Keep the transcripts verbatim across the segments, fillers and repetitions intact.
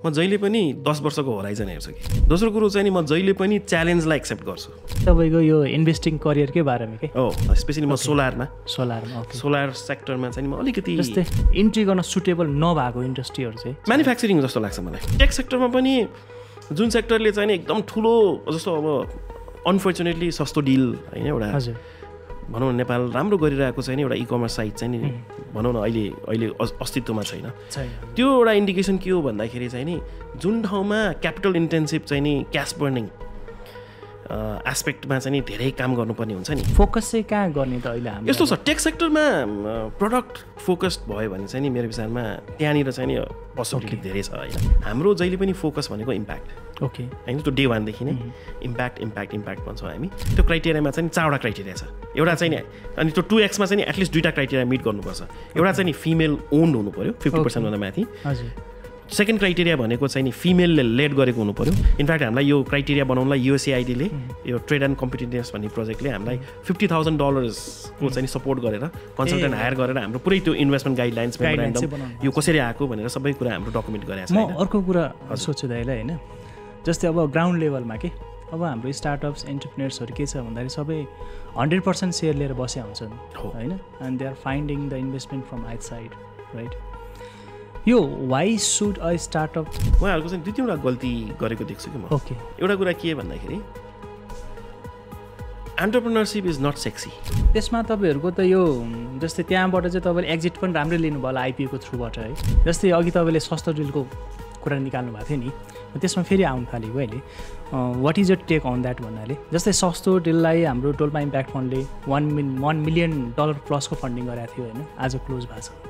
म जहिले पनि दस वर्षको होराइजन हेर्छु कि दोस्रो कुरो चाहिँ नि म जहिले पनि च्यालेन्जलाई एक्सेप्ट गर्छु तपाईँको यो इन्भेस्टिङ करियरकै बारेमा के हो स्पेसली म सोलरमा सोलरमा सोलर सेक्टरमा चाहिँ म अलिकति जस्तै इन्ट्री गर्न सुटेबल नभएको इन्डस्ट्रीहरू चाहिँ म्यानुफ्याक्चरिङ जस्तो लाग्छ मलाई टेक सेक्टरमा पनि जुन सेक्टरले चाहिँ नि एकदम ठुलो जस्तो अब अनफर्चुनेटली सस्तो डिल होइन एउटा हजुर भनौँ न नेपाल राम्रो गरिरहेको चाहिँ नि एउटा इ कमर्स साइट चाहिँ नि भनौँ न अहिले अहिले अस्तित्वमा छैन त्यो एउटा इन्डिकेसन के हो भन्दाखेरि चाहिँ नि जुन ठाउँमा क्यापिटल इन्टेन्सिभ चाहिँ नि क्यास बर्निङ एस्पेक्टमा चाहिँ नि धेरै काम गर्नुपर्ने हुन्छ नि फोकस चाहिँ कहाँ गर्ने त अहिले हामी यस्तो छ टेक सेक्टरमा प्रडक्ट फोकस्ड भयो भने चाहिँ नि मेरो विचारमा त्यहाँनिर चाहिँ नि पोसिबिलिटी धेरै छ होइन हाम्रो जहिले पनि फोकस भनेको इम्प्याक्ट ओके होइन त्यो डे वानदेखि नै इम्प्याक्ट इम्प्याक्ट इम्प्याक्ट भन्छौँ हामी त्यो क्राइटेरियामा चाहिँ चारवटा क्राइटेरिया छ एउटा चाहिँ नि अनि त्यो टु एक्समा चाहिँ नि एटलिस्ट दुईवटा क्राइटेरिया मिट गर्नुपर्छ एउटा चाहिँ नि फिमेल ओन्ड हुनु पऱ्यो फिफ्टी पर्सेन्टभन्दा माथि हजुर सेकेन्ड क्राइटेरिया भनेको चाहिँ नि फिमेलले लेड गरेको हुनु पऱ्यो इनफ्याक्ट हामीलाई यो क्राइटेरिया बनाउनलाई युएसएआइडीले यो ट्रेड एन्ड कम्पिटिटिभनेस भन्ने प्रोजेक्टले हामीलाई फिफ्टी थाउजन्ड डलर्सको चाहिँ सपोर्ट गरेर कन्सल्टेन्ट हायर गरेर हाम्रो पुरै त्यो इन्भेस्टमेन्ट गाइडलाइन्स मेमोरेन्डम यो कसरी आएको भनेर सबै कुरा हाम्रो डकुमेन्ट गरेको छ म अर्को कुरा सोच्छु दाइलाई होइन जस्तै अब ग्राउन्ड लेभलमा के अब हाम्रो स्टार्टअप्स एन्टरप्रेन्योर्सहरू के छ भन्दाखेरि सबै हन्ड्रेड पर्सेन्ट सेयर लिएर बसेका हुन्छन् होइन and they are finding the investment from right side right यो वाइ सुड अ स्टार्टअप उहाँहरूको चाहिँ दुई तिनवटा गल्ती गरेको देख्छु कि म ओके एउटा कुरा के भन्दाखेरि एन्टरप्रेन्योरसिप इज नट सेक्सी त्यसमा तपाईँहरूको त यो जस्तै त्यहाँबाट चाहिँ तपाईँले एक्जिट पनि राम्रै लिनुभयो होला आइपिओको थ्रुबाट है जस्तै अघि तपाईँले सस्तो डिलको कुरा निकाल्नु भएको थियो नि त्यसमा फेरि आउनु थालेको अहिले what is your take on that भन्नाले जस्तै सस्तो डिललाई हाम्रो टोल्पा इम्प्याक्ट फन्डले one mil one million dollar प्लसको फन्डिङ गरेको थियो होइन आज क्लोज भएको छ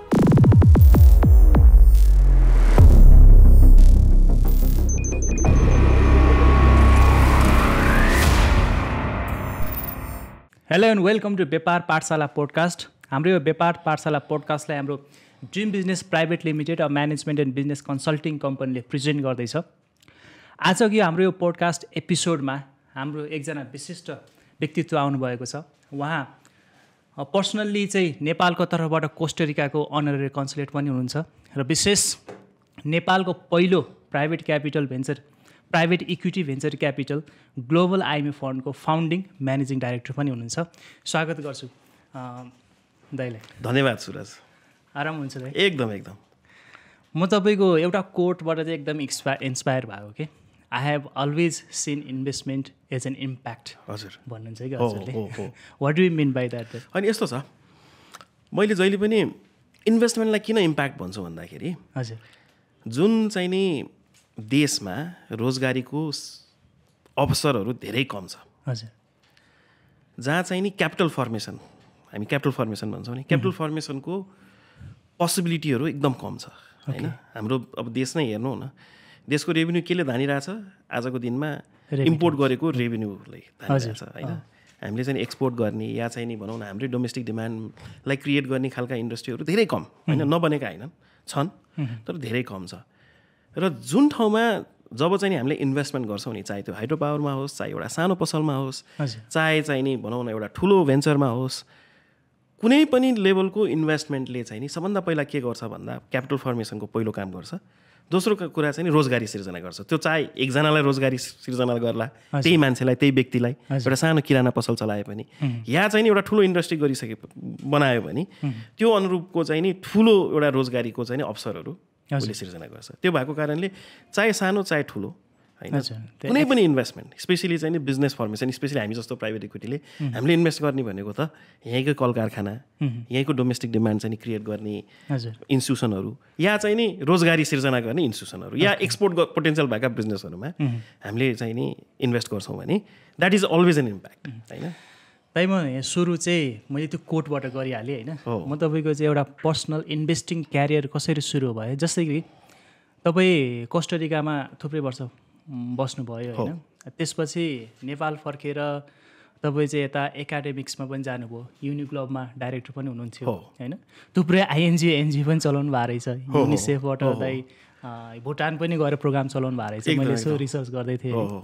हेलो एन्ड वेलकम टु व्यापार पाठशाला पोडकास्ट हाम्रो यो व्यापार पाठशाला पोडकास्टलाई हाम्रो dream business private limited a management and business consulting कम्पनीले प्रेजेन्ट गर्दैछ आजको हाम्रो यो पोडकास्ट एपिसोडमा हाम्रो एकजना विशिष्ट व्यक्तित्व आउनुभएको छ उहाँ पर्सनल्ली चाहिँ नेपालको तर्फबाट कोस्टारिकाको अनररी कन्सुलेट पनि हुनुहुन्छ र विशेष नेपालको पहिलो private capital venture private equity venture capital global IME फन्डको फाउन्डिङ म्यानेजिङ डाइरेक्टर पनि हुनुहुन्छ स्वागत गर्छु दाइलाई धन्यवाद सुरज आराम हुन्छ दाइ एकदम एकदम म तपाईँको एउटा कोटबाट चाहिँ एकदम इन्सपा इन्सपायर भएको कि I have always seen investment as an impact हजुर भन्नुहुन्छ कि हजुरले what do you mean by that अनि यस्तो छ मैले जहिले पनि इन्भेस्टमेन्टलाई किन इम्प्याक्ट भन्छु भन्दाखेरि हजुर जुन चाहिँ नि देशमा रोजगारीको अवसरहरू धेरै कम छ हजुर जहाँ चाहिँ नि क्यापिटल फर्मेसन हामी क्यापिटल फर्मेसन भन्छौँ नि क्यापिटल फर्मेसनको पोसिबिलिटीहरू एकदम कम छ होइन हाम्रो अब देश नै हेर्नु न देशको रेभेन्यू केले धानिरहेछ आजको दिनमा इम्पोर्ट गरेको रेभेन्यूले धानिरहेछ होइन हामीले चाहिँ एक्सपोर्ट गर्ने या चाहिँ नि भनौँ न हाम्रै डोमेस्टिक डिमान्डलाई क्रिएट गर्ने खालका इन्डस्ट्रीहरू धेरै कम होइन नबनेका होइनन् छन् तर धेरै कम छ र जुन ठाउँमा जब चाहिँ नि हामीले इन्भेस्टमेन्ट गर्छौँ नि चाहे त्यो हाइड्रो पावरमा होस् चाहे एउटा सानो पसलमा होस् चाहे चाहिँ नि भनौँ न एउटा ठुलो भेन्चरमा होस् कुनै पनि लेभलको इन्भेस्टमेन्टले चाहिँ नि सबभन्दा पहिला के गर्छ भन्दा क्यापिटल फर्मेसनको पहिलो काम गर्छ दोस्रो कुरा चाहिँ नि रोजगारी सिर्जना गर्छ त्यो चाहे एकजनालाई रोजगारी सिर्जना गर्ला त्यही मान्छेलाई त्यही व्यक्तिलाई एउटा सानो किराना पसल चलाए पनि या चाहिँ नि एउटा ठुलो इन्डस्ट्री गरिसके बनायो भने त्यो अनुरूपको चाहिँ नि ठुलो एउटा रोजगारीको चाहिँ नि अवसरहरू उसले सिर्जना गर्छ त्यो भएको कारणले चाहे सानो चाहे ठुलो होइन कुनै पनि इन्भेस्टमेन्ट स्पेसली चाहिँ नि बिजनेस फर्मेसन स्पेसली हामी जस्तो प्राइभेट इक्विटीले हामीले इन्भेस्ट गर्ने भनेको त यहीँकै कल कारखाना यहीँको डोमेस्टिक डिमान्ड चाहिँ क्रिएट गर्ने इन्स्टिट्युसनहरू या चाहिँ नि रोजगारी सिर्जना गर्ने इन्स्टिट्युसनहरू या एक्सपोर्ट पोटेन्सियल भएका बिजनेसहरूमा हामीले चाहिँ नि इन्भेस्ट गर्छौँ भने that is always an impact होइन ताइ म सुरु चाहिँ मैले त्यो कोटबाट गरिहालेँ होइन म तपाईँको चाहिँ एउटा पर्सनल इन्भेस्टिङ क्यारियर कसरी सुरु भयो जस्तै कि तपाईँ कोस्टारिकामा थुप्रै वर्ष बस्नुभयो होइन त्यसपछि नेपाल फर्केर तपाईँ चाहिँ यता एकाडेमिक्समा पनि जानुभयो युनिक्लबमा डाइरेक्टर पनि हुनुहुन्थ्यो होइन थुप्रै आइएनजी एनजी पनि चलाउनु भएको रहेछ युनिसेफबाट दाइ भुटान पनि गएर प्रोग्राम चलाउनु भएको रहेछ मैले यसो रिसर्च गर्दै थिएँ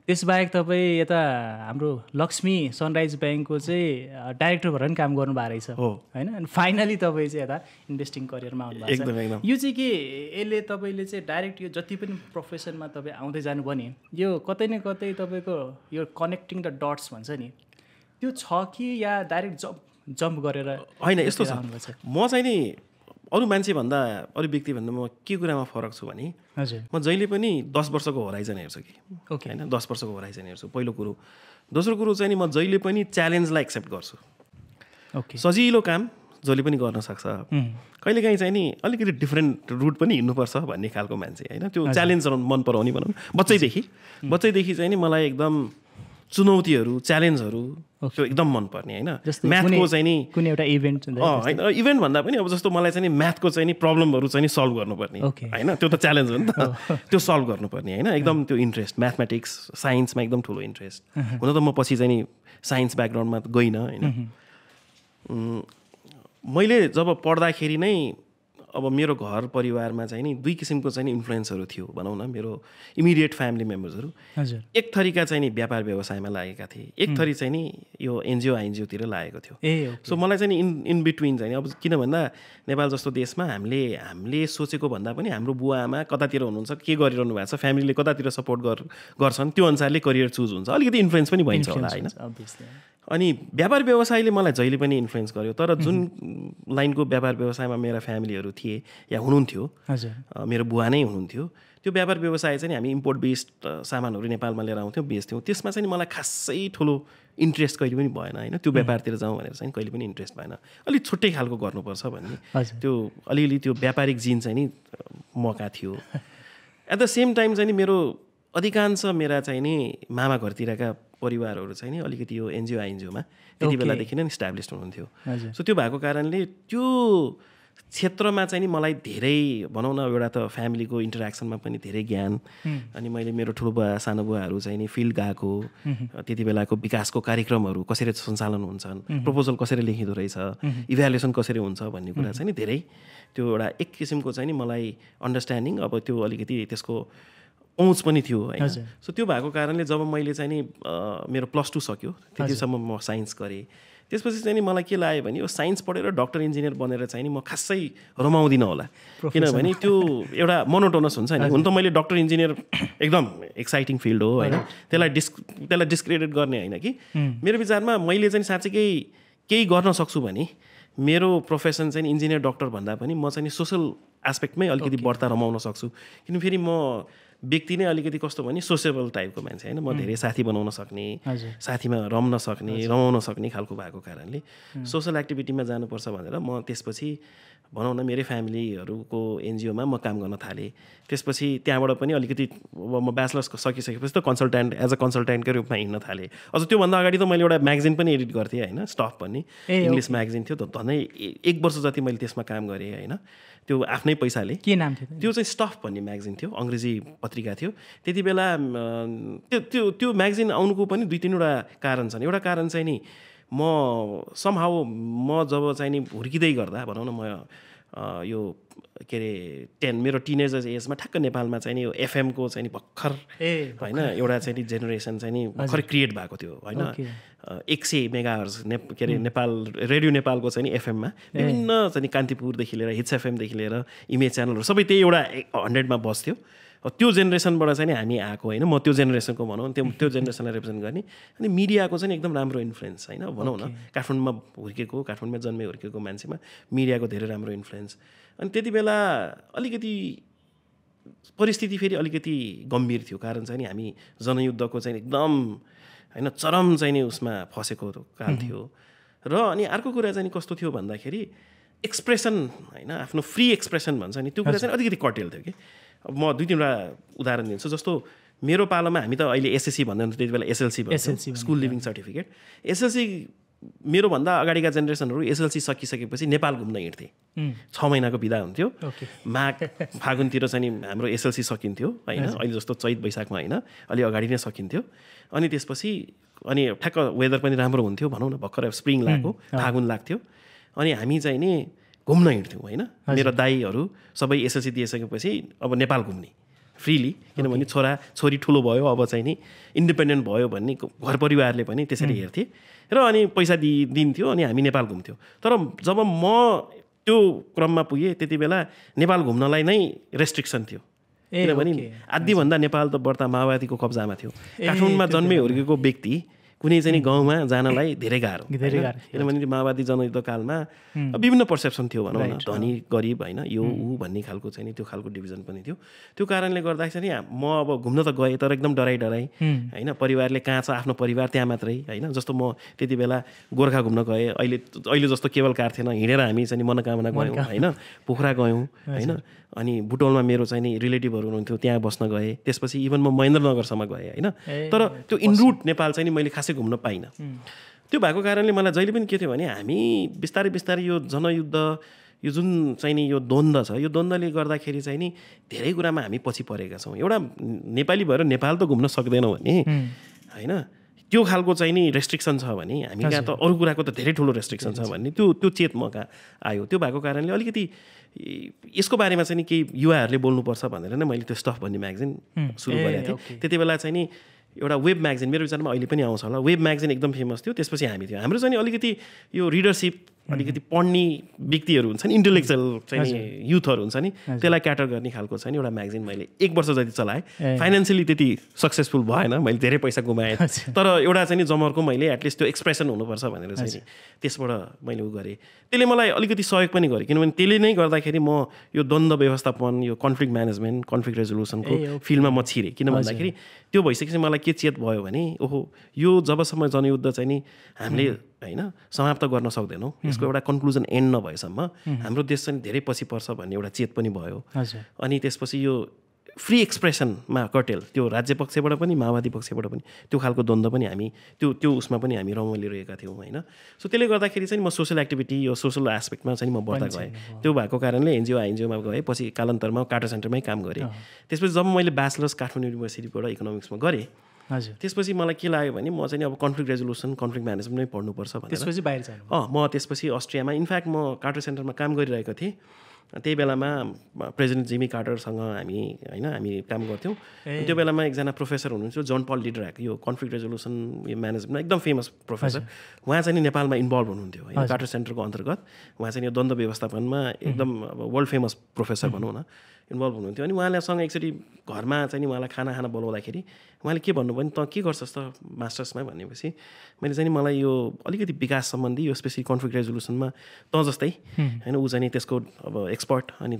त्यसबाहेक तपाईँ यता हाम्रो लक्ष्मी सनराइज ब्याङ्कको चाहिँ डाइरेक्टर भएर पनि काम गर्नुभएको रहेछ होइन अनि फाइनली तपाईँ चाहिँ यता इन्भेस्टिङ करियरमा आउनुभएको छ। यो चाहिँ के यसले तपाईँले चाहिँ डाइरेक्ट यो जति पनि प्रोफेसनमा तपाईँ आउँदै जानुभयो नि यो कतै न कतै तपाईँको यो कनेक्टिङ द डट्स भन्छ नि त्यो छ कि या डाइरेक्ट जम्प जम्प गरेर होइन यस्तो छ। म चाहिँ नि अरू मान्छेभन्दा अरू व्यक्तिभन्दा म के कुरामा फरक छु भने हजुर म जहिले पनि दस वर्षको होराइजन हेर्छु कि ओके होइन दस वर्षको होराइजन हेर्छु पहिलो कुरो। दोस्रो कुरो चाहिँ नि म जहिले पनि च्यालेन्जलाई एक्सेप्ट गर्छु। ओके सजिलो काम जसले पनि गर्न सक्छ कहिलेकाहीँ चाहिँ नि अलिकति डिफ्रेन्ट रुट पनि हिँड्नुपर्छ भन्ने खालको मान्छे होइन त्यो च्यालेन्ज मन पराउने भनौँ बच्चैदेखि बच्चैदेखि चाहिँ नि मलाई एकदम चुनौतीहरू च्यालेन्जहरू त्यो एकदम मनपर्ने होइन। म्याथको चाहिँ नि कुनै एउटा इभेन्ट होइन इभेन्ट भन्दा पनि अब जस्तो मलाई चाहिँ नि म्याथको चाहिँ नि प्रब्लमहरू चाहिँ नि सल्भ गर्नुपर्ने होइन त्यो त च्यालेन्ज हो नि त त्यो सल्भ गर्नुपर्ने होइन एकदम त्यो इन्ट्रेस्ट म्याथमेटिक्स साइन्समा एकदम ठुलो इन्ट्रेस्ट हुन त म पछि चाहिँ नि साइन्स ब्याकग्राउन्डमा गइनँ होइन। मैले जब पढ्दाखेरि नै अब मेरो घर परिवारमा चाहिँ नि दुई किसिमको चाहिँ नि इन्फ्लुएन्सहरू थियो भनौँ न मेरो इमिडिएट फ्यामिली मेम्बर्सहरू एक थरीका चाहिँ नि व्यापार व्यवसायमा लागेका थिए एक थरी चाहिँ नि यो एनजिओ आइएनजिओतिर लागेको थियो। सो मलाई चाहिँ नि इन इन बिट्विन चाहिँ अब किन भन्दा नेपाल जस्तो देशमा हामीले हामीले सोचेको भन्दा पनि हाम्रो बुवा आमा कतातिर हुनुहुन्छ के गरिरहनु भएको छ फ्यामिलीले कतातिर सपोर्ट गर गर्छन् त्यो अनुसारले करियर चुज हुन्छ अलिकति इन्फ्लुएन्स पनि भइन्छ होला होइन। अनि व्यापार व्यवसायले मलाई जहिले पनि इन्फ्लुएन्स गर्यो तर जुन लाइनको व्यापार व्यवसायमा मेरा फ्यामिलीहरू थिए या हुनुहुन्थ्यो मेरो बुवा नै हुनुहुन्थ्यो त्यो व्यापार व्यवसाय चाहिँ हामी इम्पोर्ट बेस्ड सामानहरू नेपालमा लिएर आउँथ्यौँ बेच्थ्यौँ त्यसमा चाहिँ मलाई खासै ठुलो इन्ट्रेस्ट कहिले पनि भएन होइन त्यो व्यापारतिर जाउँ भनेर चाहिँ कहिले पनि इन्ट्रेस्ट भएन अलिक छुट्टै खालको गर्नुपर्छ भन्ने त्यो अलिअलि त्यो व्यापारिक जिन चाहिँ नि मौका थियो। एट द सेम टाइम चाहिँ नि मेरो अधिकांश मेरा चाहिँ नि मामा घरतिरका परिवारहरू चाहिँ नि अलिकति यो एनजिओ आइएनजिओमा त्यति बेलादेखि नै इस्टाब्लिस्ड हुनुहुन्थ्यो। सो त्यो भएको कारणले त्यो क्षेत्रमा चाहिँ नि मलाई धेरै भनौँ न एउटा त फ्यामिलीको इन्टरेक्सनमा पनि धेरै ज्ञान अनि मैले मेरो ठुलो बुवा सानो बुवाहरू चाहिँ नि फिल्ड गएको त्यति बेलाको विकासको कार्यक्रमहरू कसरी सञ्चालन हुन्छन् प्रपोजल कसरी लेखिँदो रहेछ इभ्यालुएसन कसरी हुन्छ भन्ने कुरा चाहिँ नि धेरै त्यो एउटा एक किसिमको चाहिँ नि मलाई अन्डरस्ट्यान्डिङ अब त्यो अलिकति त्यसको पहुँच पनि थियो होइन। सो त्यो भएको कारणले जब मैले चाहिँ नि मेरो प्लस टू सक्यो त्यतिसम्म म साइन्स गरेँ त्यसपछि चाहिँ नि मलाई के लाग्यो भने यो साइन्स पढेर डक्टर इन्जिनियर बनेर चाहिँ नि म खासै रमाउँदिनँ होला किनभने त्यो एउटा मोनोटोनस हुन्छ नि हुन त मैले डक्टर इन्जिनियर एकदम एक्साइटिङ फिल्ड हो होइन त्यसलाई डिस् त्यसलाई डिस्क्रेडिट गर्ने होइन कि मेरो विचारमा मैले चाहिँ साँच्चै केही गर्न सक्छु भने मेरो प्रोफेसन चाहिँ इन्जिनियर डक्टर भन्दा पनि म चाहिँ सोसल एस्पेक्टमै अलिकति बढ्ता रमाउन सक्छु किन फेरि म व्यक्ति नै अलिकति कस्तो भने सोसिएबल टाइपको मान्छे होइन म धेरै साथी बनाउन सक्ने साथीमा रम्न सक्ने रमाउन सक्ने खालको भएको कारणले सोसल एक्टिभिटीमा जानुपर्छ भनेर म त्यसपछि भनौँ न मेरै फ्यामिलीहरूको एनजिओमा म काम गर्न थालेँ। त्यसपछि त्यहाँबाट पनि अलिकति म ब्याचलर्स सकिसकेपछि त कन्सल्ट्यान्ट एज अ कन्सल्ट्यान्टकै रूपमा हिँड्न थालेँ। अझ त्योभन्दा अगाडि त मैले एउटा म्यागजिन पनि एडिट गर्थेँ होइन स्टफ भन्ने इङ्ग्लिस म्यागजिन थियो त झन्डै एक वर्ष जति मैले त्यसमा काम गरेँ होइन त्यो आफ्नै पैसाले। के नाम थियो त्यो चाहिँ स्टफ भन्ने म्यागजिन थियो अङ्ग्रेजी पत्रिका थियो त्यति बेला त्यो त्यो त्यो म्यागजिन आउनुको पनि दुई तिनवटा कारण छन्। एउटा कारण चाहिँ नि म समहाउ म जब चाहिँ नि हुर्किँदै गर्दा भनौँ न म यो के अरे टेन मेरो टिनेजर्स एजमा ठ्याक्क नेपालमा चाहिँ नि यो एफएमको चाहिँ नि भर्खर होइन एउटा चाहिँ नि जेनेरेसन चाहिँ नि भर्खर क्रिएट भएको थियो होइन एक सय मेगाहर्ज ने के अरे नेपाल रेडियो नेपालको चाहिँ नि एफएममा विभिन्न चाहिँ नि कान्तिपुरदेखि लिएर हिट्स एफएमदेखि लिएर इमेज च्यानलहरू सबै त्यही एउटा हन्ड्रेडमा बस्थ्यो। त्यो जेनेरेसनबाट चाहिँ नि हामी आएको होइन म त्यो जेनेरेसनको भनौँ त्यो त्यो जेनेरेसनलाई रिप्रेजेन्ट गर्ने अनि मिडियाको चाहिँ एकदम राम्रो इन्फ्लुएन्स होइन भनौँ न काठमाडौँमा हुर्केको काठमाडौँमा जन्मे हुर्केको मान्छेमा मिडियाको धेरै राम्रो इन्फ्लुएन्स। अनि त्यति बेला अलिकति परिस्थिति फेरि अलिकति गम्भीर थियो कारण चाहिँ नि हामी जनयुद्धको चाहिँ एकदम होइन चरम चाहिँ नि उसमा फसेको काल थियो र अनि अर्को कुरा चाहिँ कस्तो थियो भन्दाखेरि एक्सप्रेसन होइन आफ्नो फ्री एक्सप्रेसन भन्छ नि त्यो कुरा चाहिँ अलिकति कटेल थियो कि। अब म दुई तिनवटा उदाहरण दिन्छु जस्तो मेरो पालोमा हामी त अहिले एसएससी भन्दैन त्यति बेला एसएलसी भन्छ स्कुल लिभिङ सर्टिफिकेट एसएलसी मेरोभन्दा अगाडिका जेनेरेसनहरू एसएलसी सकिसकेपछि नेपाल घुम्न हिँड्थे छ महिनाको बिदा हुन्थ्यो माघ फागुनतिर चाहिँ हाम्रो एसएलसी सकिन्थ्यो होइन अहिले जस्तो चैत वैशाखमा होइन अलि अगाडि नै सकिन्थ्यो। अनि त्यसपछि अनि ठ्याक्क वेदर पनि राम्रो हुन्थ्यो भनौँ न भर्खर स्प्रिङ लाग्यो फागुन लाग्थ्यो अनि हामी चाहिँ नि घुम्न हिँड्थ्यौँ होइन मेरो दाईहरू सबै एसएलसी दिइसकेपछि अब नेपाल घुम्ने फ्रिली, किनभने छोरा छोरी ठुलो भयो अब चाहिँ नि इन्डिपेन्डेन्ट भयो भन्ने घर परिवारले पनि त्यसरी हेर्थे र अनि पैसा दि दिन्थ्यो अनि हामी नेपाल घुम्थ्यौँ। तर जब म त्यो क्रममा पुगेँ त्यति बेला नेपाल घुम्नलाई नै रेस्ट्रिक्सन थियो, किनभने आधीभन्दा नेपाल त बढ्ता माओवादीको कब्जामा थियो। काठमाडौँमा जन्मे हुर्केको व्यक्ति कुनै चाहिँ गाउँमा जानलाई धेरै गाह्रो, किनभने माओवादी जनयुद्ध कालमा विभिन्न पर्सेप्सन थियो भनौँ न, धनी गरिब होइन यो ऊ भन्ने खालको चाहिँ नि त्यो खालको डिभिजन पनि थियो। त्यो कारणले गर्दाखेरि म अब घुम्न त गएँ तर एकदम डराइ डराइ होइन, परिवारले कहाँ छ आफ्नो परिवार त्यहाँ मात्रै होइन। जस्तो म त्यति बेला गोर्खा घुम्न गएँ, अहिले अहिले जस्तो केबल कार थिएन, हिँडेर हामी चाहिँ मनोकामना गयौँ होइन, पोखरा गयौँ होइन, अनि बुटोलमा मेरो चाहिँ नि रिलेटिभहरू हुनुहुन्थ्यो त्यहाँ बस्न गएँ, त्यसपछि इभन म महेन्द्रनगरसम्म गएँ होइन। तर त्यो इनरुट नेपाल चाहिँ नि मैले खासै घुम्न पाइनँ। त्यो भएको कारणले मलाई जहिले पनि के थियो भने हामी बिस्तारै बिस्तारै यो जनयुद्ध यो जुन चाहिँ नि यो द्वन्द्व छ, यो द्वन्द्वले गर्दाखेरि चाहिँ नि धेरै कुरामा हामी पछि परेका छौँ। एउटा नेपाली भएर नेपाल त घुम्न सक्दैनौँ भने होइन, त्यो खालको चाहिँ नि रेस्ट्रिक्सन छ भने हामी कहाँ त अरू कुराको त धेरै ठुलो रेस्ट्रिक्सन छ भन्ने त्यो त्यो चेत म कहाँ आयो। त्यो भएको कारणले अलिकति यसको बारेमा चाहिँ नि केही युवाहरूले बोल्नुपर्छ भनेर नै मैले त्यो स्टफ भन्ने म्यागजिन सुरु गरेको थिएँ। त्यति बेला चाहिँ नि एउटा वेब म्यागजिन मेरो विचारमा अहिले पनि आउँछ होला, वेब म्यागजिन एकदम फेमस थियो, त्यसपछि हामी थियो। हाम्रो चाहिँ अलिकति यो रिडरसिप अलिकति पढ्ने व्यक्तिहरू हुन्छ नि, इन्टेलेक्चुअल चाहिँ युथहरू हुन्छ नि, त्यसलाई क्याटर गर्ने खालको चाहिँ एउटा म्यागजिन मैले एक वर्ष जति चलाएँ। फाइनेन्सियली त्यति सक्सेसफुल भएन, मैले धेरै पैसा गुमाएँ, तर एउटा चाहिँ नि जमर्को मैले एटलिस्ट त्यो एक्सप्रेसन हुनुपर्छ भनेर चाहिँ त्यसबाट मैले उ गरेँ। त्यसले मलाई अलिकति सहयोग पनि गरेँ, किनभने त्यसले नै गर्दाखेरि म यो द्वन्द्व व्यवस्थापन, यो कन्फ्लिक्ट म्यानेजमेन्ट, कन्फ्लिक्ट रेजोल्युसनको फिल्डमा म छिरेँ। किन भन्दाखेरि त्यो भइसकेपछि मलाई के चेत भयो भने ओहो यो जबसम्म जनयुद्ध चाहिँ नि हामीले होइन समाप्त गर्न सक्दैनौँ, यसको एउटा कन्क्लुजन एन्ड नभएसम्म हाम्रो देश चाहिँ धेरै पछि पर्छ भन्ने एउटा चेत पनि भयो। अनि त्यसपछि यो फ्री एक्सप्रेसनमा कटेल त्यो राज्य पक्षबाट पनि माओवादी पक्षबाट पनि त्यो खालको द्वन्द्व पनि हामी त्यो त्यो उसमा पनि हामी रमाइलिरहेका थियौँ होइन। सो त्यसले गर्दाखेरि चाहिँ म सोसल एक्टिभिटी यो सोसल एस्पेक्टमा चाहिँ म बढ्दा गएँ। त्यो भएको कारणले एनजिओ आइएनजिओमा गएँ, पछि कालान्तरमा कार्टर सेन्टरमै काम गरेँ। त्यसपछि जब मैले ब्याचलर्स काठमाडौँ युनिभर्सिटीबाट इकोनोमिक्समा गरेँ, त्यसपछि मलाई के लाग्यो भने म चाहिँ अब कन्फ्लिक्ट रेजोल्युसन कन्फ्लिक्ट म्यानेजमेन्ट नै पढ्नुपर्छ भनेर त्यसपछि बाहिर जानु। अँ म त्यसपछि अस्ट्रियामा इनफ्याक्ट म कार्टर सेन्टरमा काम गरिरहेको थिएँ। त्यही बेलामा प्रेसिडेन्ट जिमी कार्टरसँग हामी होइन हामी काम गर्थ्यौँ। त्यो बेलामा एकजना प्रोफेसर हुनुहुन्थ्यो जन पल लिडराक, यो कन्फ्लिक्ट रेजोल्युसन यो म्यानेजमेन्टमा एकदम फेमस प्रोफेसर। उहाँ चाहिँ नि नेपालमा इन्भल्भ हुनुहुन्थ्यो होइन, कार्टर सेन्टरको अन्तर्गत। उहाँ चाहिँ यो द्वन्द्व व्यवस्थापनमा एकदम अब वर्ल्ड फेमस प्रोफेसर भनौँ न, इन्भल्भ हुनुहुन्थ्यो। अनि उहाँलेसँग एकचोटि घरमा चाहिँ नि उहाँलाई खाना खाना बोलाउँदाखेरि उहाँले के भन्नुभयो भने त के गर्छस् त मास्टर्समा भनेपछि मैले चाहिँ नि मलाई यो अलिकति विकास सम्बन्धी यो स्पेसली कन्फ्लिक्ट रेजोल्युसनमा त जस्तै होइन ऊ चाहिँ त्यसको अब एक्सपर्ट, अनि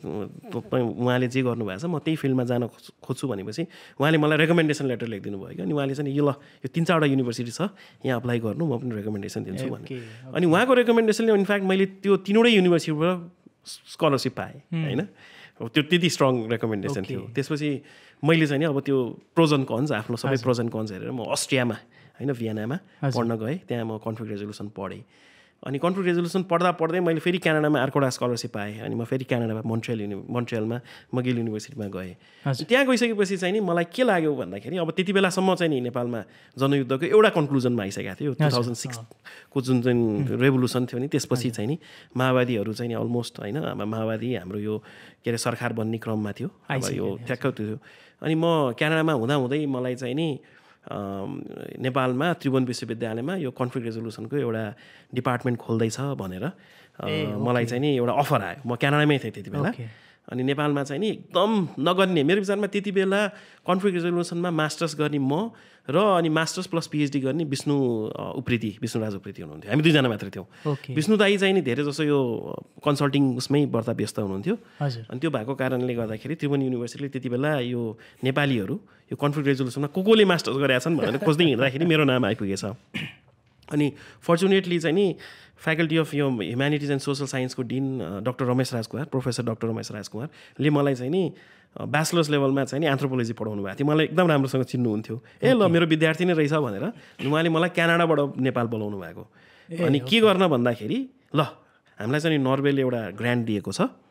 उहाँले जे गर्नुभएको छ म त्यही फिल्डमा जान खोज्छु भनेपछि उहाँले मलाई रेकमेन्डेसन लेटर लेखिदिनु भयो कि। अनि उहाँले चाहिँ यो ल यो तिन चारवटा युनिभर्सिटी छ यहाँ अप्लाई गर्नु, म पनि रेकमेन्डेसन दिन्छु भने। अनि उहाँको रेकमेन्डेसनले इनफ्याक्ट मैले त्यो तिनवटै युनिभर्सिटीबाट स्कलरसिप पाएँ होइन। त्यो त्यति स्ट्रङ रेकमेन्डेसन थियो। त्यसपछि मैले चाहिँ नि अब त्यो प्रोज एन्ड कन्स आफ्नो सबै प्रोज एन्ड कन्स हेरेर म अस्ट्रियामा होइन भियनामा पढ्न गएँ। त्यहाँ म कन्फ्लिक्ट रेजोल्युसन पढेँ। अनि कन्फ्लिक्ट रेजोल्युसन पढ्दा पढ्दै मैले फेरि क्यानाडामा अर्कोवटा स्कलरसिप पाएँ। अनि म फेरि क्यानाडामा मोन्ट्रियल युनि मोन्ट्रियलमा मगिल युनिभर्सिटीमा गएँ। त्यहाँ गइसकेपछि चाहिँ नि मलाई के लाग्यो भन्दाखेरि अब त्यति बेलासम्म चाहिँ नि नेपालमा जनयुद्धको एउटा कन्क्लुजनमा आइसकेको थियो। टु थाउजन्ड सिक्सको जुन चाहिँ रेभोल्युसन थियो नि त्यसपछि चाहिँ नि माओवादीहरू चाहिँ नि अलमोस्ट होइन माओवादी हाम्रो यो के अरे सरकार बन्ने क्रममा थियो। अब यो ठ्याक्क थियो। अनि म क्यानाडामा हुँदाहुँदै मलाई चाहिँ नि नेपालमा त्रिभुवन विश्वविद्यालयमा यो कन्फ्लिक्ट रेजोल्युसनको एउटा डिपार्टमेन्ट खोल्दैछ भनेर मलाई चाहिँ नि एउटा अफर आयो। म क्यानाडामै थिएँ त्यति बेला। अनि नेपालमा चाहिँ नि एकदम नगर्ने मेरो विचारमा त्यति बेला कन्फ्लिक्ट रेजोल्युसनमा मास्टर्स गर्ने म र अनि मास्टर्स प्लस पिएचडी गर्ने विष्णु उप्रेती विष्णुराज उप्रेती हुनुहुन्थ्यो। हामी दुईजना मात्रै थियौँ। विष्णु दाई चाहिँ नि धेरै जसो यो कन्सल्टिङ उसमै बढ्ता व्यस्त हुनुहुन्थ्यो। अनि त्यो भएको कारणले गर्दाखेरि त्रिभुवन युनिभर्सिटीले त्यति बेला यो नेपालीहरू यो कन्फ्लिक्ट रेजोल्युसनमा को कोले मास्टर्स गरेका छन् भनेर खोज्दै हिँड्दाखेरि मेरो नाम आइपुगेछ। अनि फर्चुनेटली चाहिँ नि फ्याकल्टी अफ यो ह्युम्यानिटिज एन्ड सोसल साइन्सको dean doctor Ramesh Rajkumar professor doctor Ramesh राजकुमारले मलाई चाहिँ नि ब्याचलर्स लेभलमा चाहिँ नि एन्थ्रोपोलोजी पढाउनु भएको थियो। मलाई एकदम राम्रोसँग चिन्नुहुन्थ्यो। ए ल मेरो विद्यार्थी नै रहेछ भनेर उहाँले मलाई क्यानाडाबाट नेपाल बोलाउनु भएको। अनि के गर्न भन्दाखेरि ल हामीलाई चाहिँ नर्वेले एउटा ग्रान्ट दिएको छ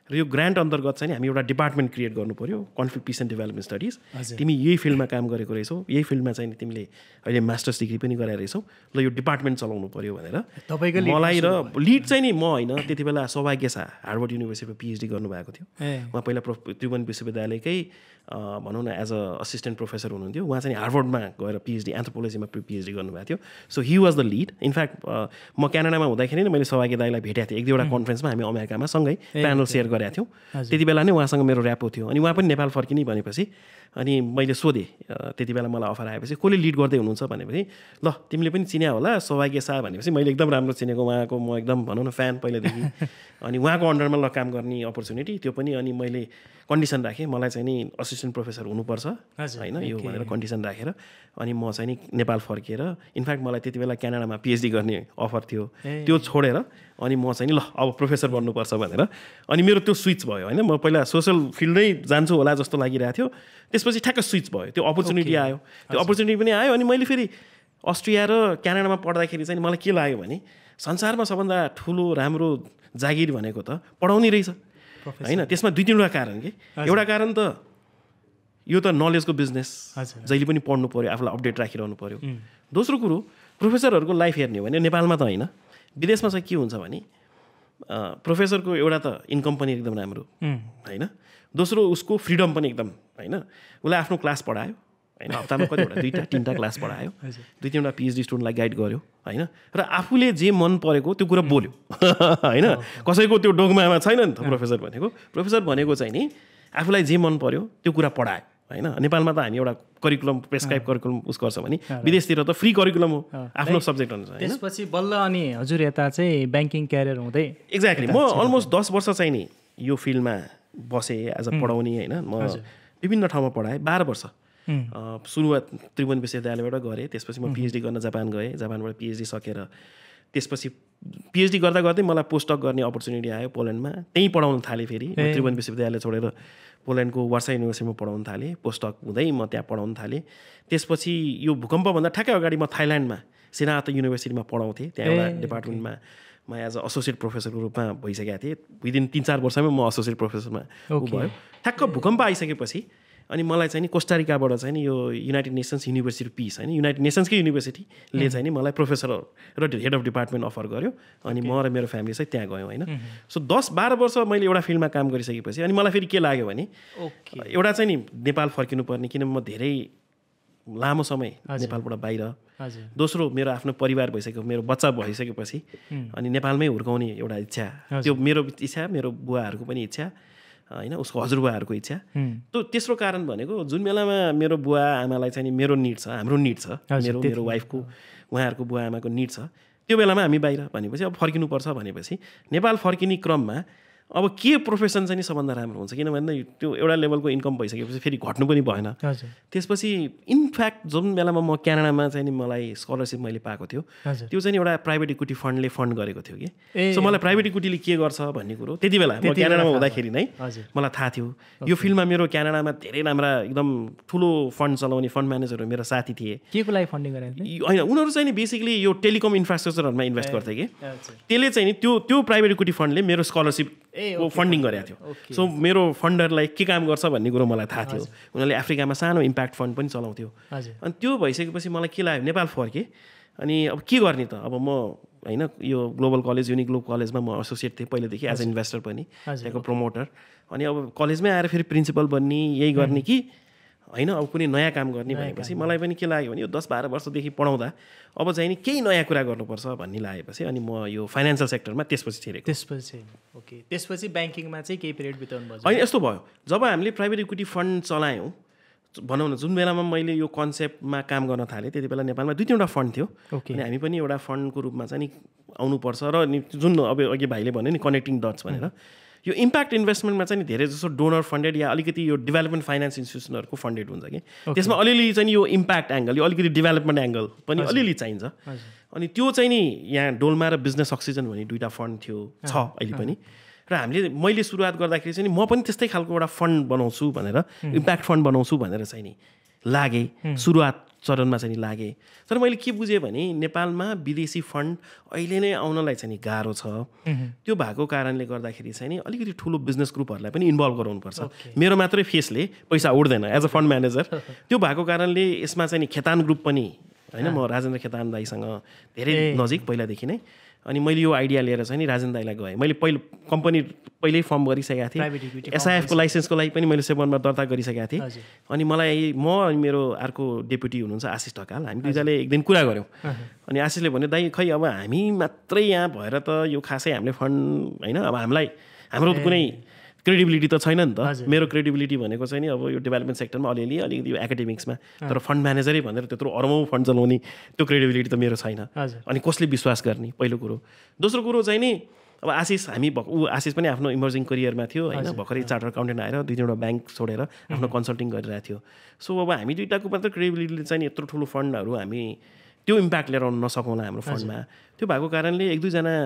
र यो ग्रान्ट अन्तर्गत चाहिँ हामी एउटा डिपार्टमेन्ट क्रिएट गर्नु पऱ्यो, conflict peace and development studies. तिमी यही फिल्डमा काम गरेको रहेछौ, यही फिल्डमा चाहिँ तिमीले अहिले मास्टर्स डिग्री पनि गरेर रहेछौ, ल यो डिपार्टमेन्ट चलाउनु पऱ्यो भनेर मलाई। र लिड चाहिँ नि म होइन, त्यति बेला सौभाग्य शाह हार्वर्ड युनिभर्सिटीमा पिएचडी गर्नुभएको थियो। उहाँ पहिला त्रिभुवन विश्वविद्यालयकै भनौँ न एज अ असिस्टेन्ट प्रोफेसर हुनुहुन्थ्यो। उहाँ चाहिँ हार्वर्डमा गएर पिएचडी एन्थ्रोपोलोजीमा पिएचडी गर्नुभएको थियो। So he was the lead. In fact म क्यानाडामा हुँदाखेरि नै मैले सौभाग्य दाईलाई भेटेको थिएँ एक दुईवटा कन्फरेन्समा, हामी अमेरिकामा सँगै प्यानल सेयर गरेका थियौँ। त्यति बेला नै उहाँसँग मेरो ऱ्यापो थियो। अनि उहाँ पनि नेपाल फर्किने भनेपछि अनि मैले सोधेँ, त्यति बेला मलाई अफर आएपछि कसले लिड गर्दै हुनुहुन्छ भनेपछि ल तिमीले पनि चिन्या होला सौभाग्य शाह भनेपछि मैले एकदम राम्रो चिनेको, उहाँको म एकदम भनौँ न फ्यान पहिलादेखि। अनि उहाँको अन्डरमा ल काम गर्ने अपर्च्युनिटी त्यो पनि। अनि मैले कन्डिसन राखेँ, मलाई चाहिँ नि असिस्टेन्ट प्रोफेसर हुनुपर्छ होइन यो भनेर कन्डिसन राखेर अनि म चाहिँ नि नेपाल फर्किएर, इनफ्याक्ट मलाई त्यति बेला क्यानाडामा पिएचडी गर्ने अफर थियो, त्यो छोडेर अनि म चाहिँ नि ल अब प्रोफेसर बन्नुपर्छ भनेर अनि मेरो त्यो स्विच भयो होइन। म पहिला सोसल फिल्डै जान्छु होला जस्तो लागिरहेको थियो, त्यसपछि ठ्याक्क स्विच भयो, त्यो अपर्च्युनिटी आयो। त्यो अपर्च्युनिटी पनि आयो अनि मैले फेरि अस्ट्रिया र क्यानाडामा पढ्दाखेरि चाहिँ मलाई के लाग्यो भने संसारमा सबभन्दा ठुलो राम्रो जागिर भनेको त पढाउने रहेछ होइन। त्यसमा दुई तिनवटा कारण के, एउटा कारण त यो त नलेजको बिजनेस, जहिले पनि पढ्नु पऱ्यो, आफूलाई अपडेट राखिरहनु पऱ्यो। दोस्रो कुरो प्रोफेसरहरूको लाइफ हेर्ने हो भने नेपालमा त होइन, विदेशमा चाहिँ के हुन्छ भने प्रोफेसरको एउटा त इन्कम पनि एकदम राम्रो होइन, दोस्रो उसको फ्रिडम पनि एकदम होइन। उसलाई आफ्नो क्लास पढायो होइन, हप्तामा कतिवटा दुईवटा तिनवटा क्लास पढायो, दुई तिनवटा पिएचडी स्टुडेन्टलाई गाइड गर्यो होइन, र आफूले जे मन परेको त्यो कुरा बोल्यो होइन। कसैको त्यो डोगमामा छैन नि त प्रोफेसर भनेको। प्रोफेसर भनेको चाहिँ नि आफूलाई जे मन पर्यो त्यो कुरा पढायो होइन। नेपालमा त हामी एउटा करिकुलम प्रेस्क्राइब करिकुलम उस गर्छ भने विदेशतिर त फ्री करिकुलम हो आफ्नो सब्जेक्ट अनुसार। त्यसपछि बल्ल अनि हजुर यता चाहिँ ब्याङ्किङ क्यारियर हुँदै एक्ज्याक्टली म अलमोस्ट दस वर्ष चाहिँ नि यो फिल्डमा बसेँ एज अ पढाउने होइन। म विभिन्न ठाउँमा पढाएँ बाह्र वर्ष। सुरुवात त्रिभुवन विश्वविद्यालयबाट गरेँ, त्यसपछि म पिएचडी गर्न जापान गएँ, जापानबाट पिएचडी सकेर त्यसपछि पिएचडी गर्दा गर्दै मलाई पोस्टडक गर्ने अपर्च्युनिटी आयो पोल्यान्डमा, त्यहीँ पढाउन थालेँ। फेरि त्रिभुवन विश्वविद्यालय छोडेर पोल्यान्डको वार्सा युनिभर्सिटीमा पढाउन थालेँ, पोस्टडक हुँदै म त्यहाँ पढाउन थालेँ। त्यसपछि यो भूकम्पभन्दा ठ्याक्कै अगाडि म थाइल्यान्डमा सेनात युनिभर्सिटीमा पढाउँथेँ, त्यहाँ एउटा डिपार्टमेन्टमा म एज अ एसोसिएट प्रोफेसरको रूपमा भइसकेको थिएँ। विदिन तिन चार वर्षमै म एसोसिएट प्रोफेसरमा ऊ भयो। ठ्याक्क भूकम्प आइसकेपछि अनि मलाई चाहिँ नि कोस्टारिकाबाट चाहिँ नि यो युनाइटेड नेसन्स युनिभर्सिटी पिस होइन, युनाइटेड नेसन्सकै युनिभर्सिटीले चाहिँ नि मलाई प्रोफेसर र हेड अफ डिपार्टमेन्ट अफर गर्यो। अनि म र मेरो फ्यामिली चाहिँ त्यहाँ गयौँ होइन। सो दस बाह्र वर्ष मैले एउटा फिल्डमा काम गरिसकेपछि अनि मलाई फेरि के लाग्यो भने एउटा चाहिँ नि नेपाल फर्किनु पर्ने, किनभने म धेरै लामो समय नेपालबाट बाहिर, दोस्रो मेरो आफ्नो परिवार भइसक्यो, मेरो बच्चा भइसकेपछि अनि नेपालमै हुर्काउने एउटा इच्छा, त्यो मेरो इच्छा, मेरो बुवाहरूको पनि इच्छा होइन, उसको हजुरबुवाहरूको इच्छा। त्यो तेस्रो कारण भनेको जुन बेलामा मेरो बुवा आमालाई चाहिँ मेरो निड छ, हाम्रो निड छ, मेरो मेरो वाइफको उहाँहरूको बुवा आमाको निड छ, त्यो बेलामा हामी बाहिर भनेपछि अब फर्किनुपर्छ भनेपछि नेपाल फर्किने क्रममा अब के प्रोफेसन चाहिँ नि सबभन्दा राम्रो हुन्छ, किनभने त्यो एउटा लेभलको इन्कम भइसकेपछि फेरि घट्नु पनि भएन। त्यसपछि इनफ्याक्ट जुन बेलामा म क्यानाडामा चाहिँ नि मलाई स्कलरसिप मैले पाएको थियो, त्यो चाहिँ एउटा प्राइभेट इक्विटी फन्डले फन्ड गरेको थियो कि। सो मलाई प्राइभेट इक्विटीले के गर्छ भन्ने कुरो त्यति बेला म क्यानाडामा हुँदाखेरि नै मलाई थाहा थियो। यो फिल्डमा मेरो क्यानाडामा धेरै राम्रा एकदम ठुलो फन्ड चलाउने फन्ड म्यानेजरहरू मेरो साथी थिए। के को लागि फन्डिङ गरे होइन, उनीहरू चाहिँ नि बेसिकली यो टेलिकम इन्फ्रास्ट्रक्चरहरूमा इन्भेस्ट गर्थे कि। त्यसले चाहिँ नि त्यो त्यो प्राइभेट इक्विटी फन्डले मेरो स्कलरसिप फन्डिङ गरेको थियो। सो मेरो फन्डरलाई के काम गर्छ भन्ने कुरो मलाई थाहा थियो। उनीहरूले अफ्रिकामा सानो इम्प्याक्ट फन्ड पनि चलाउँथ्यो। अनि त्यो भइसकेपछि मलाई के लाग्यो, नेपाल फर्केँ अनि अब के गर्ने त। अब म होइन यो ग्लोबल कलेज युनिक ग्लोबल कलेजमा म एसोसिएट थिएँ पहिलेदेखि एज अ इन्भेस्टर पनि, त्यहाँको प्रमोटर। अनि अब कलेजमै आएर फेरि प्रिन्सिपल बन्ने यही गर्ने कि होइन अब कुनै नयाँ काम गर्ने भनेपछि मलाई पनि के लाग्यो भने यो दस बाह्र वर्षदेखि पढाउँदा अब चाहिँ नि केही नयाँ कुरा गर्नुपर्छ भन्ने लागेपछि अनि म यो फाइनेन्सियल सेक्टरमा त्यसपछि छिरेको। त्यसपछि ओके, त्यसपछि ब्याङ्किङमा चाहिँ केही पिरियड बिताउनु भयो? होइन, यस्तो भयो जब हामीले प्राइभेट इक्विटी फन्ड चलायौँ, भनौँ न जुन बेलामा मैले यो कन्सेप्टमा काम गर्न थालेँ त्यति बेला नेपालमा दुई तिनवटा फन्ड थियो। अनि हामी पनि एउटा फन्डको रूपमा चाहिँ नि आउनुपर्छ र जुन अब अघि भाइले भन्यो नि कनेक्टिङ डट्स भनेर, यो इम्प्याक्ट इन्भेस्टमेन्टमा चाहिँ धेरै जसो डोनर फन्डेड या अलिकति यो डेभलपमेन्ट फाइनेन्स इन्स्टिट्युसनहरूको फन्डेड हुन्छ कि, त्यसमा अलिअलि चाहिँ यो इम्प्याक्ट एङ्गल, यो अलिकति डेभलपमेन्ट एङ्गल पनि अलिअलि चाहिन्छ। अनि त्यो चाहिँ नि यहाँ डोलमा र बिजनेस अक्सिजन भन्ने दुईवटा फन्ड थियो, छ अहिले पनि। र हामीले मैले सुरुवात गर्दाखेरि चाहिँ म पनि त्यस्तै खालको एउटा फन्ड बनाउँछु भनेर, इम्प्याक्ट फन्ड बनाउँछु भनेर चाहिँ नि लागेँ, सुरुवात चरणमा चाहिँ नि लागेँ। तर मैले के बुझेँ भने नेपालमा विदेशी फन्ड अहिले नै आउनलाई चाहिँ नि गाह्रो छ। त्यो भएको कारणले गर्दाखेरि चाहिँ नि अलिकति ठुलो बिजनेस ग्रुपहरूलाई पनि इन्भल्भ गराउनुपर्छ। मेरो मात्रै फेसले पैसा उड्दैन एज अ फन्ड म्यानेजर। त्यो भएको कारणले यसमा चाहिँ नि खेतान ग्रुप पनि होइन, म राजेन्द्र खेतान दाईसँग धेरै नजिक पहिलादेखि नै, अनि मैले यो आइडिया लिएर चाहिँ नि राजेन्द्र दाईलाई गएँ। मैले पहिलो कम्पनी पहिल्यै फर्म गरिसकेको थिएँ, एसआइएफको लाइसेन्सको लागि पनि मैले सेभनमा दर्ता गरिसकेको थिएँ। अनि मलाई म अनि मेरो अर्को डेप्युटी हुनुहुन्छ आशिष ढकाल, हामी दुईजनाले एक दिन कुरा गऱ्यौँ। अनि आशिषले भन्यो दाई खै अब हामी मात्रै यहाँ भएर त यो खासै हामीले फन्ड होइन, अब हामीलाई हाम्रो कुनै क्रेडिबिलिटी त छैन नि त। मेरो क्रेडिबिलिटी भनेको चाहिँ नि अब यो डेभलपमेन्ट सेक्टरमा अलिअलि अलिकति यो एकाडेमिक्समा, तर फन्ड म्यानेजरै भनेर त्यत्रो अरबौँ फन्ड चलाउने त्यो क्रेडिबिलिटी त मेरो छैन। अनि कसले विश्वास गर्ने पहिलो कुरो। दोस्रो कुरो चाहिँ नि अब आशिष हामी ऊ आशिष पनि आफ्नो इमर्जिङ करियरमा थियो होइन, भर्खरै चार्टर अकाउन्टेन्ट आएर दुई तिनवटा ब्याङ्क छोडेर आफ्नो कन्सल्टिङ गरिरहेको थियो। सो अब हामी दुइटाको मात्र क्रेडिबिलिटीले चाहिँ यत्रो ठुलो फन्डहरू हामी त्यो इम्प्याक्ट लिएर आउनु नसकौँला हाम्रो फन्डमा। त्यो भएको कारणले एक दुईजना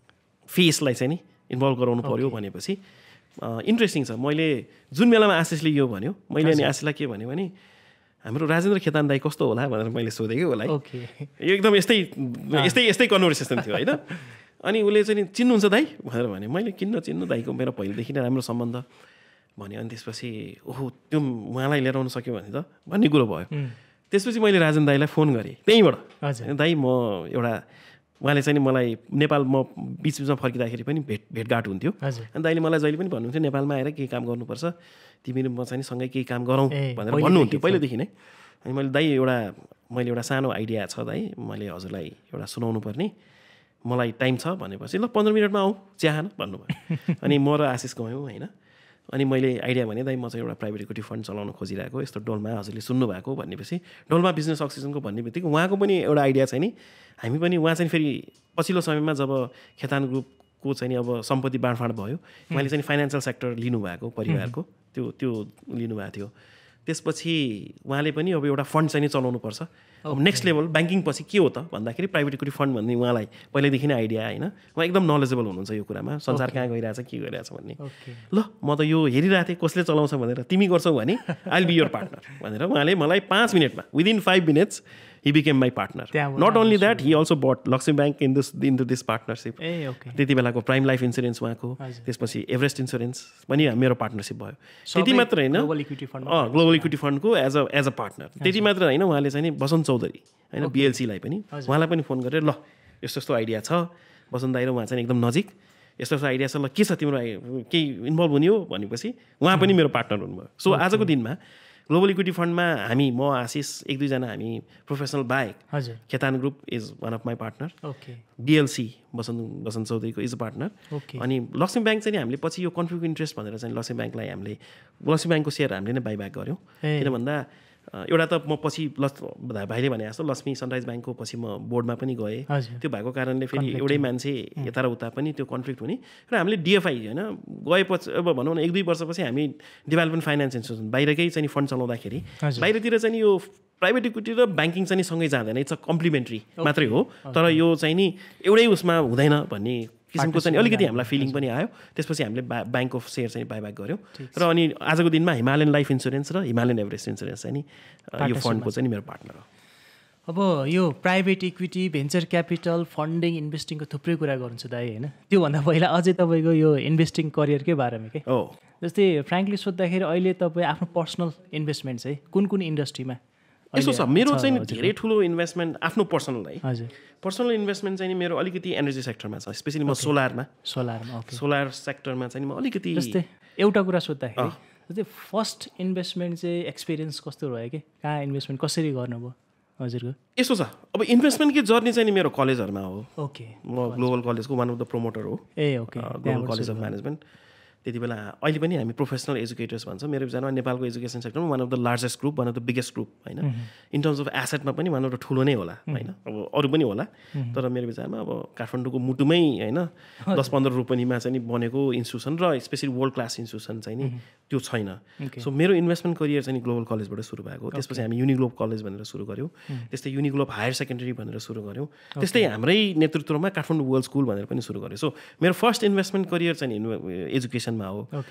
फेसलाई चाहिँ नि इन्भल्भ गराउनु पऱ्यो भनेपछि इन्ट्रेस्टिङ छ। मैले जुन बेलामा आशिषले यो भन्यो, मैले अनि आशिषलाई के भन्यो भने हाम्रो राजेन्द्र खेतान दाई कस्तो होला भनेर मैले सोधेँ कि उसलाई। यो एकदम यस्तै यस्तै यस्तै कन्भर्सेसन थियो होइन। अनि उसले चाहिँ नि चिन्नुहुन्छ दाई भनेर भन्यो। मैले किन्न चिन्नु, दाईको मेरो पहिलेदेखि नै राम्रो सम्बन्ध भन्यो। अनि त्यसपछि ओहो त्यो उहाँलाई लिएर आउनु सक्यो भने त भन्ने कुरो भयो। त्यसपछि मैले राजेन्द्र दाईलाई फोन गरेँ त्यहीँबाट, दाई म एउटा उहाँले चाहिँ नि मलाई नेपाल म बिच बिचमा फर्किँदाखेरि पनि भेट भेटघाट हुन्थ्यो। अनि दाइले मलाई जहिले पनि भन्नुहुन्थ्यो नेपालमा आएर केही काम गर्नुपर्छ, तिमीहरू म चाहिँ सँगै केही काम गरौँ भनेर भन्नुहुन्थ्यो पहिलेदेखि नै। अनि मैले दाइ एउटा मैले एउटा सानो आइडिया छ दाइ, मैले हजुरलाई एउटा सुनाउनु पर्ने, मलाई टाइम छ भनेपछि ल पन्ध्र मिनटमा आउँ चिया खान भन्नुभयो। अनि म र आशिष गयौँ होइन। अनि मैले आइडिया भने दाइ म चाहिँ एउटा प्राइभेट इक्विटी फन्ड चलाउन खोजिरहेको, यस्तो डोलमा हजुरले सुन्नुभएको भनेपछि डोलमा बिजनेस अक्सिजनको भन्ने बित्तिकै उहाँको पनि एउटा आइडिया चाहिँ नि हामी पनि उहाँ चाहिँ फेरि पछिल्लो समयमा जब खेतान ग्रुपको चाहिँ नि अब सम्पत्ति बाँडफाँड भयो, उहाँले चाहिँ फाइनेन्सियल सेक्टर लिनुभएको परिवारको त्यो त्यो लिनुभएको थियो। त्यसपछि उहाँले पनि अब एउटा फन्ड चाहिँ नि चलाउनुपर्छ। अब नेक्स्ट लेभल ब्याङ्किङ पछि के हो त भन्दाखेरि प्राइभेट इक्विटी फन्ड भन्ने उहाँलाई पहिल्यैदेखि नै आइडिया होइन। उहाँ एकदम नलेजेबल हुनुहुन्छ यो कुरामा, संसार कहाँ गइरहेछ के गरिरहेछ भन्ने। ल म त यो हेरिरहेको थिएँ कसले चलाउँछ भनेर, तिमी गर्छौ भने I will be your partner भनेर उहाँले मलाई पाँच मिनटमा within five minutes he became my partner. Not only that, he also bought Lakshmi Bank in this into this partnership. त्यति बेलाको प्राइम लाइफ इन्सुरेन्स उहाँको, त्यसपछि एभरेस्ट इन्सुरेन्स पनि मेरो पार्टनरसिप भयो। त्यति मात्र होइन, अँ ग्लोबल इक्विटी फन्डको as a as a partner. त्यति मात्र होइन, उहाँले चाहिँ नि बसन्त चौधरी होइन बिएलसीलाई पनि उहाँलाई पनि फोन गरेर ल यस्तो यस्तो आइडिया छ, बसन्त दाइ र उहाँ चाहिँ एकदम नजिक, यस्तो यस्तो आइडिया छ, ल के छ तिम्रो केही इन्भल्भ हुने हो भनेपछि उहाँ पनि मेरो पार्टनर हुनुभयो। सो आजको दिनमा ग्लोबल इक्विटी फन्डमा हामी म आशिष एक दुईजना हामी प्रोफेसनल बाहेक Khetan group is one of my partner, BLC Basant Basant चौधरीको इज अ पार्टनर। अनि लक्ष्मी ब्याङ्क चाहिँ हामीले पछि यो कन्फ्लिक्ट इन्ट्रेस्ट भनेर चाहिँ लक्ष्मी ब्याङ्कलाई हामीले लक्ष्मी ब्याङ्कको सेयर हामीले नै बाइब्याक गऱ्यौँ। किन भन्दा एउटा त म पछि लस् भाइले भने जस्तो लक्ष्मी सनराइज ब्याङ्कको पछि म बोर्डमा पनि गएँ। त्यो भएको कारणले फेरि एउटै मान्छे यता र उता पनि त्यो कन्फ्लिक्ट हुने र हामीले डिएफआई होइन गएपछि अब भनौँ न एक दुई वर्षपछि हामी डेभलपमेन्ट फाइनेन्स इन्स्टिट्युसन बाहिरकै चाहिँ फन्ड चलाउँदाखेरि बाहिरतिर चाहिँ यो प्राइभेट इक्विटी र ब्याङ्किङ चाहिँ सँगै जाँदैन, इट्स अ कम्प्लिमेन्ट्री मात्रै हो। तर यो चाहिँ नि एउटै उसमा हुँदैन भन्ने किसिमको चाहिँ अलिकति हामीलाई फिलिङ पनि आयो। त्यसपछि हामीले बा ब्याङ्क अफ सेयर चाहिँ बाइब्याक गऱ्यौँ र अनि आजको दिनमा हिमालयन लाइफ इन्सुरेन्स र हिमालयन एभरेस्ट इन्सुरेन्स चाहिँ नि यो फन्डको चाहिँ मेरो पार्टनर हो। अब यो private equity, venture capital, funding, इन्भेस्टिङको थुप्रै कुरा गर्नुहुन्छ दाइ होइन। त्योभन्दा पहिला अझै तपाईँको यो इन्भेस्टिङ करियरकै बारेमा के हो, जस्तै फ्रेङ्कली सोद्धाखेरि अहिले तपाईँ आफ्नो पर्सनल इन्भेस्टमेन्ट चाहिँ कुन कुन इन्डस्ट्रीमा? यसो छ मेरो चाहिँ धेरै ठुलो इन्भेस्टमेन्ट आफ्नो पर्सनल है। हजुर, पर्सनल इन्भेस्टमेन्ट चाहिँ मेरो अलिकति एनर्जी सेक्टरमा छ, स्पेसली म सोलरमा सोलरमा सोलर सेक्टरमा चाहिँ म अलिकति। जस्तै एउटा कुरा सोद्धाखेरि जस्तै फर्स्ट इन्भेस्टमेन्ट चाहिँ एक्सपिरियन्स कस्तो रह्यो कि कहाँ इन्भेस्टमेन्ट कसरी गर्नुभयो हजुरको? यसो छ अब इन्भेस्टमेन्टकै जर्नी चाहिँ नि मेरो कलेजहरूमा हो। ओके, म ग्लोबल कलेजको वान अफ द प्रोमोटर हो। ए okay, global college of management. त्यति बेला अहिले पनि हामी प्रोफेसनल एजुकेटर्स भन्छ। मेरो विचारमा नेपालको एजुकेसन सेक्टरमा one of the largest group, one of the biggest group होइन। इन टर्म्स अफ एसेटमा पनि वान अफ द ठुलो नै होला होइन। अब अरू पनि होला, तर मेरो विचारमा अब काठमाडौँको मुटुमै होइन दस पन्ध्र रुपियाँमा चाहिँ बनेको इन्स्टिट्युसन र स्पेसली वर्ल्ड क्लास इन्स्टिट्युसन चाहिँ नि त्यो छैन। सो मेरो इन्भेस्टमेन्ट करियर चाहिँ ग्लोबल कलेजबाट सुरु भएको। त्यसपछि हामी युनिग्लोब कलेज भनेर सुरु गऱ्यौँ, त्यस्तै युनिग्लोब हायर सेकेन्डरी भनेर सुरु गऱ्यौँ, त्यस्तै हाम्रै नेतृत्वमा काठमाडौँ वर्ल्ड स्कुल भनेर पनि सुरु गऱ्यौँ। सो मेरो फर्स्ट इन्भेस्टमेन्ट करियर चाहिँ एजुकेसनमा हो।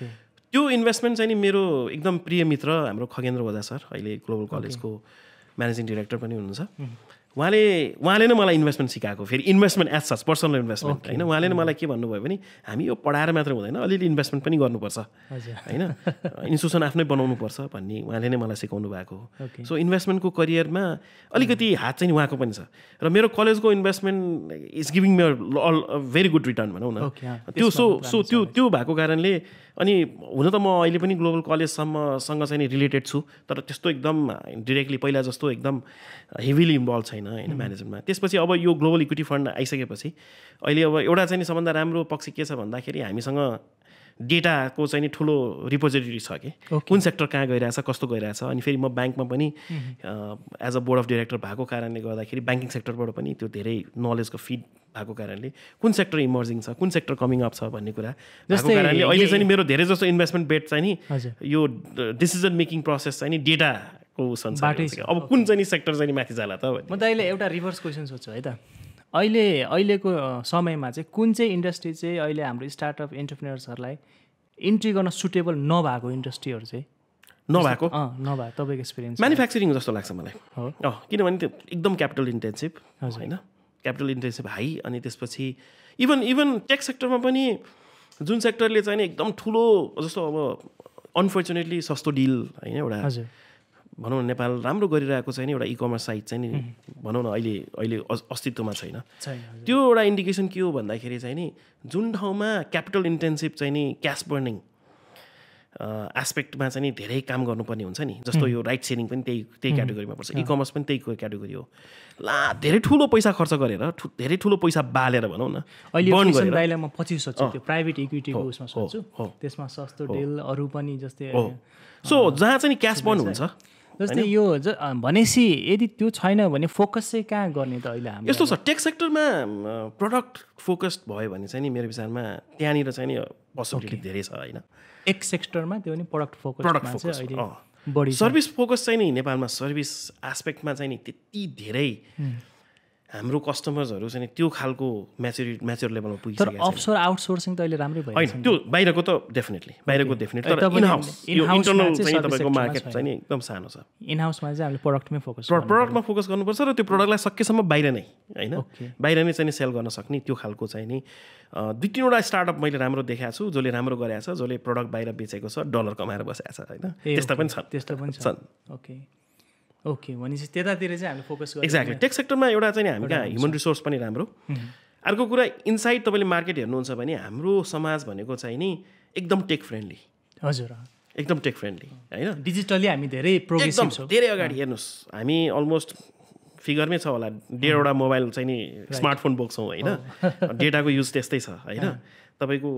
त्यो इन्भेस्टमेन्ट चाहिँ नि मेरो एकदम प्रिय मित्र हाम्रो खगेन्द्र ओझा सर अहिले ग्लोबल कलेजको म्यानेजिङ डिरेक्टर पनि हुनुहुन्छ। उहाँले उहाँले नै मलाई इन्भेस्टमेन्ट सिकाएको, फेरि investment as such personal investment होइन। उहाँले नै मलाई के भन्नुभयो भने हामी यो पढाएर मात्र हुँदैन, अलिअलि इन्भेस्टमेन्ट पनि गर्नुपर्छ होइन, इन्स्टिट्युसन आफ्नै बनाउनुपर्छ भन्ने उहाँले नै मलाई सिकाउनु भएको हो। सो इन्भेस्टमेन्टको करियरमा अलिकति हात चाहिँ उहाँको पनि छ र मेरो कलेजको investment is giving me all very good return भनौँ न। त्यो सो सो त्यो त्यो भएको कारणले अनि हुन त म अहिले पनि ग्लोबल कलेजसम्मसँग चाहिँ नि रिलेटेड छु, तर त्यस्तो एकदम डिरेक्टली पहिला जस्तो एकदम हेभिली इन्भल्भ छैन होइन म्यानेजमेन्टमा। त्यसपछि अब यो ग्लोबल इक्विटी फन्ड आइसकेपछि अहिले अब एउटा चाहिँ नि सबभन्दा राम्रो पक्ष के छ भन्दाखेरि हामीसँग डेटाको चाहिँ नि ठुलो रिपोजिटरी छ कि कुन सेक्टर कहाँ गइरहेछ कस्तो गइरहेछ। अनि फेरि म ब्याङ्कमा पनि as a board of director भएको कारणले गर्दाखेरि ब्याङ्किङ सेक्टरबाट पनि त्यो धेरै नलेजको फिड भएको कारणले कुन सेक्टर इमर्जिङ छ कुन सेक्टर कमिङ अप छ भन्ने कुरा भएको कारणले अहिले चाहिँ मेरो धेरै जस्तो इन्भेस्टमेन्ट बेट चाहिँ नि यो डिसिजन मेकिङ प्रोसेस चाहिँ नि डेटाको संसार अब कुन चाहिँ सेक्टर चाहिँ माथि जाला त। म त अहिले एउटा रिभर्स क्वेसन सोध्छु है त, अहिले अहिलेको समयमा चाहिँ कुन चाहिँ इन्डस्ट्री चाहिँ अहिले हाम्रो स्टार्टअप एन्टरप्रेन्योर्सहरूलाई इन्ट्री गर्न सुटेबल नभएको इन्डस्ट्रीहरू चाहिँ नभएको नभएको तपाईँको एक्सपिरियन्स? म्यानुफ्याक्चरिङ जस्तो लाग्छ मलाई हो, किनभने त्यो एकदम क्यापिटल इन्टेन्सिभ होइन, क्यापिटल इन्टेन्सिभ हाई। अनि त्यसपछि इभन इभन टेक सेक्टरमा पनि जुन सेक्टरले चाहिँ एकदम ठुलो जस्तो अब अनफर्चुनेटली सस्तो डिल होइन एउटा भनौँ न नेपाल राम्रो गरिरहेको चाहिँ एउटा इ कमर्स साइट चाहिँ नि भनौँ न अहिले अहिले अस्तित्वमा छैन। त्यो एउटा इन्डिकेसन के हो भन्दाखेरि चाहिँ नि जुन ठाउँमा क्यापिटल इन्टेन्सिभ चाहिँ नि क्यास बर्निङ एस्पेक्टमा चाहिँ नि धेरै काम गर्नुपर्ने हुन्छ नि, जस्तो यो राइट सेलिङ पनि त्यही त्यही क्याटेगोरीमा पर्छ, इ कमर्स पनि त्यही क्याटेगोरी हो। ला धेरै ठुलो पैसा खर्च गरेर धेरै ठुलो पैसा बालेर भनौँ न अहिले म पछि सोध्छु त्यो प्राइभेट इक्विटीको उसमा सोध्छु, त्यसमा सस्तो डिल अरू पनि जस्तै हो। सो जहाँ चाहिँ नि क्यास बर्न हुन्छ जस्तै यो भनेपछि यदि त्यो छैन भने फोकस चाहिँ कहाँ गर्ने त अहिले हाम्रो? यस्तो छ टेक सेक्टरमा प्रडक्ट फोकस्ड भयो भने चाहिँ नि मेरो विचारमा त्यहाँनिर चाहिँ नि पोसिबिलिटी धेरै छ होइन। एक सेक्टरमा त्यो पनि प्रडक्ट फोकस प्रडक्ट फोकस बढी सर्भिस फोकस चाहिँ नि नेपालमा सर्भिस एस्पेक्टमा चाहिँ नि त्यति धेरै हाम्रो कस्टमर्सहरू चाहिँ त्यो खालको म्याच्योरिटी म्याच्योर लेभलमा पुगिसकेको छ। तर अफसोर आउटसोर्सिङ त अहिले राम्रै भयो होइन, त्यो बाहिरको त डेफिनेटली बाहिरको डेफिनेटली, तर इन हाउस यो इन्टरनल चाहिँ तपाईँको मार्केट चाहिँ नि एकदम सानो छ। इन हाउसमा चाहिँ हामीले प्रडक्टमै फोकस प्रडक्टमा फोकस गर्नुपर्छ र त्यो प्रडक्टलाई सकेसम्म बाहिर नै होइन बाहिर नै चाहिँ सेल गर्न सक्ने त्यो खालको चाहिँ नि दुई तिनवटा स्टार्टअप मैले राम्रो देखाएको छु जसले राम्रो गरेको छ, जसले प्रडक्ट बाहिर बेचेको छ, डलर कमाएर बसेको छ होइन, त्यस्ता पनि छन् त्यस्तो पनि छन्। ओके ओके भनेपछि त्यतातिर चाहिँ हामीले फोकस गर्छौँ। एक्ज्याक्टली टेक सेक्टरमा एउटा चाहिँ हामी कहाँ ह्युमन रिसोर्स पनि राम्रो। अर्को कुरा इनसाइड तपाईँले मार्केट हेर्नुहुन्छ भने हाम्रो समाज भनेको चाहिँ नि एकदम टेक फ्रेन्डली। हजुर एकदम टेक फ्रेन्डली होइन, डिजिटली हामी धेरै प्रोग्रेसिभ छौँ, धेरै अगाडि हेर्नुहोस् हामी अलमोस्ट फिगरमै छ होला डेढवटा मोबाइल चाहिँ नि स्मार्टफोन बोक्छौँ होइन, डेटाको युज त्यस्तै छ होइन। तपाईँको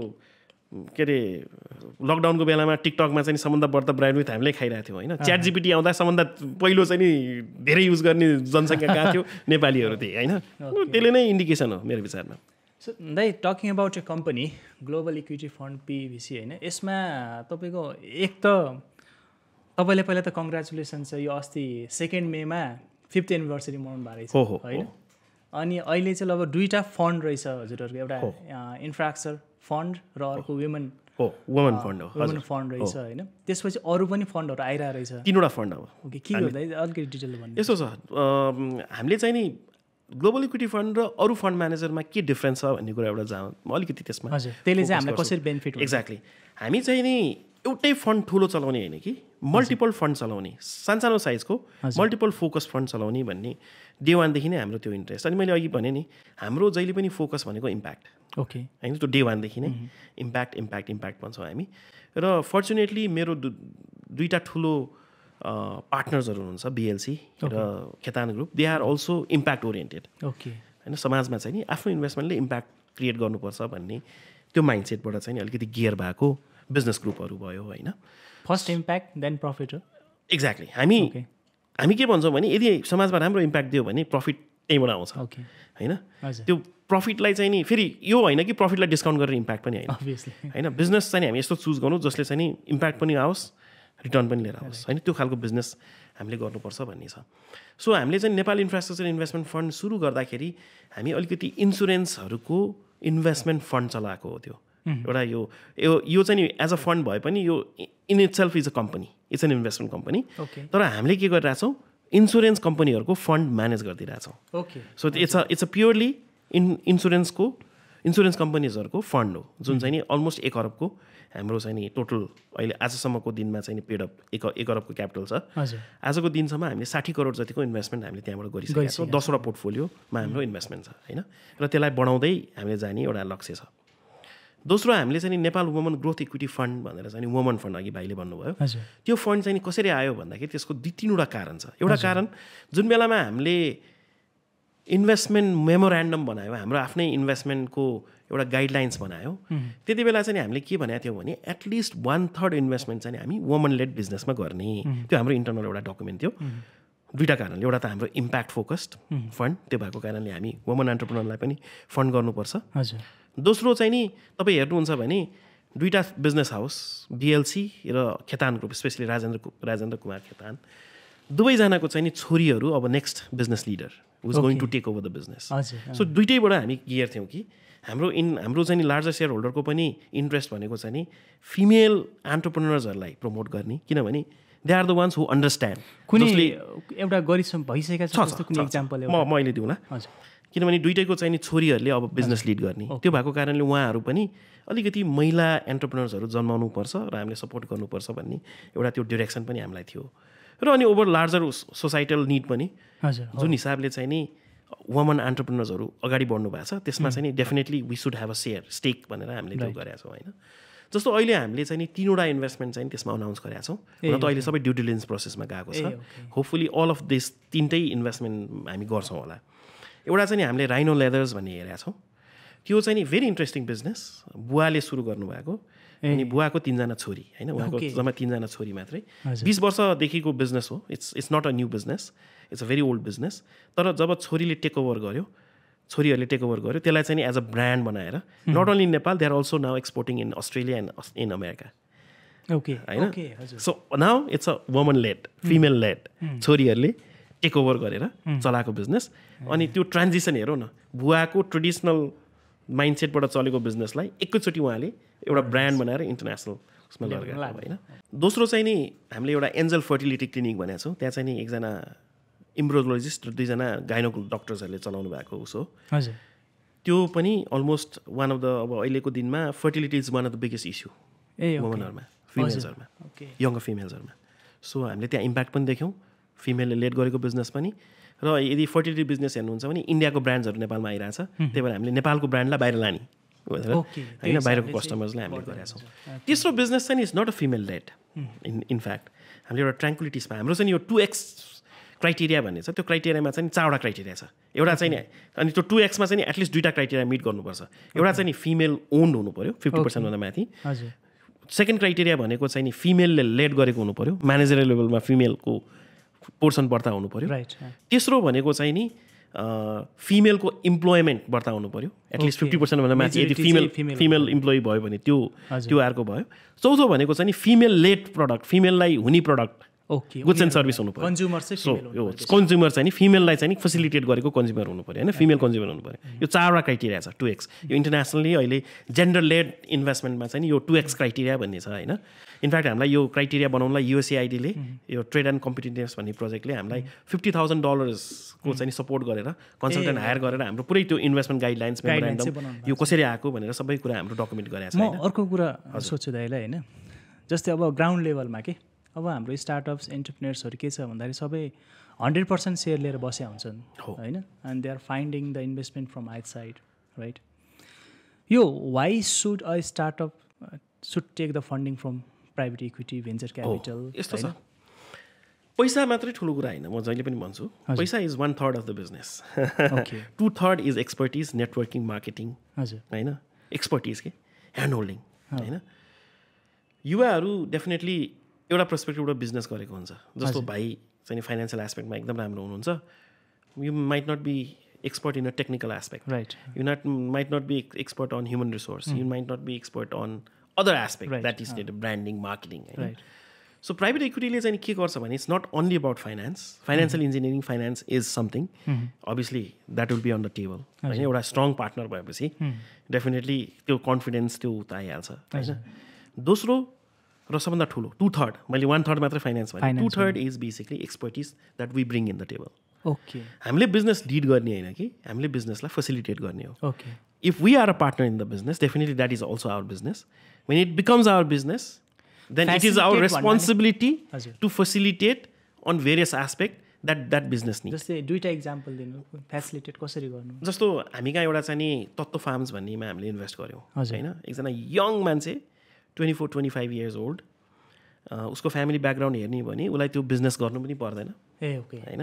के अरे लकडाउनको बेलामा टिकटकमा चाहिँ सबभन्दा बढ्ता ब्रान्ड विथ हामीले खाइरहेको थियौँ होइन। च्याट जिपिटी आउँदा सबभन्दा पहिलो चाहिँ नि धेरै युज गर्ने जनसङ्ख्या कहाँ थियो? नेपालीहरू थिए होइन। त्यसले नै इन्डिकेसन हो मेरो विचारमा। सो दाइ talking about a company global equity fund PVC होइन, यसमा तपाईँको एक त तपाईँले पहिला त कङ्ग्रेचुलेसन छ, यो अस्ति सेकेन्ड मेमा फिफ्थ एनिभर्सरी मनाउनु भएको रहेछ होइन। अनि अहिले चाहिँ लगभग दुईवटा फन्ड रहेछ हजुरहरूको, एउटा इन्फ्रास्ट्रक्चर फन्ड र अर्को वुमेन हो वुमेन फन्ड हो वुमेन फन्ड रहेछ होइन। त्यसपछि अरू पनि फन्डहरू आइरहेको रहेछ, तिनवटा फन्ड हो। ओके के गर्दा अलिकति डिटेल भन्नु? यस्तो छ हामीले चाहिँ नि ग्लोबल इक्विटी फन्ड र अरू फन्ड म्यानेजरमा के डिफ्रेन्स छ भन्ने कुरा एउटा जाउँ अलिकति त्यसमा। हजुर त्यसले चाहिँ हामीलाई कसरी बेनिफिट हुन्छ? एक्ज्याक्टली हामी चाहिँ नि एउटै फन्ड ठुलो चलाउने होइन कि मल्टिपल फन्ड चलाउने, सानसानो साइजको मल्टिपल फोकस फन्ड चलाउने भन्ने डे वानदेखि नै हाम्रो त्यो इन्ट्रेस्ट। अनि मैले अघि भने नि हाम्रो जहिले पनि फोकस भनेको इम्प्याक्ट ओके होइन, त्यो डे वानदेखि नै इम्प्याक्ट इम्प्याक्ट इम्प्याक्ट भन्छौँ हामी। र फर्चुनेटली मेरो दु दुईवटा ठुलो पार्टनर्सहरू हुनुहुन्छ बिएलसी र Khetan group, they are also impact oriented okay होइन। समाजमा चाहिँ नि आफ्नो इन्भेस्टमेन्टले इम्प्याक्ट क्रिएट गर्नुपर्छ भन्ने त्यो माइन्डसेटबाट चाहिँ नि अलिकति गियर भएको बिजनेस ग्रुपहरू भयो होइन। फर्स्ट इम्प्याक्ट देन प्रफिट हो। एक्ज्याक्टली हामी हामी के भन्छौँ भने यदि समाजमा राम्रो इम्प्याक्ट दियो भने प्रफिट त्यहीँबाट आउँछ होइन। त्यो प्रफिटलाई चाहिँ नि फेरि यो होइन कि प्रफिटलाई डिस्काउन्ट गरेर इम्प्याक्ट पनि होइन होइन। बिजनेस चाहिँ हामी यस्तो चुज गर्नु जसले चाहिँ नि इम्प्याक्ट पनि आओस् रिटर्न पनि लिएर आओस् होइन, त्यो खालको बिजनेस हामीले गर्नुपर्छ भन्ने छ। सो हामीले चाहिँ नेपाल इन्फ्रास्ट्रक्चर इन्भेस्टमेन्ट फन्ड सुरु गर्दाखेरि हामी अलिकति इन्सुरेन्सहरूको इन्भेस्टमेन्ट फन्ड चलाएको हो त्यो एउटा यो यो चाहिँ नि एज अ फन्ड भए पनि यो in itself is a company, it's an investment company. तर हामीले के गरिरहेछौँ, इन्सुरेन्स कम्पनीहरूको फन्ड म्यानेज गरिदिरहेछौँ। Okay, so it's a it's a purely in इन्सुरेन्सको इन्सुरेन्स कम्पनीजहरूको फन्ड हो, जुन चाहिँ नि अलमोस्ट एक अरबको हाम्रो चाहिँ नि टोटल अहिले आजसम्मको दिनमा चाहिँ नि पेड अप एक एक अरबको क्यापिटल छ। आजको दिनसम्म हामीले साठी करोड जतिको इन्भेस्टमेन्ट हामीले त्यहाँबाट गरिसकेका छौँ। दसवटा पोर्टफोलियोमा हाम्रो इन्भेस्टमेन्ट छ होइन, र त्यसलाई बढाउँदै हामीले जाने एउटा लक्ष्य छ। दोस्रो हामीले चाहिँ नि Nepal woman growth equity fund भनेर चाहिँ नि वुमन फन्ड अघि भाइले भन्नुभयो, त्यो फन्ड चाहिँ नि कसरी आयो भन्दाखेरि त्यसको दुई तिनवटा कारण छ। एउटा कारण जुन बेलामा हामीले इन्भेस्टमेन्ट मेमोरेन्डम बनायो, हाम्रो आफ्नै इन्भेस्टमेन्टको एउटा गाइडलाइन्स बनायो, त्यति बेला चाहिँ हामीले के भनेको थियौँ भने एटलिस्ट वान थर्ड इन्भेस्टमेन्ट चाहिँ हामी वुमन लेड बिजनेसमा गर्ने, त्यो हाम्रो इन्टरनल एउटा डकुमेन्ट थियो। दुईवटा कारणले, एउटा त हाम्रो इम्प्याक्ट फोकस्ड फन्ड, त्यो भएको कारणले हामी वुमन एन्टरप्रेन्योरलाई पनि फन्ड गर्नुपर्छ। दोस्रो चाहिँ नि तपाईँ हेर्नुहुन्छ भने दुईवटा बिजनेस हाउस बिएलसी र खेतान ग्रुप, स्पेसली राजेन्द्र राजेन्द्र कुमार खेतान, दुवैजनाको चाहिँ नि छोरीहरू अब next business leader who is going to take over the business. So दुइटैबाट हामी क्लियर थियौँ कि हाम्रो इन हाम्रो चाहिँ नि लार्जर सेयर होल्डरको पनि इन्ट्रेस्ट भनेको चाहिँ नि फिमेल एन्टरप्रेन्योर्सहरूलाई प्रमोट गर्ने, किनभने they are the ones who understand. कुनै एउटा गरिसम भइसकेको छ जस्तो कुनै एक्जाम्पल म मैले दिउँला, किनभने दुइटैको चाहिँ नि छोरीहरूले अब बिजनेस लिड गर्ने, त्यो भएको कारणले उहाँहरू पनि अलिकति महिला एन्टरप्रेन्योर्सहरू जन्माउनुपर्छ र हामीले सपोर्ट गर्नुपर्छ भन्ने एउटा त्यो डिरेक्सन पनि हामीलाई थियो। र अनि ओभर लार्जर सोसाइटल निड पनि, जुन हिसाबले चाहिँ नि वुमन एन्टरप्रेन्योर्सहरू अगाडि बढ्नु भएको छ, त्यसमा चाहिँ नि definitely we should have a share stake भनेर हामीले त्यो गरेका छौँ होइन। जस्तो अहिले हामीले चाहिँ नि तिनवटा इन्भेस्टमेन्ट चाहिँ त्यसमा अनाउन्स गरेका छौँ, र त अहिले सबै ड्यु डिलिजेन्स प्रोसेसमा गएको छ। होपफुली अल अफ दिस तिनटै इन्भेस्टमेन्ट हामी गर्छौँ होला। एउटा चाहिँ नि हामीले राइनो लेदर्स भन्ने हेरेका छौँ, त्यो चाहिँ नि भेरी इन्ट्रेस्टिङ बिजनेस, बुवाले सुरु गर्नुभएको, अनि बुवाको तिनजना छोरी होइन, उहाँको जम्मा तिनजना छोरी मात्रै। बिस वर्षदेखिको बिजनेस हो, it's it's not a new business, it's a very old business. तर जब छोरीले टेक ओभर गर्यो, छोरीहरूले टेक ओभर गर्यो, त्यसलाई चाहिँ नि एज अ ब्रान्ड बनाएर not only in Nepal, they are also now exporting in Australia and in America. Okay होइन, so now it's a woman led, female led, छोरीहरूले टेक ओभर गरेर चलाएको बिजनेस। अनि त्यो ट्रान्जिसन हेरौँ न, बुवाको ट्रेडिसनल माइन्डसेटबाट चलेको बिजनेसलाई एकैचोटि उहाँले एउटा ब्रान्ड बनाएर इन्टरनेसनल उसमा लगेको होइन। दोस्रो चाहिँ नि हामीले एउटा एन्जल फर्टिलिटी क्लिनिक भनेको छौँ, त्यहाँ चाहिँ नि एकजना इम्ब्रोलोजिस्ट र दुईजना गाइनोको डक्टर्सहरूले चलाउनु भएको उसो। हजुर, त्यो पनि अलमोस्ट वान अफ द अब अहिलेको दिनमा fertility is one of the biggest issue वुमनहरूमा, फिमेल्सहरूमा, यङ्गर फिमेल्सहरूमा। सो हामीले त्यहाँ इम्प्याक्ट पनि देख्यौँ, फिमेलले लेड गरेको बिजनेस पनि। र यदि फर्टिलिटी बिजनेस हेर्नुहुन्छ भने इन्डियाको ब्रान्ड्सहरू नेपालमा आइरहेछ, त्यही भएर हामीले नेपालको ब्रान्डलाई बाहिर लाने भनेर होइन, बाहिरको कस्टमर्सलाई हामीले गरेका छौँ। तेस्रो बिजनेस चाहिँ is not a female led in in fact, हामीले एउटा ट्राङ्क्युलिटी स्पा, हाम्रो चाहिँ यो टु एक्स क्राइटेरिया भन्ने छ, त्यो क्राइटेरियामा चाहिँ चारवटा क्राइटेरिया छ। एउटा चाहिँ नि अनि त्यो टु एक्समा चाहिँ नि एटलिस्ट दुईवटा क्राइटेरिया मिट गर्नुपर्छ। एउटा चाहिँ नि फिमेल ओन्ड हुनु पऱ्यो फिफ्टी पर्सेन्टभन्दा माथि। सेकेन्ड क्राइटेरिया भनेको चाहिँ नि फिमेलले लेड गरेको हुनु पऱ्यो, म्यानेजरियल लेभलमा फिमेलको पोर्सन बढ्ता हुनु पऱ्यो। तेस्रो भनेको चाहिँ नि फिमेलको इम्प्लोइमेन्ट बढ्ता हुनु पऱ्यो, एटलिस्ट फिफ्टी पर्सेन्टभन्दा माथि यदि फिमेल फिमेल इम्प्लोइ भयो भने त्यो त्यो अर्को भयो। चौथो भनेको चाहिँ नि फिमेल लेड प्रडक्ट, फिमेललाई हुने प्रडक्ट गुड्स एन्ड सर्भिस हुनु पऱ्यो। कन्ज्युमर सो यो कन्ज्युमर चाहिँ नि फिमेललाई चाहिँ नि फेसिलिटेट गरेको कन्ज्युमर हुनु पऱ्यो होइन, फिमेल कन्ज्युमर हुनु पऱ्यो। यो चारवटा क्राइटेरिया छ टु एक्स। यो इन्टरनेसनली अहिले जेन्डर लेड इन्भेस्टमेन्टमा चाहिँ नि यो टु एक्स क्राइटेरिया भन्ने छ होइन। इनफ्याक्ट हामीलाई यो क्राइटेरिया बनाउनलाई युएसएआइडीले यो ट्रेड एन्ड कम्पिटिटिभनेस भन्ने प्रोजेक्टले हामीलाई फिफ्टी थाउजन्ड डलर्सको चाहिँ सपोर्ट गरेर कन्सल्टेन्ट हायर गरेर हाम्रो पुरै त्यो इन्भेस्टमेन्ट गाइडलाइन्स मेमोरेन्डम यो कसरी आएको भनेर सबै कुरा हाम्रो डकुमेन्ट गरेको छ। म अर्को कुरा सोच्छु दाइलाई होइन, जस्तै अब ग्राउन्ड लेभलमा के अब हाम्रो स्टार्टअप्स एन्टरप्रेन्योर्सहरू के छ भन्दाखेरि सबै हन्ड्रेड पर्सेन्ट सेयर लिएर बसेका हुन्छन् होइन, and they are finding the investment from right side right. यो why should a startup should take the funding from private equity, venture capital? यस्तो छ, पैसा मात्रै ठुलो कुरा होइन, म जहिले पनि भन्छु पैसा is one third of the business, two third is expertise, networking, marketing होइन, एक्सपर्टिज के ह्यान्ड होल्डिङ होइन। युवाहरू डेफिनेटली एउटा पर्सपेक्टिभबाट बिजनेस गरेको हुन्छ, जस्तो भाइ चाहिँ फाइनेन्सियल एस्पेक्टमा एकदम राम्रो हुनुहुन्छ, you might not be expert in a technical aspect right, you not might not be expert on human resource, you might not be expert on other aspect that is branding, marketing होइन। So private इक्विटीले चाहिँ के गर्छ भने it's not only about finance financial engineering finance is something obviously that will be on the table होइन एउटा strong partner भएपछि definitely त्यो कन्फिडेन्स त्यो उता आइहाल्छ होइन दोस्रो र सबभन्दा ठुलो टु थर्ड मैले वान थर्ड मात्रै फाइनेन्स भने two third is basically expertise that we bring in the table okay हामीले बिजनेस लिड गर्ने होइन कि हामीले बिजनेसलाई फेसिलिटेट गर्ने हो okay if we are a partner in the business definitely that is also our business when it becomes our business then it is our responsibility to facilitate on various aspect that that business needs. जस्तै दुईटा example दिनु facilitate कसरी गर्नु जस्तो हामी कहाँ एउटा चाहिँ नि तत्त्व फार्म्स भन्नेमा हामीले इन्भेस्ट गऱ्यौँ होइन एकजना यङ मान्छे twenty four twenty five years old उसको फ्यामिली ब्याकग्राउन्ड हेर्ने भने उसलाई त्यो बिजनेस गर्नु पनि पर्दैन ए ओके होइन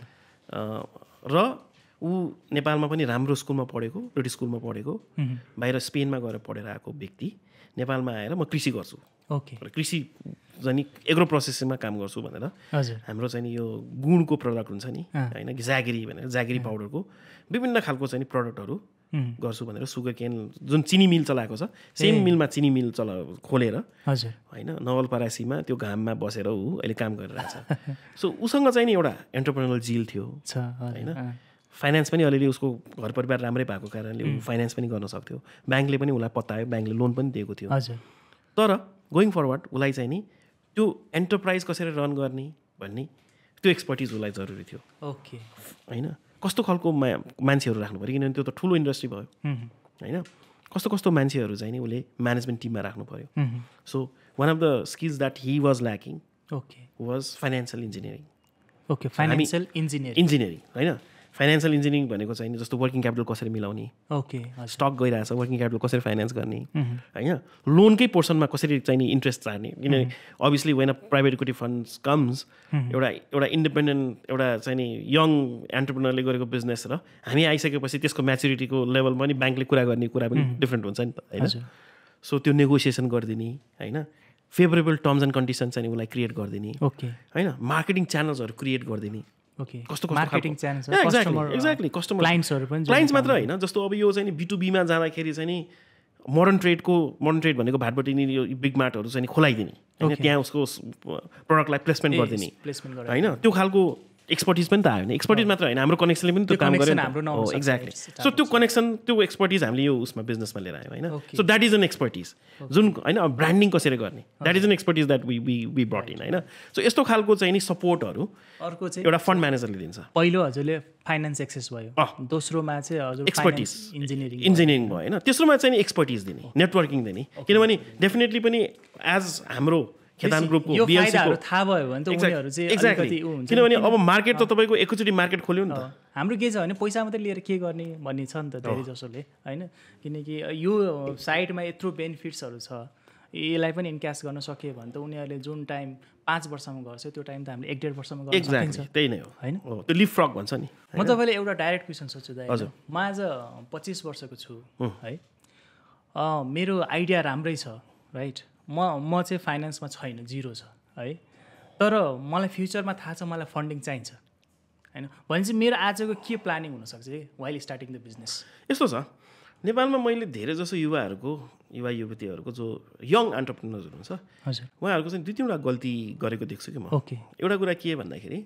हजुर र ऊ नेपालमा पनि राम्रो स्कुलमा पढेको ब्रिटिस स्कुलमा पढेको बाहिर स्पेनमा गएर पढेर आएको व्यक्ति नेपालमा आएर म कृषि गर्छु ओके कृषि चाहिँ एग्रो प्रोसेसिङमा काम गर्छु भनेर हाम्रो चाहिँ यो गुणको प्रडक्ट हुन्छ नि होइन जागिरी भनेर जागिरी पाउडरको विभिन्न खालको चाहिँ प्रडक्टहरू गर्छु भनेर सुगर केन जुन चिनी मिल चलाएको छ सेम मिलमा चिनी मिल चला खोलेर हजुर होइन नवलपरासीमा त्यो घाममा बसेर ऊ अहिले काम गरिरहेछ सो उसँग चाहिँ नि एउटा एन्टरप्रेन्योरल जिल थियो होइन फाइनेन्स पनि अलिअलि उसको घर परिवार राम्रै भएको कारणले ऊ फाइनेन्स पनि गर्न सक्थ्यो ब्याङ्कले पनि उसलाई पत्तायो ब्याङ्कले लोन पनि दिएको थियो हजुर तर गोइङ फरवर्ड उसलाई चाहिँ नि त्यो एन्टरप्राइज कसरी रन गर्ने भन्ने त्यो एक्सपर्टिज उसलाई जरुरी थियो ओके होइन कस्तो खालको मा मान्छेहरू राख्नु पऱ्यो किनभने त्यो त ठुलो इन्डस्ट्री भयो होइन कस्तो कस्तो मान्छेहरू चाहिँ नि उसले म्यानेजमेन्ट टिममा राख्नु पऱ्यो so one of the skills that he was lacking okay was financial engineering okay financial engineering engineering होइन फाइनेन्सियल इन्जिनियरिङ भनेको चाहिँ जस्तो वर्किङ क्यापिटल कसरी मिलाउने ओके स्टक गइरहेछ वर्किङ क्यापिटल कसरी फाइनेन्स गर्ने होइन लोनकै पोर्सनमा कसरी चाहिँ नि इन्ट्रेस्ट चार्ने किनभने obviously when a private equity funds comes एउटा एउटा इन्डिपेन्डेन्ट एउटा चाहिँ नि यङ एन्टरप्रेनरले गरेको बिजनेस र हामी आइसकेपछि त्यसको म्याच्युरिटीको लेभल पनि ब्याङ्कले कुरा गर्ने कुरा पनि डिफ्रेन्ट हुन्छ नि त होइन सो त्यो नेगोसिएसन गरिदिने होइन फेभरेबल टर्म्स एन्ड कन्डिसन्स चाहिँ उसलाई क्रिएट गरिदिने ओके होइन मार्केटिङ च्यानल्सहरू क्रिएट गरिदिने ओके कस्तो marketing channels exactly exactly customer क्लाइन्ट्सहरू पनि क्लाइन्ट्स मात्र होइन जस्तो अब यो चाहिँ नि बिटुबीमा जाँदाखेरि चाहिँ नि मोडर्न ट्रेडको मोडर्न ट्रेड भनेको भाटपट्टि नि यो बिग मार्टहरू चाहिँ खोलाइदिने होइन त्यहाँ उसको प्रडक्टलाई प्लेसमेन्ट गरिदिने प्लेसमेन्ट होइन त्यो खालको एक्सपर्टिज पनि त आयो नि एक्सपर्टिज मात्र होइन हाम्रो कनेक्सनले पनि त्यो काम गर्यो एक्ज्याक्टली सो त्यो कनेक्सन त्यो एक्सपर्टिज हामीले यो उसमा बिजनेसमा लिएर आयौँ होइन so that is an expertise जुन होइन ब्रान्डिङ कसरी गर्ने that is an expertise that we we we brought in होइन सो यस्तो खालको चाहिँ नि सपोर्टहरू अर्को चाहिँ एउटा फन्ड म्यानेजरले दिन्छ पहिलो हजुरले फाइनेन्स एक्सेस भयो दोस्रोमा चाहिँ हजुर एक्सपर्टिज इन्जिनियरिङ इन्जिनियरिङ भयो होइन तेस्रोमा चाहिँ नि एक्सपर्टिज दिने नेटवर्किङ दिने किनभने डेफिनेटली पनि एज हाम्रो खेतान ग्रुपको बिएलसीको थाहा भयो भने त उनीहरू चाहिँ एक्ज्याक्टली किनभने अब मार्केट त तपाईँको एकैचोटि मार्केट खोल्यो नि त हाम्रो के छ भने पैसा मात्रै लिएर के गर्ने भन्ने छ नि त धेरै जसोले होइन किनकि यो साइडमा यत्रो बेनिफिट्सहरू छ यसलाई पनि इन्क्यास गर्न सक्यो भने त उनीहरूले जुन टाइम पाँच वर्षमा गर्छ त्यो टाइम त हामीले एक डेढ वर्षमा गर्न एक्ज्याक्टली त्यही नै हो होइन त्यो लिफ फ्रग भन्छ नि म तपाईँलाई एउटा डाइरेक्ट क्वेसन सोध्छु दाइ हजुर म आज पच्चिस वर्षको छु है मेरो आइडिया राम्रै छ राइट म म चाहिँ फाइनेन्समा छैन जिरो छ है तर मलाई फ्युचरमा थाहा छ मलाई फन्डिङ चाहिन्छ होइन भनेपछि मेरो आजको के प्लानिङ हुनसक्छ है वाइल स्टार्टिङ द बिजनेस यस्तो छ नेपालमा मैले धेरै जसो युवाहरूको युवा युवतीहरूको जो यङ एन्टरप्रेनर्सहरू हुन्छ हजुर उहाँहरूको चाहिँ दुई तिनवटा गल्ती गरेको देख्छु कि म ओके एउटा कुरा के भन्दाखेरि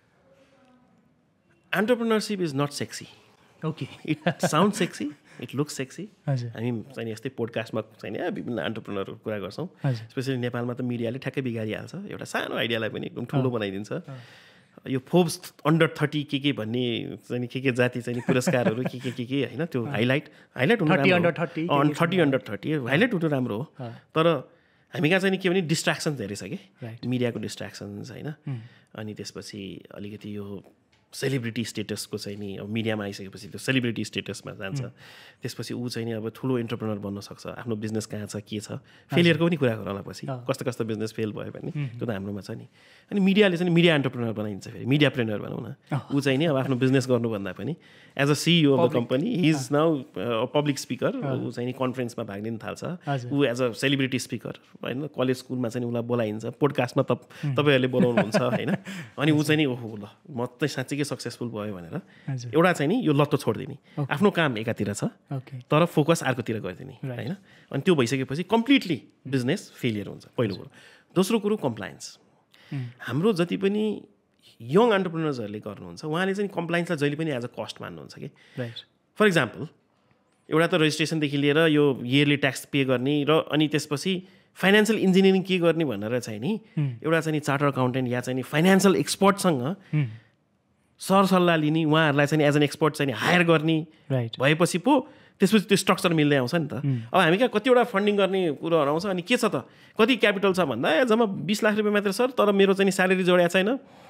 entrepreneurship is not sexy okay it sound sexy it looks sexy हजुर हामी चाहिँ यस्तै पोडकास्टमा चाहिँ विभिन्न एन्टरप्रेनरहरू कुरा गर्छौँ स्पेसली नेपालमा त मिडियाले ठ्याक्कै बिगारिहाल्छ एउटा सानो आइडियालाई पनि एकदम ठुलो बनाइदिन्छ यो फोर्ब्स अन्डर थर्टी के के भन्ने चाहिँ के के जाति चाहिँ पुरस्कारहरू के के के के होइन त्यो हाइलाइट हाइलाइट हुनु under thirty thirty under thirty highlight हुनु राम्रो हो तर हामी कहाँ चाहिँ के भने डिस्ट्र्याक्सन्स धेरै छ कि मिडियाको डिस्ट्र्याक्सन्स होइन अनि त्यसपछि अलिकति यो सेलिब्रिटी स्टेटसको चाहिँ नि अब मिडियामा आइसकेपछि त्यो सेलिब्रिटी स्टेटसमा जान्छ त्यसपछि ऊ चाहिँ नि अब ठुलो एन्टरप्रेनर बन्न सक्छ आफ्नो बिजनेस कहाँ छ के छ फेलियरको पनि कुरा गरौँला पछि कस्तो कस्तो बिजनेस फेल भयो भने त्यो त हाम्रोमा छ नि अनि मिडियाले चाहिँ मिडिया एन्टरप्रेनर बनाइदिन्छ फेरि मिडिया प्रेनर भनौँ न ऊ चाहिँ नि अब आफ्नो बिजनेस गर्नुभन्दा पनि as a CEO of the company he is now public speaker ऊ चाहिँ नि कन्फरेन्समा भाग लिन थाल्छ ऊ एज अ सेलिब्रिटी स्पिकर होइन कलेज स्कुलमा चाहिँ उसलाई बोलाइन्छ पोडकास्टमा त तपाईँहरूले बोलाउनुहुन्छ होइन अनि ऊ चाहिँ नि ओहो ल म चाहिँ साँच्चै सक्सेसफुल भयो भनेर एउटा चाहिँ नि यो लत्तो छोडिदिने आफ्नो काम एकातिर छ तर फोकस अर्कोतिर गरिदिने होइन अनि त्यो भइसकेपछि कम्प्लिटली बिजनेस फेलियर हुन्छ पहिलो कुरो दोस्रो कुरो कम्प्लायन्स हाम्रो जति पनि यङ एन्टरप्रेनर्सहरूले गर्नुहुन्छ उहाँले चाहिँ कम्प्लायन्सलाई जहिले पनि एज अ कस्ट मान्नुहुन्छ कि फर इक्जाम्पल एउटा त रेजिस्ट्रेसनदेखि लिएर यो इयरली ट्याक्स पे गर्ने र अनि त्यसपछि फाइनेन्सियल इन्जिनियरिङ के गर्ने भनेर चाहिँ नि एउटा चाहिँ नि चार्टर अकाउन्टेन्ट या चाहिँ नि फाइनेन्सियल एक्सपर्टसँग सरसल्लाह लिने उहाँहरूलाई चाहिँ एज एन एक्सपर्ट चाहिँ हायर गर्ने भएपछि पो त्यसपछि त्यो स्ट्रक्चर मिल्दै आउँछ नि त अब हामी कहाँ कतिवटा फन्डिङ गर्ने कुरोहरू आउँछ अनि के छ त कति क्यापिटल छ भन्दा जम्मा बिस लाख रुपियाँ मात्रै सर तर मेरो चाहिँ स्यालेरी जोडिया छैन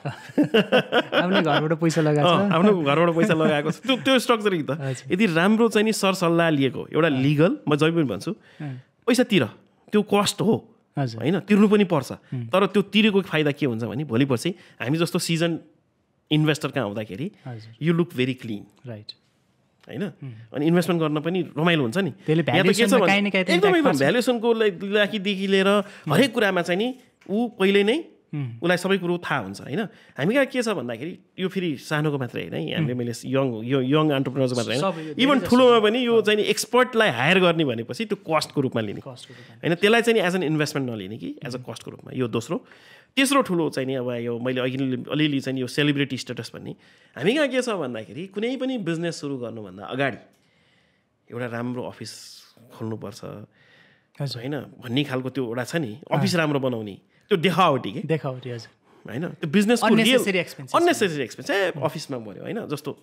आफ्नो घरबाट पैसा लगाएको आफ्नो घरबाट पैसा लगाएको छ त्यो त्यो स्ट्रक्चर त यदि राम्रो चाहिँ नि सरसल्लाह लिएको एउटा लिगल म जहिले पनि भन्छु पैसा तिर त्यो कस्ट हो होइन तिर्नु पनि पर्छ तर त्यो तिरेको फाइदा के हुन्छ भने भोलि पर्सि हामी जस्तो सिजन इन्भेस्टर कहाँ आउँदाखेरि you look very clean right होइन अनि इन्भेस्टमेन्ट गर्न पनि रमाइलो हुन्छ नि एकदमै भ्यालुएसनको लाखीदेखि लिएर हरेक कुरामा चाहिँ नि ऊ पहिले नै उसलाई सबै कुरो थाहा हुन्छ होइन हामी कहाँ के छ भन्दाखेरि यो फेरि सानोको मात्रै होइन हामीले मैले यङ यो यङ एन्टरप्रेनर्स मात्रै होइन इभन ठुलोमा पनि यो चाहिँ नि एक्सपर्टलाई हायर गर्ने भनेपछि त्यो कस्टको रूपमा लिने होइन त्यसलाई चाहिँ एज एन इन्भेस्टमेन्ट नलिने कि एज अ कस्टको रूपमा यो दोस्रो तेस्रो ठुलो चाहिँ नि अब यो मैले अघि अलिअलि चाहिँ यो सेलिब्रिटी स्टेटस भन्ने हामी कहाँ के छ भन्दाखेरि कुनै पनि बिजनेस सुरु गर्नुभन्दा अगाडि एउटा राम्रो अफिस खोल्नुपर्छ होइन भन्ने खालको त्यो एउटा छ नि अफिस राम्रो बनाउने त्यो देखावटी कि देखावटी हजुर होइन त्यो बिजनेसको अननेसेसरी एक्सपेन्स अननेसेसरी एक्सपेन्स ए अफिसमा पऱ्यो होइन जस्तो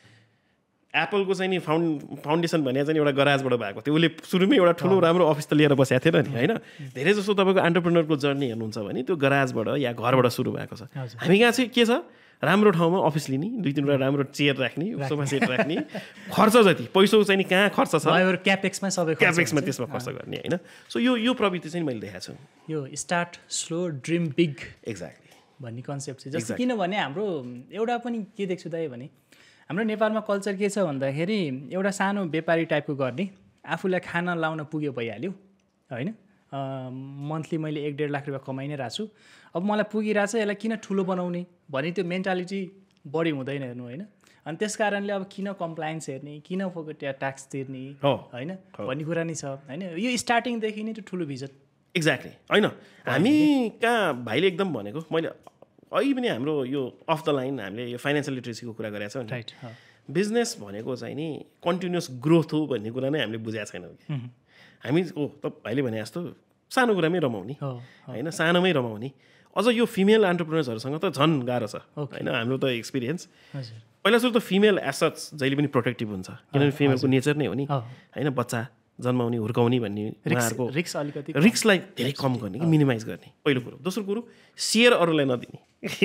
एप्पलको चाहिँ नि फाउन्ड फाउन्डेसन भने चाहिँ एउटा गराजबाट भएको थियो उसले सुरुमै एउटा ठुलो राम्रो अफिस त लिएर बसेको थिएन नि होइन धेरै जस्तो तपाईँको एन्टरप्रेनरको जर्नी हेर्नुहुन्छ भने त्यो गराजबाट या घरबाट सुरु भएको छ हामी कहाँ चाहिँ के छ राम्रो ठाउँमा अफिस लिने दुई तिनवटा राम्रो चेयर राख्ने सोफा सेट राख्ने खर्च जति पैसा चाहिँ नि कहाँ खर्च छ क्यापेक्समा सबै क्यापेक्समा त्यसमा खर्च गर्ने होइन सो यो यो प्रवृत्ति चाहिँ मैले देखाएको छु यो start slow dream big exactly भन्ने कन्सेप्ट चाहिँ जस्तो किनभने हाम्रो एउटा पनि के देख्छु दाइ भने हाम्रो नेपालमा कल्चर के छ भन्दाखेरि एउटा सानो व्यापारी टाइपको गर्ने आफूलाई खाना लाउन पुग्यो भइहाल्यो होइन मन्थली मैले एक डेढ लाख रुपियाँ कमाइ नै रहेको छु अब मलाई पुगिरहेछ यसलाई किन ठुलो बनाउने भने त्यो मेन्टालिटी बढी हुँदैन हेर्नु होइन अनि त्यस कारणले अब किन कम्प्लायन्स हेर्ने किन त्यहाँ ट्याक्स तिर्ने होइन भन्ने कुरा नै छ होइन यो स्टार्टिङदेखि नै त्यो ठुलो भिजन एक्ज्याक्टली होइन हामी कहाँ भाइले एकदम भनेको मैले अहिले पनि हाम्रो यो अफ द लाइन हामीले यो फाइनेन्सियल लिटरेसीको कुरा गरेको छ राइट बिजनेस भनेको चाहिँ नि कन्टिन्युस ग्रोथ हो भन्ने कुरा नै हामीले बुझेको छैनौँ कि हामी ओ त भाइले भने जस्तो सानो कुरामै रमाउने होइन सानोमै रमाउने अझ यो फिमेल एन्टरप्रेनर्सहरूसँग त झन् गाह्रो छ होइन हाम्रो त एक्सपिरियन्स पहिला सुरु त फिमेल एसच जहिले पनि प्रोटेक्टिभ हुन्छ किनभने फिमेलको नेचर नै हो नि होइन बच्चा जन्माउने हुर्काउने भन्ने उहाँहरूको रिक्स अलिकति रिक्सलाई धेरै कम गर्ने कि मिनिमाइज गर्ने पहिलो कुरो दोस्रो कुरो सेयर अरूलाई नदिने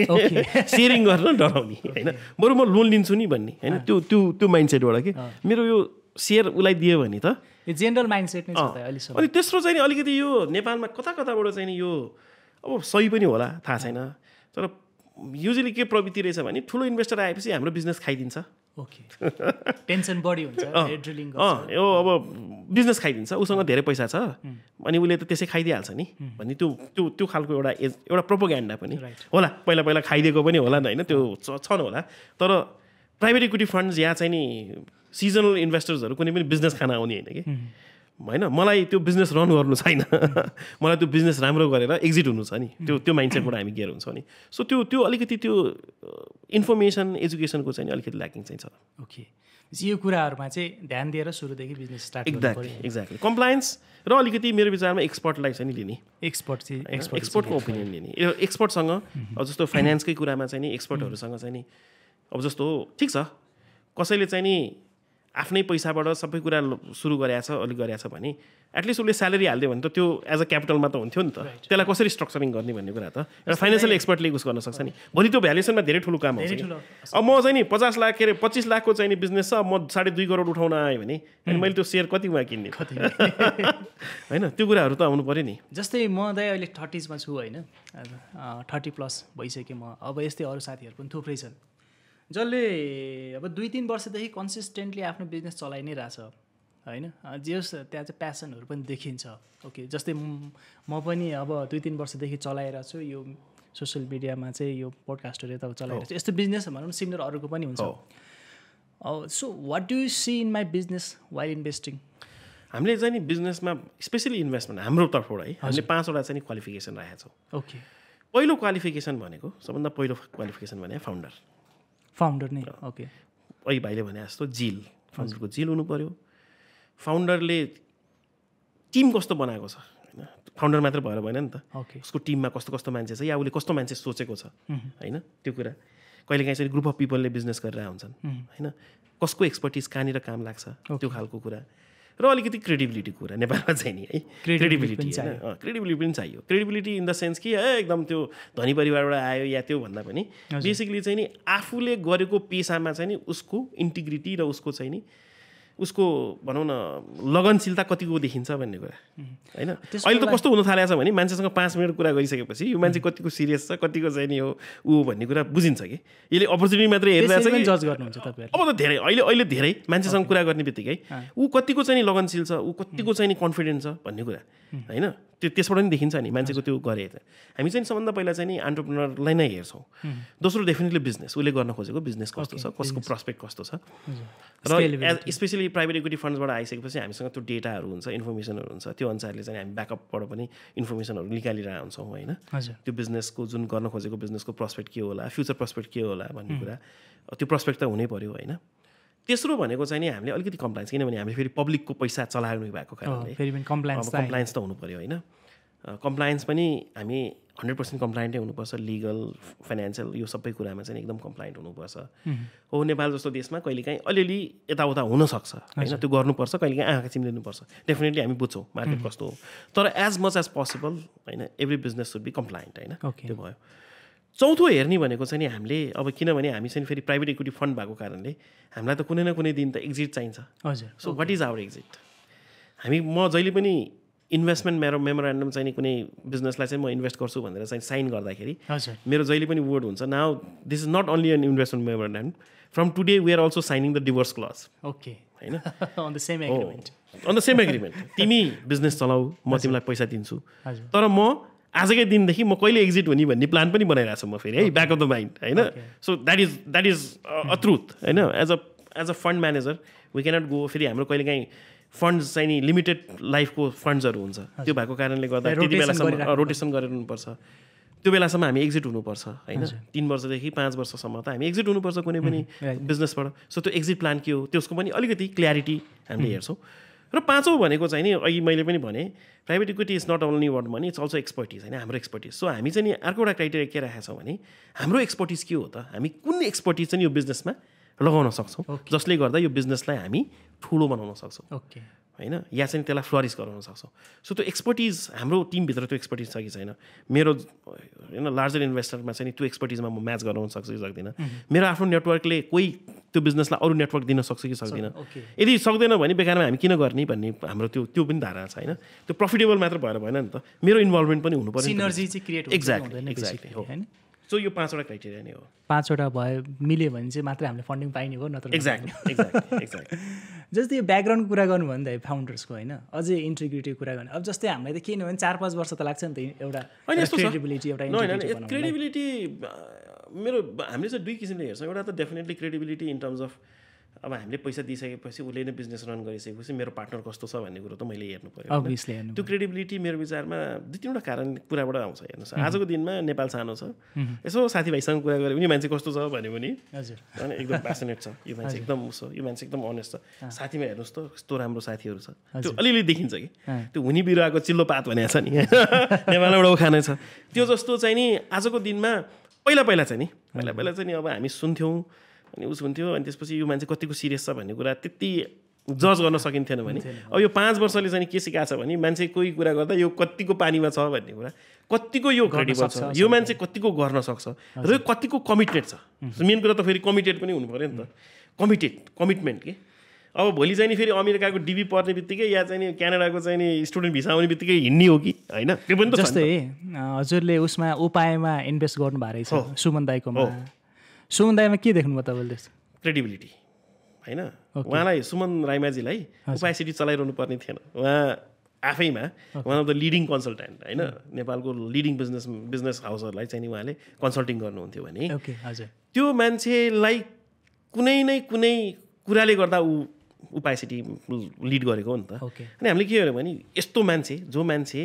सेयरिङ गर्न डराउने होइन बरु म लोन लिन्छु नि भन्ने होइन त्यो त्यो त्यो माइन्डसेटबाट कि मेरो यो सेयर उसलाई दियो भने त जेनरल माइन्डसेट नै छ अनि तेस्रो चाहिँ अलिकति यो नेपालमा कता कताबाट चाहिँ यो अब सही पनि होला थाहा छैन तर युजली के प्रवृत्ति रहेछ भने ठुलो इन्भेस्टर आएपछि हाम्रो बिजनेस खाइदिन्छ ओके टेन्सन बढी हुन्छ ड्रिलिङ गर्छ यो अब बिजनेस खाइदिन्छ उसँग धेरै पैसा छ अनि उसले त त्यसै खाइदिइहाल्छ नि भन्ने त्यो त्यो त्यो खालको एउटा एज एउटा प्रोपोगेन्डा पनि होला पहिला पहिला खाइदिएको पनि होला नि होइन त्यो छन् होला तर प्राइभेट इक्विटी फन्ड्स यहाँ चाहिँ नि सिजनल इन्भेस्टर्सहरू कुनै पनि बिजनेस खान आउने होइन कि होइन मलाई त्यो बिजनेस रन गर्नु छैन मलाई त्यो बिजनेस राम्रो गरेर एक्जिट हुनु छ नि त्यो त्यो माइन्डसेटबाट हामी गेयर हुन्छ नि सो त्यो त्यो अलिकति त्यो इन्फर्मेसन एजुकेसनको चाहिँ अलिकति ल्याकिङ चाहिँ छ ओके यो कुराहरूमा चाहिँ ध्यान दिएर सुरुदेखि business start exactly exactly compliance र अलिकति मेरो विचारमा एक्सपर्टलाई चाहिँ नि लिने एक्सपर्ट चाहिँ एक्सपर्टको ओपिनियन लिने एक्सपर्टसँग अब जस्तो फाइनेन्सकै कुरामा चाहिँ नि एक्सपर्टहरूसँग चाहिँ नि अब जस्तो ठिक छ कसैले चाहिँ नि आफ्नै पैसाबाट सबै कुरा सुरु गरेको छ अलिक गरेको छ भने एटलिस्ट उसले स्यालेरी हालिदियो भने त त्यो एज अ क्यापिटलमा त हुन्थ्यो नि त त्यसलाई कसरी स्ट्रक्चरिङ गर्ने भन्ने कुरा त एउटा फाइनेन्सियल एक्सपर्टले युज गर्न सक्छ नि भोलि त्यो भ्यालुएसनमा धेरै ठुलो काम हुन्छ अब म चाहिँ नि पचास लाख के अरे पच्चिस लाखको चाहिँ नि बिजनेस छ म साढे दुई करोड उठाउन आएँ भने अनि मैले त्यो सेयर कतिमा किन्ने होइन त्यो कुराहरू त आउनु पऱ्यो नि जस्तै म दाइ अहिले थर्टिजमा छु होइन थर्टी प्लस भइसकेँ म अब यस्तै अरू साथीहरू पनि थुप्रै छन् जसले अब दुई तिन वर्षदेखि कन्सिस्टेन्टली आफ्नो बिजनेस चलाइ नै रहेछ होइन जे होस् त्यहाँ चाहिँ प्यासनहरू पनि देखिन्छ ओके जस्तै म पनि अब दुई तिन वर्षदेखि चलाइरहेको छु यो सोसियल मिडियामा चाहिँ यो पोडकास्टहरू यता चलाइरहेको छु यस्तो बिजनेस भनौँ न सिमिलर अरूको पनि हुन्छ so what do you see in my business while investing हामीले चाहिँ नि बिजनेसमा स्पेसली इन्भेस्टमेन्ट हाम्रो तर्फबाट है हामीले पाँचवटा चाहिँ नि क्वालिफिकेसन राखेका छौँ। ओके, पहिलो क्वालिफिकेसन भनेको सबभन्दा पहिलो क्वालिफिकेसन भने फाउन्डर फाउन्डर नै। ओके, अहिले भाइले भने जस्तो जिल, फाउन्डरको जिल हुनु पऱ्यो। फाउन्डरले टिम कस्तो बनाएको छ होइन, फाउन्डर मात्र भएर भएन नि त। ओके, उसको टिममा कस्तो कस्तो मान्छे छ या उसले कस्तो मान्छे सोचेको छ होइन, त्यो कुरा कहिलेकाहीँ चाहिँ ग्रुप अफ पिपलले बिजनेस गरेर हुन्छन् होइन, कसको एक्सपर्टिज कहाँनिर काम लाग्छ त्यो खालको कुरा र अलिकति क्रेडिबिलिटी कुरा नेपालमा चाहिँ नि है, क्रेडिबिलिटी होइन, क्रेडिबिलिटी पनि चाहियो। क्रेडिबिलिटी इन द सेन्स कि है एकदम त्यो धनी परिवारबाट आयो या त्यो भन्दा पनि बेसिकली चाहिँ नि आफूले गरेको पेसामा चाहिँ नि उसको इन्टिग्रिटी र उसको चाहिँ नि उसको भनौँ न लगनशीलता कतिको देखिन्छ भन्ने कुरा होइन। अहिले त कस्तो हुन थालेको छ भने मान्छेसँग पाँच मिनट कुरा गरिसकेपछि यो मान्छे कतिको सिरियस छ कतिको चाहिँ नि हो ऊ भन्ने कुरा बुझिन्छ कि यसले अपर्च्युनिटी मात्रै हेरिरहेको छ कि जज गर्नुहुन्छ तपाईँहरू। अब त धेरै अहिले अहिले धेरै मान्छेसँग कुरा गर्ने बित्तिकै ऊ कतिको चाहिँ नि लगनशील छ, ऊ कतिको चाहिँ नि कन्फिडेन्ट छ भन्ने कुरा होइन, त्यो त्यसबाट नि देखिन्छ नि मान्छेको त्यो गरे। हामी चाहिँ सबभन्दा पहिला चाहिँ नि एन्टरप्रेनरलाई नै हेर्छौँ। दोस्रो डेफिनेटली बिजनेस, उसले गर्न खोजेको बिजनेस कस्तो छ, कसको प्रस्पेक्ट कस्तो छ, र स्पेसली प्राइभेट इक्विटी फन्ड्सबाट आइसकेपछि हामीसँग त्यो डेटाहरू हुन्छ, इन्फर्मेसनहरू हुन्छ, त्यो अनुसारले चाहिँ हामी ब्याकअपबाट पनि इन्फर्मेसनहरू निकालिरहेको हुन्छौँ होइन। त्यो बिजनेसको जुन गर्न खोजेको बिजनेसको प्रस्पेक्ट के होला, फ्युचर प्रस्पेक्ट के होला भन्ने कुरा, त्यो प्रस्पेक्ट त हुनै पऱ्यो होइन। तेस्रो भनेको चाहिँ नि हामीले अलिकति कम्प्लायन्स, किनभने हामीले फेरि पब्लिकको पैसा चलाउनु भएको कारणले कम्प्लायन्स त हुनु पऱ्यो होइन। कम्प्लायन्स पनि हामी हन्ड्रेड पर्सेन्ट कम्प्लायन्टै हुनुपर्छ, लिगल फाइनेन्सियल यो सबै कुरामा चाहिँ एकदम कम्प्लायन्ट हुनुपर्छ। हो नेपाल जस्तो देशमा कहिलेकाहीँ अलिअलि यताउता हुनसक्छ होइन, त्यो गर्नुपर्छ, कहिलेकाहीँ आँखा चिम्लिनुपर्छ, डेफिनेटली हामी बुझ्छौँ मार्केट कस्तो हो, तर एज मच एज पोसिबल होइन every business should be compliant होइन, त्यो भयो। चौथो हेर्ने भनेको चाहिँ नि हामीले अब किनभने हामी चाहिँ फेरि प्राइभेट इक्विटी फन्ड भएको कारणले हामीलाई त कुनै न कुनै दिन त एक्जिट चाहिन्छ। हजुर, so what is our exit? हामी म जहिले पनि इन्भेस्टमेन्ट मेरो मेमोरेन्डम चाहिँ कुनै बिजनेसलाई चाहिँ म इन्भेस्ट गर्छु भनेर चाहिँ साइन गर्दाखेरि मेरो जहिले पनि वर्ड हुन्छ, now this is not only an investment memorandum, from today we are also signing the divorce clause. Okay होइन, on the same agreement, on the same agreement, तिमी बिजनेस चलाऊ, म तिमीलाई पैसा दिन्छु, तर म आजकै दिनदेखि म कहिले एक्जिट हुने भन्ने प्लान पनि बनाइरहेको छु म फेरि है, ब्याक अफ द माइन्ड होइन। So that is that is a truth होइन। As a as a fund manager we cannot go, फेरि हाम्रो कहिलेकाहीँ फन्ड्स चाहिँ नि लिमिटेड लाइफको फन्ड्सहरू हुन्छ, त्यो भएको कारणले गर्दा त्यति बेलासम्म रोटेसन गरेर हुनुपर्छ, त्यो बेलासम्म हामी एक्जिट हुनुपर्छ होइन। तिन वर्षदेखि पाँच वर्षसम्म त हामी एक्जिट हुनुपर्छ कुनै पनि बिजनेसबाट। सो त्यो एक्जिट प्लान के हो त्यसको पनि अलिकति क्ल्यारिटी हामीले हेर्छौँ। र पाँचौँ भनेको चाहिँ नि अघि मैले पनि भने private equity is not only what money, it's also expertise होइन, हाम्रो एक्सपर्टिज। सो हामी चाहिँ नि अर्को एउटा क्राइटेरिया के राखेका छौँ भने हाम्रो एक्सपर्टिज के हो त, हामी कुन एक्सपर्टिज चाहिँ यो बिजनेसमा लगाउन सक्छौँ जसले गर्दा यो बिजनेसलाई हामी ठुलो बनाउन सक्छौँ होइन, या चाहिँ त्यसलाई फ्लरिस गराउन सक्छौँ। सो त्यो एक्सपर्टिज हाम्रो टिमभित्र त्यो एक्सपर्टिज छ कि छैन, मेरो होइन लार्जर इन्भेस्टरमा चाहिँ त्यो एक्सपर्टिजमा म म्याच गराउन सक्छु कि सक्दिनँ, मेरो आफ्नो नेटवर्कले कोही त्यो बिजनेसलाई अरू नेटवर्क दिन सक्छ कि सक्दिनँ, यदि सक्दैन भने बेकारमा हामी किन गर्ने भन्ने हाम्रो त्यो त्यो पनि धारणा छ होइन। त्यो प्रफिटेबल मात्र भएर भएन नि त, मेरो इन्भल्भमेन्ट पनि हुनु पर्यो, सिनर्जी चाहिँ क्रिएट हुन्छ। एक्ज्याक्टली एक्ज्याक्टली हो। सो यो पाँचवटा क्राइटेरिया नै हो। पाँचवटा भयो मिल्यो भने चाहिँ मात्रै हामीले फन्डिङ पाइने हो, नत्र एक्ज्याक्टली एक्ज्याक्टली एक्ज्याक्टली जस्तै यो ब्याकग्राउन्डको कुरा गर्नु भयो नि त फाउन्डर्सको होइन, अझै इन्टिग्रिटीको कुरा गर्नु, अब जस्तै हामीलाई त के भने चार पाँच वर्ष त लाग्छ नि त एउटा क्रेडिबिलिटी, एउटा क्रेडिबिलिटी मेरो हामीले चाहिँ दुई किसिमले हेर्छौँ। एउटा त definitely credibility in terms of अब हामीले पैसा दिइसकेपछि उसले नै बिजनेस रन गरिसकेपछि मेरो पार्टनर कस्तो छ भन्ने कुरो त मैले हेर्नु पऱ्यो। अभियसली त्यो क्रेडिबिलिटी मेरो विचारमा दुई तिनवटा कारण कुराबाट आउँछ। हेर्नुहोस् आजको दिनमा नेपाल सानो छ, यसो साथीभाइसँग कुरा गऱ्यो भने मान्छे कस्तो छ भन्यो भने हजुर होइन एकदम प्यासनेट छ, यो मान्छे एकदम उसो, यो मान्छे एकदम अनेस्ट छ, साथीमा हेर्नुहोस् त कस्तो राम्रो साथीहरू छ, त्यो अलिअलि देखिन्छ कि त्यो हुने बिरुवाको चिल्लो पात भनेको छ नि नेपालबाट उखानै छ त्यो जस्तो चाहिँ नि आजको दिनमा पहिला पहिला चाहिँ नि पहिला पहिला चाहिँ नि अब हामी सुन्थ्यौँ अनि उस हुन्थ्यो, अनि त्यसपछि यो मान्छे कतिको सिरियस छ भन्ने कुरा त्यति जज गर्न सकिन्थेन भने अब यो पाँच वर्षले चाहिँ के सिकाएको छ भने मान्छे कोही कुरा गर्दा यो कतिको पानीमा छ भन्ने कुरा, कतिको यो क्रेडिबल छ, यो मान्छे कतिको गर्न सक्छ र यो कतिको कमिटेड छ। मेन कुरा त फेरि कमिटेड पनि हुनु पऱ्यो नि त, कमिटेड कमिटमेन्ट के। अब भोलि चाहिँ नि फेरि अमेरिकाको डिबी पर्ने बित्तिकै या चाहिँ नि क्यानाडाको चाहिँ नि स्टुडेन्ट भिसा आउने बित्तिकै हिँड्ने हो कि होइन, त्यो पनि त जस्तै हजुरले उसमा उपायमा इन्भेस्ट गर्नु भएको रहेछ सुमन दाईकोमा, सुमन दाईमा के देख्नुभयो तपाईँले? क्रेडिबिलिटी होइन, उहाँलाई सुमन राईमाझीलाई उपाय सिटी चलाइरहनु पर्ने थिएन, उहाँ आफैमा one of the leading consultant होइन, नेपालको लिडिङ बिजनेस बिजनेस हाउसहरूलाई चाहिँ नि उहाँले कन्सल्टिङ गर्नुहुन्थ्यो भने त्यो मान्छेलाई कुनै न कुनै कुराले गर्दा ऊ उपायसिटी लिड गरेको हो नि त Okay. अनि हामीले के गर्यो भने यस्तो मान्छे जो मान्छे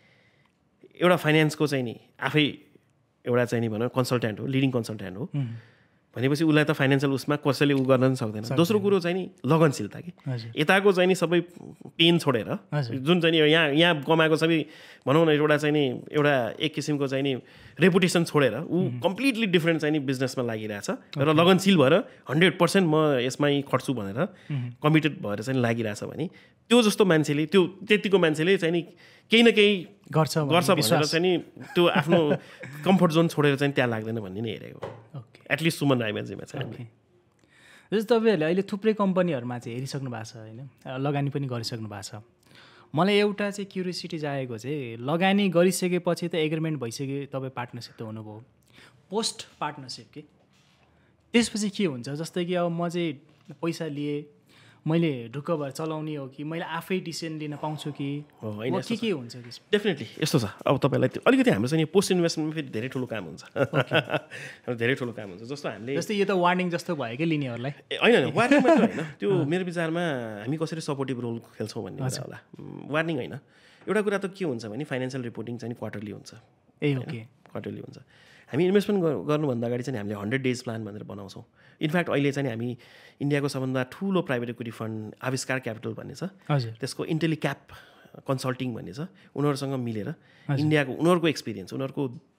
एउटा फाइनेन्सको चाहिँ नि आफै एउटा चाहिँ नि भनौँ कन्सल्ट्यान्ट हो लिडिङ कन्सल्ट्यान्ट हो भनेपछि उसलाई त फाइनेन्सियल उसमा कसैले उ गर्न पनि सक्दैन दोस्रो कुरो चाहिँ नि लगनशीलता कि यताको चाहिँ नि सबै पेन छोडेर जुन चाहिँ नि यहाँ यहाँ कमाएको सबै भनौँ न एउटा चाहिँ नि एउटा एक किसिमको चाहिँ नि रेपुटेसन छोडेर ऊ कम्प्लिटली डिफ्रेन्ट चाहिँ नि बिजनेसमा लागिरहेछ र लगनशील भएर हन्ड्रेड पर्सेन्ट म यसमै खट्छु भनेर कमिटेड भएर चाहिँ लागिरहेछ भने त्यो जस्तो मान्छेले त्यो त्यतिको मान्छेले चाहिँ नि केही न केही गर्छ गर्छ भनेर चाहिँ नि त्यो आफ्नो कम्फर्ट जोन छोडेर चाहिँ त्यहाँ लाग्दैन भन्ने नै हेरेको एटलिस्ट सुमन राईमाझीमा चाहिँ जस्तो तपाईँहरूले अहिले थुप्रै कम्पनीहरूमा चाहिँ हेरिसक्नु भएको छ होइन लगानी पनि गरिसक्नु भएको छ मलाई एउटा चाहिँ क्युरियोसिटी जागेको चाहिँ लगानी गरिसकेपछि त एग्रिमेन्ट भइसक्यो तपाईँ पार्टनरसिप त हुनुभयो पोस्ट पार्टनरसिप कि त्यसपछि के हुन्छ जस्तै कि अब म चाहिँ पैसा लिएँ मैले ढुक्क भएर चलाउने हो कि मैले आफै डिसिजन लिन पाउँछु कि के के हुन्छ डेफिनेटली यस्तो छ अब तपाईँलाई त्यो अलिकति हाम्रो चाहिँ पोस्ट इन्भेस्टमेन्टमा फेरि धेरै ठुलो काम हुन्छ धेरै ठुलो काम हुन्छ जस्तो हामीले जस्तै यो त वार्निङ जस्तो भयो कि लिनेहरूलाई होइन वार्निङ मात्र होइन त्यो मेरो विचारमा हामी कसरी सपोर्टिभ रोल खेल्छौँ भन्ने कुरा होला वार्निङ होइन एउटा कुरा त के हुन्छ भने फाइनेन्सियल रिपोर्टिङ चाहिँ क्वार्टरली हुन्छ ए ओके क्वार्टरली हुन्छ हामी इन्भेस्टमेन्ट गर्नुभन्दा अगाडि चाहिँ हामीले हन्ड्रेड डेज प्लान भनेर बनाउँछौँ इनफ्याक्ट अहिले चाहिँ हामी इन्डियाको सबभन्दा ठुलो private equity fund Aavishkaar capital भन्ने छ त्यसको इन्टेलिक्याप कन्सल्टिङ भन्ने छ उनीहरूसँग मिलेर इन्डियाको उनीहरूको एक्सपिरियन्स उनीहरूको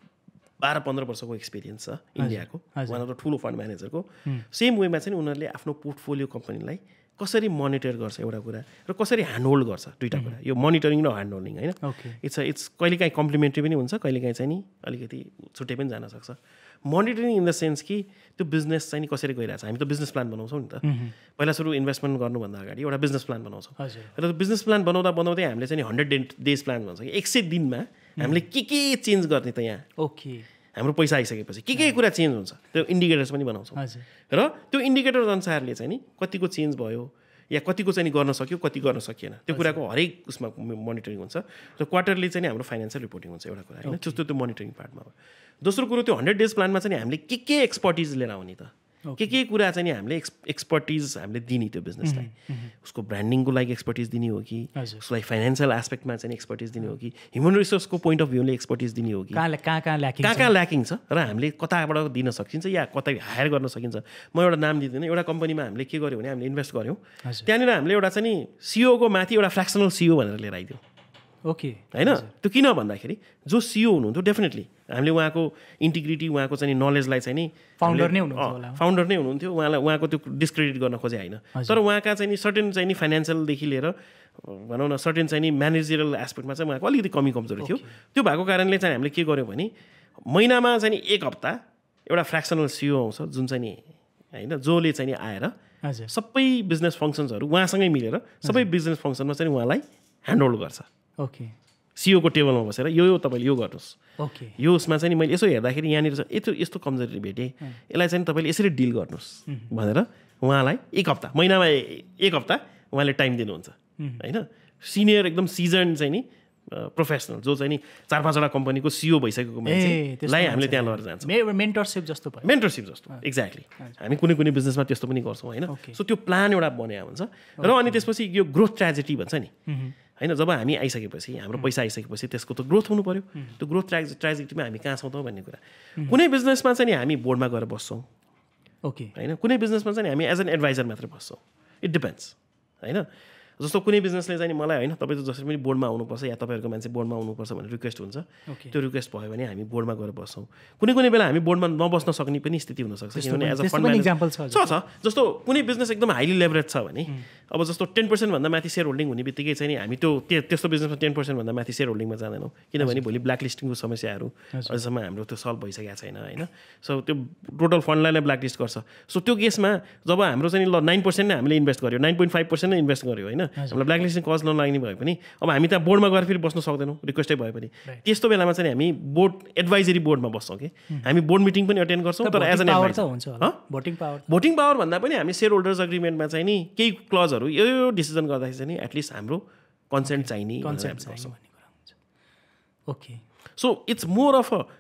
बाह्र पन्ध्र वर्षको एक्सपिरियन्स छ इन्डियाको वान अफ द ठुलो फन्ड म्यानेजरको सेम वेमा चाहिँ उनीहरूले आफ्नो पोर्टफोलियो कम्पनीलाई कसरी मोनिटर गर्छ एउटा कुरा र कसरी ह्यान्डहोल्ड गर्छ दुईवटा कुरा यो मोनिटरिङ र ह्यान्डहोल्डिङ होइन इट्स इट्स कहिलेकाहीँ कम्प्लिमेन्ट्री पनि हुन्छ कहिलेकाहीँ चाहिँ नि अलिकति छुट्टै पनि जान सक्छ मोनिटरिङ इन द सेन्स कि त्यो बिजनेस चाहिँ नि कसरी गइरहेछ हामी त बिजनेस प्लान बनाउँछौँ नि त पहिला सुरु इन्भेस्टमेन्ट गर्नुभन्दा अगाडि एउटा बिजनेस प्लान बनाउँछौँ र त्यो बिजनेस प्लान बनाउँदा बनाउँदै हामीले चाहिँ हन्ड्रेड डे डेज प्लान भन्छ कि एक सय दिनमा हामीले के के चेन्ज गर्ने त यहाँ ओके हाम्रो पैसा आइसकेपछि के के कुरा चेन्ज हुन्छ त्यो इन्डिकेटर्स पनि बनाउँछौँ र त्यो इन्डिकेटर अनुसारले चाहिँ नि कतिको चेन्ज भयो या कतिको चाहिँ गर्न सक्यो कति गर्न सकिएन त्यो कुराको हरेक उसमा मोनिटरिङ हुन्छ र क्वार्टरली चाहिँ हाम्रो फाइनेन्सियल रिपोर्टिङ हुन्छ एउटा कुरा होइन जस्तो त्यो मोनिटरिङ पार्टमा हो दोस्रो कुरो त्यो हन्ड्रेड डेज प्लानमा चाहिँ हामीले के के एक्सपर्टिज लिएर आउने त के के कुरा चाहिँ हामीले एक्स एक्सपर्टिज हामीले दिने त्यो बिजनेसलाई उसको ब्रान्डिङको लागि एक्सपर्टिज दिने हो कि उसलाई फाइनेन्सियल एस्पेक्टमा चाहिँ एक्सपर्टिज दिने हो कि ह्युमन रिसोर्सको पोइन्ट अफ भ्यूले एक्सपर्टिज दिने हो कि कहाँ कहाँ कहाँ कहाँ ल्याकिङ छ र हामीले कताबाट दिन सकिन्छ या कतै हायर गर्न सकिन्छ म एउटा नाम दिँदैन एउटा कम्पनीमा हामीले के गर्यो भने हामीले इन्भेस्ट गऱ्यौँ त्यहाँनिर हामीले एउटा चाहिँ नि सिओको माथि एउटा फ्रेक्सनल सिओ भनेर लिएर आइदियो ओके होइन त्यो किन भन्दाखेरि जो सिओ हुनुहुन्थ्यो डेफिनेटली हामीले उहाँको इन्टिग्रिटी उहाँको चाहिँ नलेजलाई चाहिँ नि फाउन्डर नै हुनुहुन्थ्यो फाउन्डर नै हुनुहुन्थ्यो उहाँलाई उहाँको त्यो डिस्क्रेडिट गर्न खोजे होइन तर उहाँका चाहिँ नि सर्टेन चाहिँ नि फाइनेन्सियलदेखि लिएर भनौँ न सर्टेन चाहिँ नि म्यानेजरियल एस्पेक्टमा चाहिँ उहाँको अलिकति कमी कमजोरी थियो त्यो भएको कारणले चाहिँ हामीले के गर्यौँ भने महिनामा चाहिँ नि एक हप्ता एउटा फ्रेक्सनल सिओ आउँछ जुन चाहिँ नि होइन जसले चाहिँ नि आएर सबै बिजनेस फङ्सन्सहरू उहाँसँगै मिलेर सबै बिजनेस फङ्सनमा चाहिँ उहाँलाई ह्यान्डहोल्ड गर्छ ओके सिओको टेबलमा बसेर यो यो तपाईँले यो गर्नुहोस् ओके यो उसमा चाहिँ नि मैले यसो हेर्दाखेरि यहाँनिर यस्तो यस्तो कमजोरी भेटेँ यसलाई चाहिँ तपाईँले यसरी डिल गर्नुहोस् भनेर उहाँलाई एक हप्ता महिनामा एक हप्ता उहाँले टाइम दिनुहुन्छ होइन सिनियर एकदम सिजन चाहिँ नि प्रोफेसनल जो चाहिँ नि चार पाँचवटा कम्पनीको सिओ भइसकेको मान्छेलाई हामीले त्यहाँ लगेर जान्छौँ मेन्टरसिप जस्तो भयो मेन्टरसिप जस्तो एक्ज्याक्टली हामी कुनै कुनै बिजनेसमा त्यस्तो पनि गर्छौँ होइन सो त्यो प्लान एउटा बन्या हुन्छ र अनि त्यसपछि यो ग्रोथ ट्रेजेडी भन्छ नि होइन जब हामी आइसकेपछि हाम्रो पैसा आइसकेपछि त्यसको त ग्रोथ हुनु पऱ्यो त्यो ग्रोथ ट्राज ट्राजेक्टरीमा हामी कहाँ छौँ त भन्ने कुरा कुनै बिजनेसमा चाहिँ हामी बोर्डमा गएर बस्छौँ ओके होइन कुनै बिजनेसमा चाहिँ हामी एज एन एडभाइजर मात्रै बस्छौँ इट डिपेन्ड्स होइन जस्तो कुनै बिजनेसले चाहिँ मलाई होइन तपाईँ जसरी पनि बोर्डमा आउनुपर्छ या तपाईँहरूको मान्छे बोर्डमा आउनुपर्छ भनेर रिक्वेस्ट हुन्छ त्यो रिक्वेस्ट भयो भने हामी बोर्डमा गएर बस्छौँ कुनै कुनै बेला हामी बोर्डमा नबस्न सक्ने पनि स्थिति हुनसक्छ किनभने एज अ फन्ड एक्जाम्पल छ छ जस्तो कुनै बिजनेस एकदम हाइली लेभरेज छ भने अब जस्तो टेन पर्सेन्टभन्दा माथि सेयर होल्डिङ हुने बित्तिकै चाहिँ नि हामी त्यो त्यस्तो बिजनेसमा टेन पर्सेन्टभन्दा माथि सेयर होल्डिङमा जाँदैनौँ किनभने भोलि ब्ल्याक लिस्टिङको समस्याहरू अझसम्म हाम्रो त्यो सल्भ भइसकेको छैन होइन सो त्यो टोटल फन्डलाई नै ब्ल्याक लिस्ट गर्छ सो त्यो केसमा जब हाम्रो चाहिँ ल नाइन पर्सेन्ट नै हामीले इन्भेस्ट गऱ्यो नाइन पोइन्ट फाइभ पर्सेन्ट नै इन्भेस्ट गऱ्यो होइन हामीलाई ब्ल्याक लिस्टिङ कज नलाग्ने भए पनि अब हामी त्यहाँ बोर्डमा गएर फेरि बस्न सक्दैनौँ रिक्वेस्टै भए पनि त्यस्तो बेलामा चाहिँ हामी बोर्ड एडभाइजरी बोर्डमा बस्छौँ कि हामी बोर्ड मिटिङ पनि अटेन्ड गर्छौँ तर as an adviser voting power voting power भन्दा पनि हामी सेयर होल्डर्स एग्रिमेन्टमा चाहिँ नि केही क्लजहरू यो यो डिसिजन गर्दाखेरि चाहिँ नि एटलिस्ट हाम्रो कन्सेन्ट चाहिने कन्सेन्ट चाहिने भन्ने कुरा हुन्छ okay so it's more of a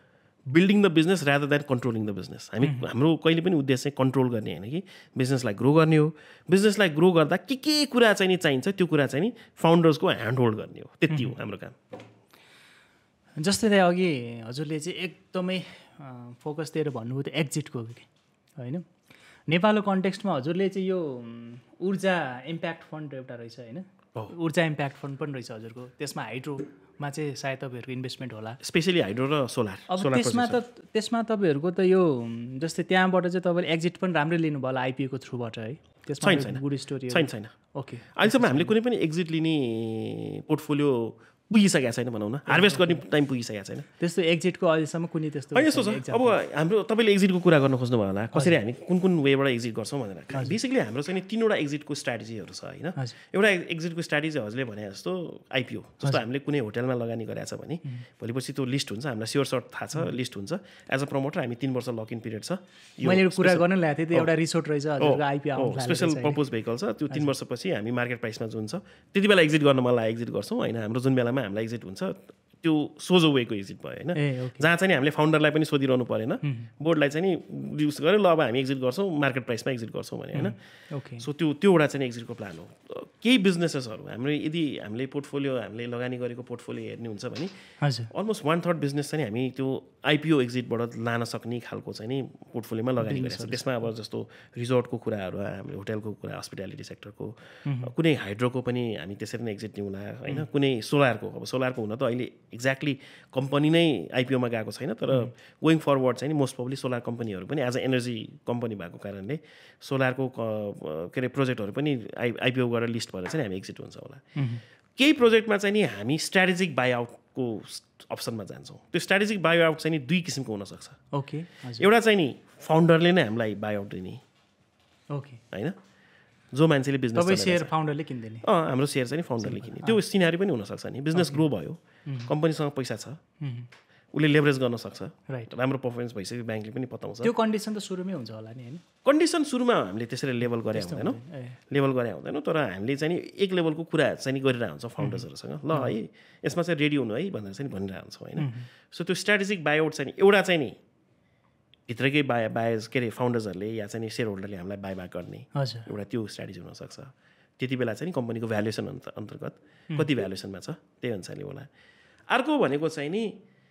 building the business rather than controlling the business. हामी हाम्रो कहिले पनि उद्देश्य चाहिँ कन्ट्रोल गर्ने होइन कि बिजनेसलाई ग्रो गर्ने हो. बिजनेसलाई ग्रो गर्दा के के कुरा चाहिँ नि चाहिन्छ त्यो कुरा चाहिँ नि फाउन्डर्सको ह्यान्ड होल्ड गर्ने हो. त्यति हो हाम्रो काम. जस्तै त्यहाँ अघि हजुरले चाहिँ एकदमै फोकस दिएर भन्नुभयो त्यो एक्जिटको होइन. नेपालको कन्टेक्स्टमा हजुरले चाहिँ यो ऊर्जा इम्प्याक्ट फन्ड एउटा रहेछ होइन. ऊर्जा इम्प्याक्ट फन्ड पनि रहेछ हजुरको. त्यसमा हाइड्रोमा चाहिँ सायद तपाईँहरूको इन्भेस्टमेन्ट होला, स्पेसली हाइड्रो र सोलर. अब त्यसमा त त्यसमा तपाईँहरूको त यो जस्तै त्यहाँबाट चाहिँ तपाईँले एक्जिट पनि राम्रै लिनुभयो होला आइपिओको थ्रुबाट है. त्यसमा गुड स्टोरी छैन छैन. ओके, अहिलेसम्म हामीले कुनै पनि एक्जिट लिने पोर्टफोलियो पुगिसकेको छैन भनौँ न. हार्भेस्ट गर्ने टाइम पुगिसकेको छैन. त्यस्तो एक्जिटको अहिलेसम्म कुनै त्यस्तो होइन. यस्तो छ अब हाम्रो तपाईँले एक्जिटको कुरा गर्न खोज्नु भयो होला, कसरी हामी कुन कुन वेबाट एक्जिट गर्छौँ भनेर. बेसिकली हाम्रो चाहिँ तिनवटा एक्जिटको स्ट्राटेजीहरू छ होइन. एउटा एक्जिटको स्ट्राटेजी हजुरले भने जस्तो आइपिओ. जस्तो हामीले कुनै होटलमा लगानी गरेको छ भने भोलिपछि त्यो लिस्ट हुन्छ, हामीलाई स्योर सर्ट थाहा छ, लिस्ट हुन्छ. एज अ प्रमोटर हामी तिन वर्ष लक इन पिरियड छ. मैले कुरा गर्न ल्याएको थिएँ, त्यो एउटा रिसोर्ट रहेछ हजुरको आइपिओ स्पेसल पर्पज भेहिकल छ. त्यो तिन वर्षपछि हामी मार्केट प्राइसमा जुन छ त्यति बेला एक्जिट गर्न मलाई एक्जिट गर्छौँ होइन. हाम्रो जुन बेला हामीलाई एक्जिट हुन्छ त्यो सोझो वेको एक्जिट भयो होइन. जहाँ चाहिँ हामीले फाउन्डरलाई पनि सोधिरहनु परेन, बोर्डलाई चाहिँ नि युज गरेर ल अब हामी एक्जिट गर्छौँ, मार्केट प्राइसमा एक्जिट गर्छौँ भने होइन. सो त्यो त्यो एउटा चाहिँ एक्जिटको प्लान हो. केही बिजनेसेसहरू हाम्रो यदि हामीले पोर्टफोलियो हामीले लगानी गरेको पोर्टफोलियो हेर्ने हुन्छ भने अलमोस्ट वान थर्ड बिजनेस चाहिँ हामी त्यो आइपिओ एक्जिटबाट लान सक्ने खालको चाहिँ नि पोर्टफोलियोमा लगानी गरेको छ. त्यसमा अब जस्तो रिजोर्टको कुराहरू, हामीले होटेलको कुरा, हस्पिटालिटी सेक्टरको, कुनै हाइड्रोको पनि हामी त्यसरी नै एक्जिट लिउँला होइन. कुनै सोलरको, अब सोलरको हुन त अहिले एक्ज्याक्टली कम्पनी नै आइपिओमा गएको छैन, तर गोइङ फरवर्ड चाहिँ नि मोस्ट प्रोबब्ली सोलर कम्पनीहरू पनि एज अ एनर्जी कम्पनी भएको कारणले सोलरको के अरे प्रोजेक्टहरू पनि आइ आइपिओ गरेर लिस्ट भएर चाहिँ हामी एक्जिट हुन्छ होला. केही प्रोजेक्टमा चाहिँ नि हामी स्ट्राटेजिक बाइआउटको अप्सनमा जान्छौँ. त्यो स्ट्राटेजिक बाइआउट चाहिँ नि दुई किसिमको हुनसक्छ. ओके, एउटा चाहिँ नि फाउन्डरले नै हामीलाई बाइआउट दिने. ओके होइन, जो मान्छेले बिजनेस सेयर फाउन्डरले किन्दैन. अँ हाम्रो सेयर चाहिँ नि फाउन्डरले किन्ने. त्यो सिनारी पनि हुनसक्छ नि. बिजनेस ग्रो भयो, कम्पनीसँग पैसा छ, उसले लेभरेज गर्न सक्छ, राइट, राम्रो पर्फर्मेन्स भइसक्यो, ब्याङ्कले पनि पताउँछ. त्यो कन्डिसन त सुरुमै हुन्छ होला नि होइन. कन्डिसन सुरुमा हामीले त्यसरी लेभल गरे हुँदैनौँ लेभल गरे हुँदैनौँ तर हामीले चाहिँ नि एक लेभलको कुरा चाहिँ नि गरिरहेको हुन्छौँ फाउन्डर्सहरूसँग. ल है यसमा चाहिँ रेडी हुनु है भनेर चाहिँ भनिरहेको हुन्छौँ होइन. सो त्यो स्ट्राटेजिक बाइआउट चाहिँ एउटा चाहिँ नि भित्रकै बाय बाय के अरे फाउन्डर्सहरूले या चाहिँ नि सेयर होल्डरले हामीलाई बाइब्याक गर्ने एउटा त्यो स्ट्राटेजी हुनसक्छ. त्यति बेला चाहिँ नि कम्पनीको भ्यालुएसन अन्तर्गत कति भ्यालुएसनमा छ त्यही अनुसारले होला. अर्को भनेको चाहिँ नि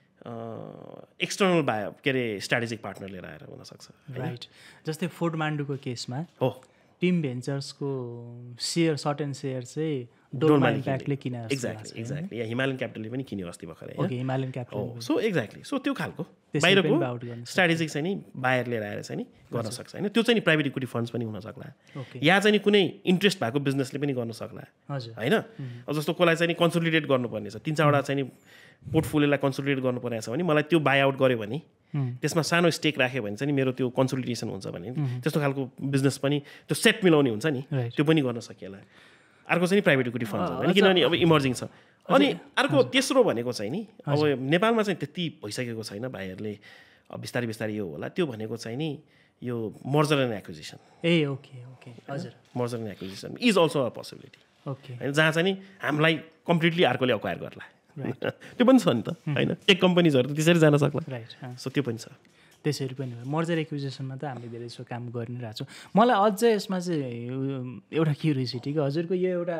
एक्सटर्नल बाय के अरे स्ट्राटेजिक पार्टनर लिएर आएर हुनसक्छ. राइट, जस्तै फोर्ड मान्डुको केसमा हो टिम भेन्चर्सको सेयर सर्ट एन्ड सेयर चाहिँ डोलमाइन प्याकले किने. एक्ज्याक्टली एक्ज्याक्टली या हिमालयन क्यापिटलले पनि किन्यो अस्ति भर्खरै. Okay, Himalayan capital. So exactly so त्यो खालको बाहिरको स्ट्राटेजिक चाहिँ नि बायर लिएर आएर चाहिँ नि गर्न सक्छ होइन. त्यो चाहिँ नि प्राइभेट इक्विटी फन्ड्स पनि हुनसक्ला, या चाहिँ नि कुनै इन्ट्रेस्ट भएको बिजनेसले पनि गर्न सक्ला होइन. अब जस्तो कसलाई चाहिँ नि कन्सोलिडेट गर्नुपर्ने छ, तिन चारवटा चाहिँ नि पोर्टफोलियोलाई कन्सोलिडेट गर्नुपर्ने छ भने मलाई त्यो बाइआउट गऱ्यो भने त्यसमा सानो स्टेक राख्यो भने चाहिँ नि मेरो त्यो कन्सोलिडेसन हुन्छ भने त्यस्तो खालको बिजनेस पनि त्यो सेट मिलाउने हुन्छ नि, त्यो पनि गर्न सकिएला. अर्को चाहिँ नि प्राइभेट इक्विटी फन्ड्स हो होइन, किनभने अब इमर्जिङ छ. अनि अर्को तेस्रो भनेको चाहिँ नि अब नेपालमा चाहिँ त्यति भइसकेको छैन, भाइहरूले अब बिस्तारै बिस्तारै यो होला. त्यो भनेको चाहिँ नि यो मर्जर एन्ड एक्विजिसन. ए ओके ओके हजुर, merger and acquisition is also a possibility. Okay, होइन जहाँ चाहिँ नि हामीलाई कम्प्लिटली अर्कोले अक्वायर गर्ला, त्यो पनि छ नि त होइन. टेक कम्पनीजहरू त त्यसरी जान सक्ला. राइट, सो त्यो पनि छ. त्यसरी पनि मर्जर एक्विजिसनमा त हामीले धेरै जस्तो काम गरिरहेको छौँ. मलाई अझै यसमा चाहिँ एउटा क्युरियोसिटी कि हजुरको यो एउटा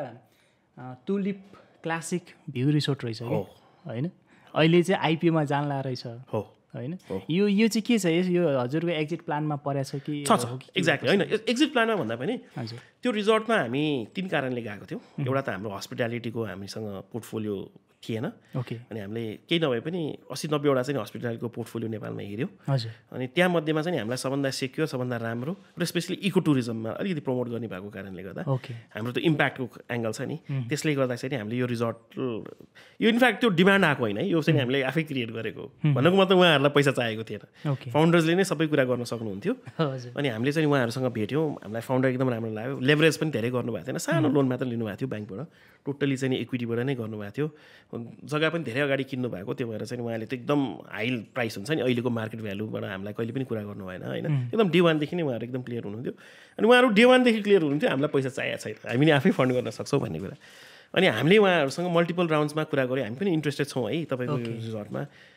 टुलिप क्लासिक भ्यू रिसोर्ट रहेछ कि होइन, अहिले चाहिँ आइपिओमा जान्ला रहेछ होइन. यो यो चाहिँ के छ, यो हजुरको एक्जिट प्लानमा परेछ कि? एक्ज्याक्टली होइन, एक्जिट प्लानमा भन्दा पनि हजुर त्यो रिजोर्टमा हामी तिन कारणले गएको थियौँ. एउटा त हाम्रो हस्पिटालिटीको हामीसँग पोर्टफोलियो थिएन. ओके, अनि हामीले केही नभए पनि अस्सी नब्बेवटा चाहिँ हस्पिटालिटीको पोर्टफोलियो नेपालमा हेऱ्यौँ. हजुर, अनि त्यहाँ मध्येमा चाहिँ हामीलाई सबभन्दा सेक्योर, सबभन्दा राम्रो र स्पेसली इको टुरिज्ममा अलिकति प्रमोट गर्ने भएको कारणले गर्दा ओके हाम्रो त्यो इम्प्याक्टको एङ्गल छ नि, त्यसले गर्दा चाहिँ हामीले यो रिजोर्ट यो इनफ्याक्ट त्यो डिमान्ड आएको होइन, यो चाहिँ हामीले आफै क्रिएट गरेको भन्नुको मतलब उहाँहरूलाई पैसा चाहिएको थिएन. फाउन्डर्सले नै सबै कुरा गर्न सक्नुहुन्थ्यो. अनि हामीले चाहिँ उहाँहरूसँग भेट्यौँ, हामीलाई फाउन्डर एकदम राम्रो लाग्यो. लेभरेज पनि धेरै गर्नुभएको थिएन, सानो लोन मात्र लिनुभएको थियो ब्याङ्कबाट, टोटली चाहिँ इक्विटीबाट नै गर्नुभएको थियो. जग्गा पनि धेरै अगाडि किन्नु भएको, त्यो भएर चाहिँ उहाँले त एकदम हाई प्राइस हुन्छ नि अहिलेको मार्केट भ्यालुबाट हामीलाई कहिले पनि कुरा गर्नु भएन होइन. एकदम डे वानदेखि नै उहाँहरू एकदम क्लियर हुनुहुन्थ्यो. अनि उहाँहरू डे वानदेखि क्लियर हुनुहुन्थ्यो हामीलाई पैसा चाहिएको छैन, हामीले आफै फन्ड गर्न सक्छौँ भन्ने कुरा. अनि हामीले उहाँहरूसँग मल्टिपल राउन्ड्समा कुरा गऱ्यौँ, हामी पनि इन्ट्रेस्टेड छौँ है तपाईँको रिजोर्टमा.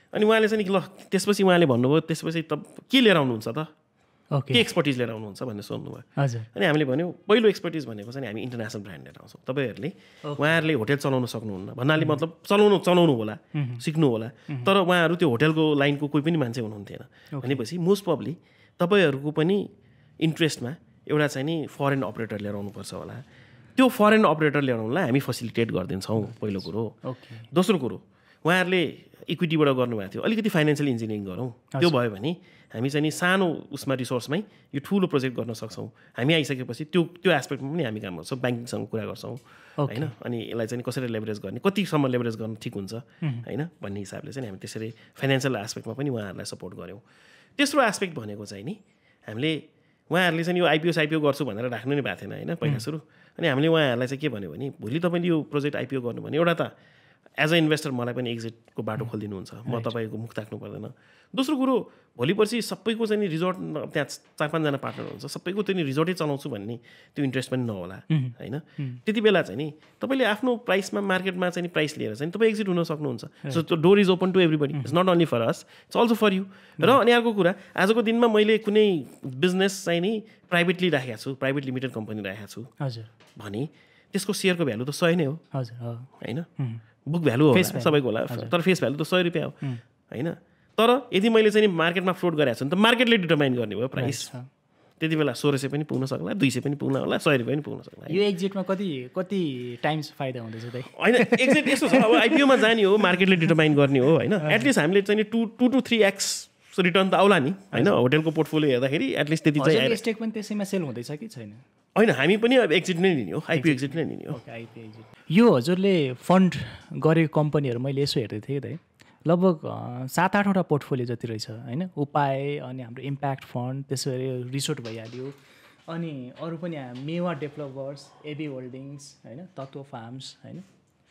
अनि उहाँले चाहिँ ल त्यसपछि उहाँले भन्नुभयो त्यसपछि त के लिएर आउनुहुन्छ त ओके के एक्सपर्टिज लिएर आउनुहुन्छ भनेर सोध्नुभयो हजुर अनि हामीले भन्यौँ पहिलो एक्सपर्टिज भनेको चाहिँ हामी इन्टरनेसनल ब्रान्ड लिएर आउँछौँ तपाईँहरूले उहाँहरूले होटेल चलाउन सक्नुहुन्न भन्नाले मतलब चलाउनु चलाउनु होला सिक्नु होला तर उहाँहरू त्यो होटेलको लाइनको कोही पनि मान्छे हुनुहुन्थेन भनेपछि मोस्ट प्रब्ली तपाईँहरूको पनि इन्ट्रेस्टमा एउटा चाहिँ नि फरेन अपरेटर लिएर आउनुपर्छ होला त्यो फरेन अपरेटर लिएर आउनुलाई हामी फेसिलिटेट गरिदिन्छौँ पहिलो कुरो दोस्रो कुरो उहाँहरूले इक्विटीबाट गर्नुभएको थियो अलिकति फाइनेन्सियल इन्जिनियरिङ गरौँ त्यो भयो भने हामी चाहिँ नि सानो उसमा रिसोर्समै यो ठुलो प्रोजेक्ट गर्न सक्छौँ हामी आइसकेपछि त्यो त्यो एस्पेक्टमा पनि हामी काम गर्छौँ ब्याङ्किङसँग कुरा गर्छौँ होइन अनि यसलाई चाहिँ कसरी लेभरेज गर्ने कतिसम्म लेभरेज गर्न ठिक हुन्छ होइन भन्ने हिसाबले चाहिँ हामी त्यसरी फाइनेन्सियल एस्पेक्टमा पनि उहाँहरूलाई सपोर्ट गऱ्यौँ तेस्रो एस्पेक्ट भनेको चाहिँ नि हामीले उहाँहरूले चाहिँ यो आइपिओ साइपिओ गर्छु भनेर राख्नु नै भएको थिएन होइन पहिला सुरु अनि हामीले उहाँहरूलाई चाहिँ के भन्यो भने भोलि तपाईँले यो प्रोजेक्ट आइपिओ गर्नु भने एउटा त एज अ इन्भेस्टर मलाई पनि एक्जिटको बाटो खोलिदिनुहुन्छ म तपाईँको मुख ताक्नु पर्दैन दोस्रो कुरो भोलि पर्सि सबैको चाहिँ नि रिजोर्ट त्यहाँ चार पाँचजना पार्टनर हुन्छ सबैको त्यो नि रिजोर्टै चलाउँछु भन्ने त्यो इन्ट्रेस्ट पनि नहोला होइन त्यति बेला चाहिँ नि तपाईँले आफ्नो प्राइसमा मार्केटमा चाहिँ नि प्राइस लिएर चाहिँ तपाईँ एक्जिट हुन सक्नुहुन्छ सो त्यो door is open to everybody it's not only for us it's also for you र अनि अर्को कुरा आजको दिनमा मैले कुनै बिजनेस चाहिँ नि प्राइभेटली राखेको छु प्राइभेट लिमिटेड कम्पनी राखेको छु हजुर भने त्यसको सेयरको भ्यालु त सय नै हो हजुर होइन बुक भ्यालु हो सबैको होला तर फेस भ्यालु त सय रुपियाँ हो होइन तर यदि मैले चाहिँ मार्केटमा फ्लोट गरेको छु भने त मार्केटले डिटरमाइन गर्ने भयो प्राइस त्यति बेला सोह्र सय पनि पुग्न सक्ला दुई सय पनि पुग्न होला सय रुपियाँ पनि पुग्न सक्ला यो एक्जिटमा कति कति टाइम्स फाइदा हुँदैछ त होइन एक्जिट यस्तो छ अब आइपिओमा जाने हो मार्केटले डिटरमाइन गर्ने हो होइन एटलिस्ट हामीले चाहिँ two two two three x return त आउला नि होइन होटेलको पोर्टफोलियो हेर्दाखेरि एटलिस्ट त्यति चाहिँ स्टेक पनि त्यसैमा सेल हुँदैछ कि छैन होइन हामी पनि अब एक्जिट नै लिने हो आइपिओ एक्जिट नै लिने हो आइपिओ एक्जिट यो हजुरले फन्ड गरेको कम्पनीहरू मैले यसो हेर्दै थिएँ त लगभग सात आठवटा पोर्टफोलियो जति रहेछ होइन उपाय अनि हाम्रो इम्प्याक्ट फन्ड त्यसो गरी रिसोर्ट भइहाल्यो अनि अरू पनि मेवा डेभलपर्स एबी होल्डिङ्स होइन तत्त्व फार्म्स होइन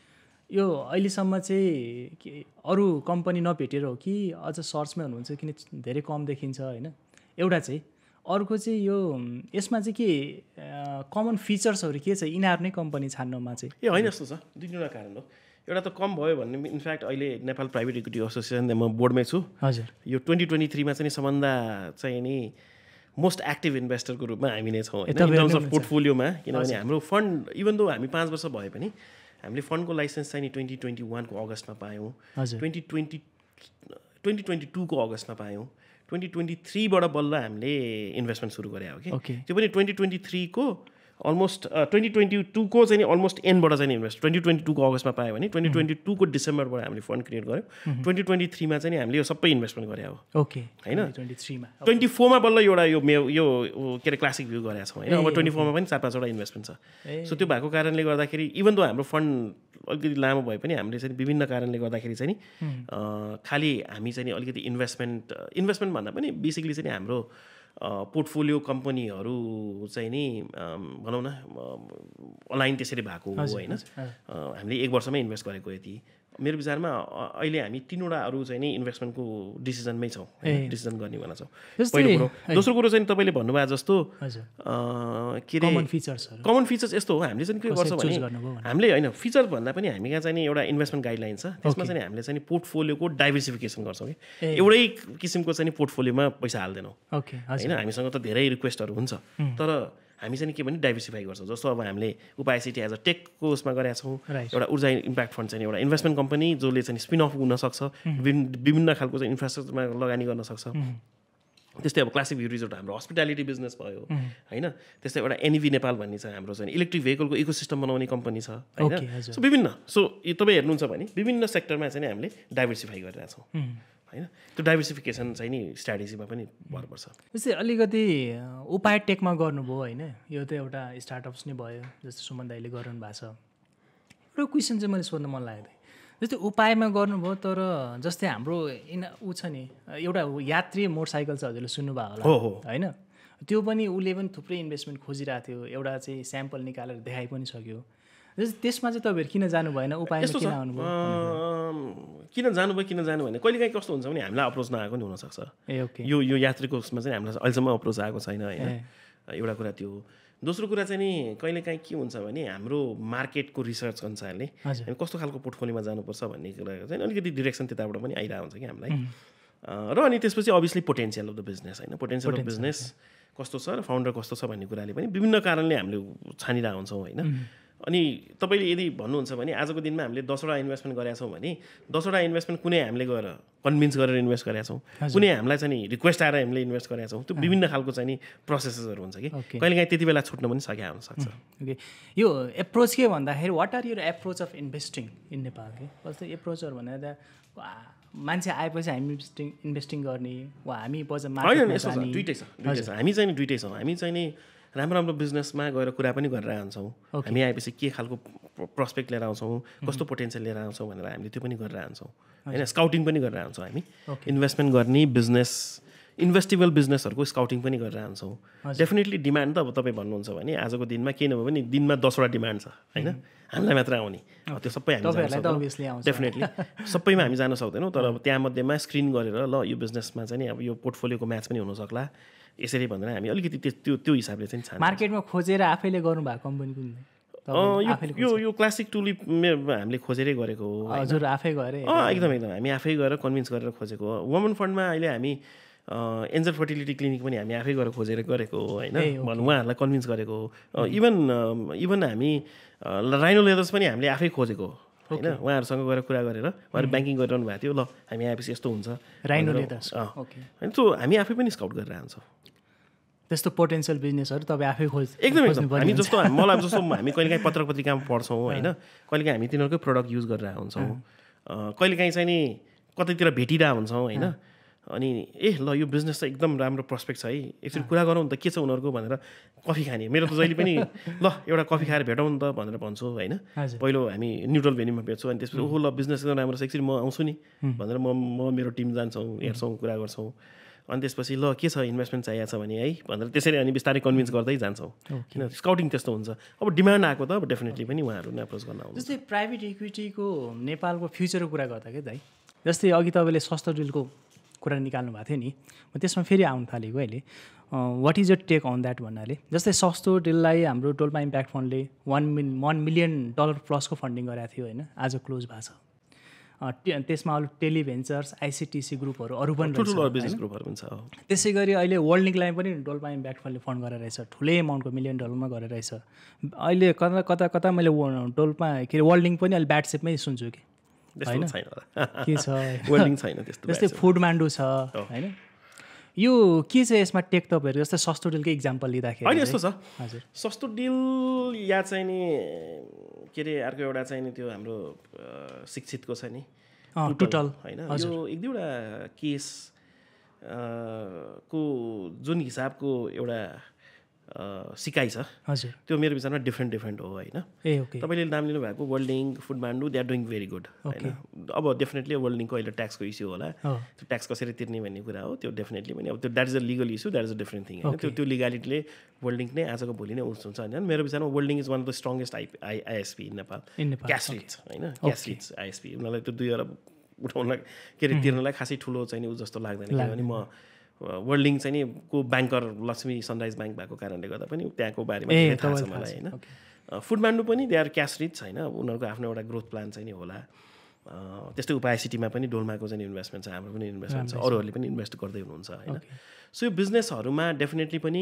यो अहिलेसम्म चाहिँ के अरू कम्पनी नभेटेर हो कि अझ सर्चमै हुनुहुन्छ किन धेरै कम देखिन्छ होइन एउटा चाहिँ अर्को चाहिँ यो यसमा चाहिँ के कमन फिचर्सहरू के छ यिनीहरू नै कम्पनी छान्नमा चाहिँ ए होइन यस्तो छ दुई तिनवटा कारण हो एउटा त कम भयो भन्ने इनफ्याक्ट अहिले नेपाल प्राइभेट इक्विटी एसोसिएसन म बोर्डमै छु हजुर यो ट्वेन्टी ट्वेन्टी थ्रीमा चाहिँ सबभन्दा चाहिँ नि मोस्ट एक्टिभ इन्भेस्टरको रूपमा हामी नै छौँ इन टर्म्स अफ पोर्टफोलियोमा किनभने हाम्रो फन्ड इभन दो हामी पाँच वर्ष भए पनि हामीले फन्डको लाइसेन्स चाहिँ नि ट्वेन्टी ट्वेन्टी वानको अगस्तमा पायौँ ट्वेन्टी ट्वेन्टी ट्वेन्टी ट्वेन्टी टूको अगस्तमा पायौँ ट्वेन्टी ट्वेन्टी थ्रीबाट बल्ल हामीले इन्भेस्टमेन्ट सुरु गरे हो कि त्यो पनि ट्वेन्टी ट्वेन्टी थ्रीको अलमोस्ट ट्वेन्टी ट्वेन्टी टूको चाहिँ अलमोस्ट एन्डबाट चाहिँ इन्भेस्ट ट्वेन्टी ट्वेन्टी टूको अगस्तमा पायो भने ट्वेन्टी ट्वेन्टी टूको डिसेम्बरबाट हामीले फन्ड क्रिएट गऱ्यौँ ट्वेन्टी ट्वेन्टी थ्रीमा चाहिँ हामीले यो सबै इन्भेस्टमेन्ट गरे हो ओके होइन ट्वेन्टी थ्रीमा ट्वेन्टी फोरमा बल्ल एउटा यो मे यो के अरे क्लासिक भ्यू गरेका छौँ होइन अब ट्वेन्टी फोरमा पनि चार पाँचवटा इन्भेस्टमेन्ट छ सो त्यो भएको कारणले गर्दाखेरि इभन दो हाम्रो फन्ड अलिकति लामो भए पनि हामीले चाहिँ विभिन्न कारणले गर्दाखेरि चाहिँ नि खालि हामी चाहिँ अलिकति इन्भेस्टमेन्ट इन्भेस्टमेन्ट भन्दा पनि बेसिकली चाहिँ हाम्रो पोर्टफोलियो कम्पनीहरू चाहिँ नि भनौँ न अलाइन त्यसरी भएको हो होइन हामीले एक वर्षमै इन्भेस्ट गरेको यति मेरो विचारमा अहिले हामी तिनवटा अरू चाहिँ नि इन्भेस्टमेन्टको डिसिजनमै छौँ डिसिजन गर्ने वाला छौँ पहिलो कुरो दोस्रो कुरो चाहिँ तपाईँले भन्नुभयो जस्तो के अरे कमन फिचर्स कमन फिचर्स यस्तो हो हामीले चाहिँ के गर्छ भने हामीले होइन फिचर भन्दा पनि हामी कहाँ चाहिँ एउटा इन्भेस्टमेन्ट गाइडलाइन छ त्यसमा चाहिँ हामीले चाहिँ पोर्टफोलियोको डाइभर्सिफिकेसन गर्छौँ कि एउटै किसिमको चाहिँ पोर्टफोलियोमा पैसा हाल्दैनौँ होइन हामीसँग त धेरै रिक्वेस्टहरू हुन्छ तर हामी चाहिँ के भने डाइभर्सिफाई गर्छौँ जस्तो अब हामीले उपाय सिटी एज अ टेकको उसमा गरेका छौँ एउटा ऊर्जा इम्प्याक्ट फन्ड चाहिँ एउटा इन्भेस्टमेन्ट कम्पनी जसले चाहिँ स्पिन अफ हुनसक्छ विभिन्न विभिन्न खालको चाहिँ इन्फ्रास्ट्रक्चरमा लगानी गर्न सक्छ त्यस्तै अब क्लासिक भ्यू रिजोर्ट हाम्रो हस्पिटालिटी बिजनेस भयो होइन त्यस्तै एउटा एनइभी नेपाल भन्ने छ हाम्रो चाहिँ इलेक्ट्रिक भेहिकलको इकोसिस्टम बनाउने कम्पनी छ होइन सो विभिन्न सो तपाईँ हेर्नुहुन्छ भने विभिन्न सेक्टरमा चाहिँ हामीले डाइभर्सिफाई गरिरहेछौँ होइन त्यो डाइभर्सिफिकेसन चाहिँ नि स्ट्राटेजीमा पनि भर पर्छ जस्तै अलिकति उपाय टेकमा गर्नुभयो होइन यो त एउटा स्टार्टअप्स नै भयो जस्तो सुमन दाइले गरिरहनु भएको छ एउटा क्वेसन चाहिँ मैले सोध्न मन लागेको थियो जस्तै उपायमा गर्नुभयो तर जस्तै हाम्रो इन ऊ छ नि एउटा यात्री मोटरसाइकल छ हजुरले सुन्नुभयो होला होइन त्यो पनि उसले पनि थुप्रै इन्भेस्टमेन्ट खोजिरहेको थियो एउटा चाहिँ स्याम्पल निकालेर देखाइ पनि सक्यो त्यसमा चाहिँ तपाईँहरू किन जानु भएन उपाय यस्तो छ किन जानुभयो किन जानु भने कहिले काहीँ कस्तो हुन्छ भने हामीलाई अप्रोच नआएको नि हुनसक्छ ए ओके यो यो यात्रीको उसमा चाहिँ हामीलाई अहिलेसम्म अप्रोच आएको छैन होइन एउटा कुरा त्यो दोस्रो कुरा चाहिँ नि कहिलेकाहीँ के हुन्छ भने हाम्रो मार्केटको रिसर्च अनुसारले हामी कस्तो खालको पोर्टफोलियोमा जानुपर्छ भन्ने कुरा चाहिँ अलिकति डिरेक्सन त्यताबाट पनि आइरहेको हुन्छ कि हामीलाई। र अनि त्यसपछि obviously potential of the business होइन, पोटेन्सियल अफ बिजनेस कस्तो छ र फाउन्डर कस्तो छ भन्ने कुराले पनि विभिन्न कारणले हामीले छानिरहेको हुन्छौँ होइन। अनि तपाईँले यदि भन्नुहुन्छ भने आजको दिनमा हामीले दसवटा इन्भेस्टमेन्ट गरेका छौँ भने दसवटा इन्भेस्टमेन्ट कुनै हामीले गएर कन्भिन्स गरेर इन्भेस्ट गरेका छौँ, कुनै हामीलाई चाहिँ नि रिक्वेस्ट आएर हामीले इन्भेस्ट गरेका छौँ, त्यो विभिन्न खालको चाहिँ नि प्रोसेसेसहरू हुन्छ कि कहिलेकाहीँ त्यति बेला छुट्न पनि सकिया हुनसक्छ। ओके, यो एप्रोच के भन्दाखेरि what are your approach of investing in Nepal के कस्तो एप्रोचहरू भनेर मान्छे आएपछि हामी इन्भेस्टिङ इन्भेस्टिङ गर्ने वा हामी होइन यस्तो छ, दुइटै छ दुइटै छ हामी चाहिँ नि दुइटै छौँ। हामी चाहिँ नि राम्रो राम्रो बिजनेसमा गएर कुरा पनि गरेर आउँछौँ, हामी आएपछि के खालको प्रस्पेक्ट लिएर आउँछौँ, कस्तो पोटेन्सियल लिएर आउँछौँ भनेर हामीले त्यो पनि गरेर आउँछौँ होइन। स्काउटिङ पनि गरेर आउँछौँ हामी, इन्भेस्टमेन्ट गर्ने बिजनेस इन्भेस्टेबल बिजनेसहरूको स्काउटिङ पनि गरेर आउँछौँ। डेफिनेटली डिमान्ड त अब तपाईँ भन्नुहुन्छ भने आजको दिनमा केही नभए पनि दिनमा दसवटा डिमान्ड छ होइन, हामीलाई मात्र आउने त्यो सबै हामी डेफिनेटली सबैमा हामी जान सक्दैनौँ। तर अब त्यहाँ मध्येमा स्क्रिन गरेर ल यो बिजनेसमा चाहिँ नि अब यो पोर्टफोलियोको म्याच पनि हुनसक्ला यसरी भनेर हामी अलिकति त्यो त्यो हिसाबले चाहिँ छान्। मार्केटमा खोजेर आफैले गर्नुभएको कम्पनी कुन यो यो क्लासिक टुलिप हामीले खोजेरै गरेको हो। हजुर आफै गरे एकदम एकदम हामी आफै गएर कन्भिन्स गरेर खोजेको हो। वुमन फन्डमा अहिले हामी एन्जल फर्टिलिटी क्लिनिक पनि हामी आफै गएर खोजेर गरेको हो होइन, भन्नु उहाँहरूलाई कन्भिन्स गरेको हो। इभन इभन हामी राइनो लेदर्स पनि हामीले आफै खोजेको हो होइन, उहाँहरूसँग गएर कुरा गरेर उहाँहरू ब्याङ्किङ गरिरहनु भएको थियो, ल हामी आएपछि यस्तो हुन्छ राइनो लेदर्स होइन, त्यो हामी आफै पनि स्काउट गरेर आउँछौँ। त्यस्तो पोटेन्सियल बिजनेसहरू तपाईँ आफै खोज एकदम एकदम हामी जस्तो मलाई जस्तो हामी कहिलेकाहीँ पत्र पत्रिकामा पढ्छौँ होइन, कहिलेकाहीँ हामी तिनीहरूकै प्रडक्ट युज गरेर हुन्छौँ, कहिलेकाहीँ चाहिँ नि कतैतिर भेटिरहेको हुन्छौँ होइन। अनि ए ल यो बिजनेस त एकदम राम्रो प्रस्पेक्ट छ है, एकचोटि कुरा गरौँ त के छ उनीहरूको भनेर कफी खाने मेरो त जहिले पनि ल एउटा कफी खाएर भेटौँ नि त भनेर भन्छु होइन। पहिलो हामी न्युट्रल भेन्यूमा भेट्छौँ अनि त्यसपछि ओहो ल बिजनेस एकदम राम्रो छ एकचोटि म आउँछु नि भनेर म म मेरो टिम जान्छौँ, हेर्छौँ, कुरा गर्छौँ। अनि त्यसपछि ल के छ इन्भेस्टमेन्ट चाहिएको छ भने है भनेर त्यसरी अनि बिस्तारै कन्भिन्स गर्दै जान्छौँ किन स्काउटिङ त्यस्तो हुन्छ। अब डिमान्ड आएको त अब डेफिनेटली पनि उहाँहरू नै एप्रोच गर्न आउँछ। जस्तै प्राइभेट इक्विटीको नेपालको फ्युचरको कुरा गर्दा के दाइ, जस्तै अघि तपाईँले सस्तो डिलको कुरा निकाल्नु भएको थियो नि, म त्यसमा फेरि आउनु थालेको अहिले what is your take on that भन्नाले जस्तै सस्तो डिललाई हाम्रो डोल्पा इम्प्याक्ट फन्डले one mil one million dollar प्लसको फन्डिङ गराएको थियो होइन, आज क्लोज भएको छ। त्यसमा अरू टेलिभेन्चर्स आइसिटिसी ग्रुपहरू अरू पनि बिजनेस ग्रुपहरू पनि छ। त्यसै गरी अहिले वर्ल्डिङलाई पनि डोल्पा इम्प्याक्ट फन्डले फन्ड गरेर रहेछ, ठुलै एमाउन्टको मिलियन डलरमा गरेर रहेछ। अहिले कता कता कता मैले डोल्पा के अरे वर्ल्डिङ पनि अहिले ब्याड सेपमै सुन्छु कि होइन के छ वर्ल्डिङ छैन त्यस्तो। जस्तै फुड मान्डु छ होइन, यो के चाहिँ यसमा टेक तपाईँहरू जस्तै सस्तो डिलकै इक्जाम्पल लिँदाखेरि होइन यस्तो छ। हजुर सस्तो डिल या चाहिँ नि के अरे अर्को एउटा चाहिँ नि त्यो हाम्रो शिक्षितको छ नि टुटल होइन, यो एक दुईवटा केस को जुन हिसाबको एउटा सिकाइ छ हजुर त्यो मेरो विचारमा डिफ्रेन्ट डिफ्रेन्ट हो होइन। ए ओके तपाईँले नाम लिनुभएको वर्ल्डिङ food Mandu they are doing very good होइन। अब डेफिनेटली वर्ल्डिङको अहिले ट्याक्सको इस्यु होला, त्यो ट्याक्स कसरी तिर्ने भन्ने कुरा हो, त्यो डेफिनेटली पनि अब त्यो that is a legal issue, that is a different thing होइन। त्यो त्यो लिगालिटीले वर्ल्डिङ नै आजको भोलि नै उस हुन्छ होइन। मेरो विचारमा WorldLink is one of the strongest I I ISP in Nepal, cash rich होइन, क्यास रिच आइएसपी। उनीहरूलाई त्यो दुई अरब उठाउनलाई के अरे तिर्नलाई खासै ठुलो चाहिँ नि उ जस्तो लाग्दैन, किनभने म वर्ल्डिङ चाहिँ नि को ब्याङ्कर लक्ष्मी सनराइज ब्याङ्क भएको कारणले गर्दा पनि त्यहाँको बारेमा थाहा छ मलाई होइन। फुड मान्डु पनि दे आर क्यास रिच होइन, उनीहरूको आफ्नो एउटा ग्रोथ प्लान चाहिँ नि होला। त्यस्तै उपाय सिटीमा पनि डोल्माको चाहिँ इन्भेस्टमेन्ट छ, हाम्रो पनि इन्भेस्टमेन्ट छ, अरूहरूले पनि इन्भेस्ट गर्दै हुनुहुन्छ होइन। सो यो बिजनेसहरूमा डेफिनेटली पनि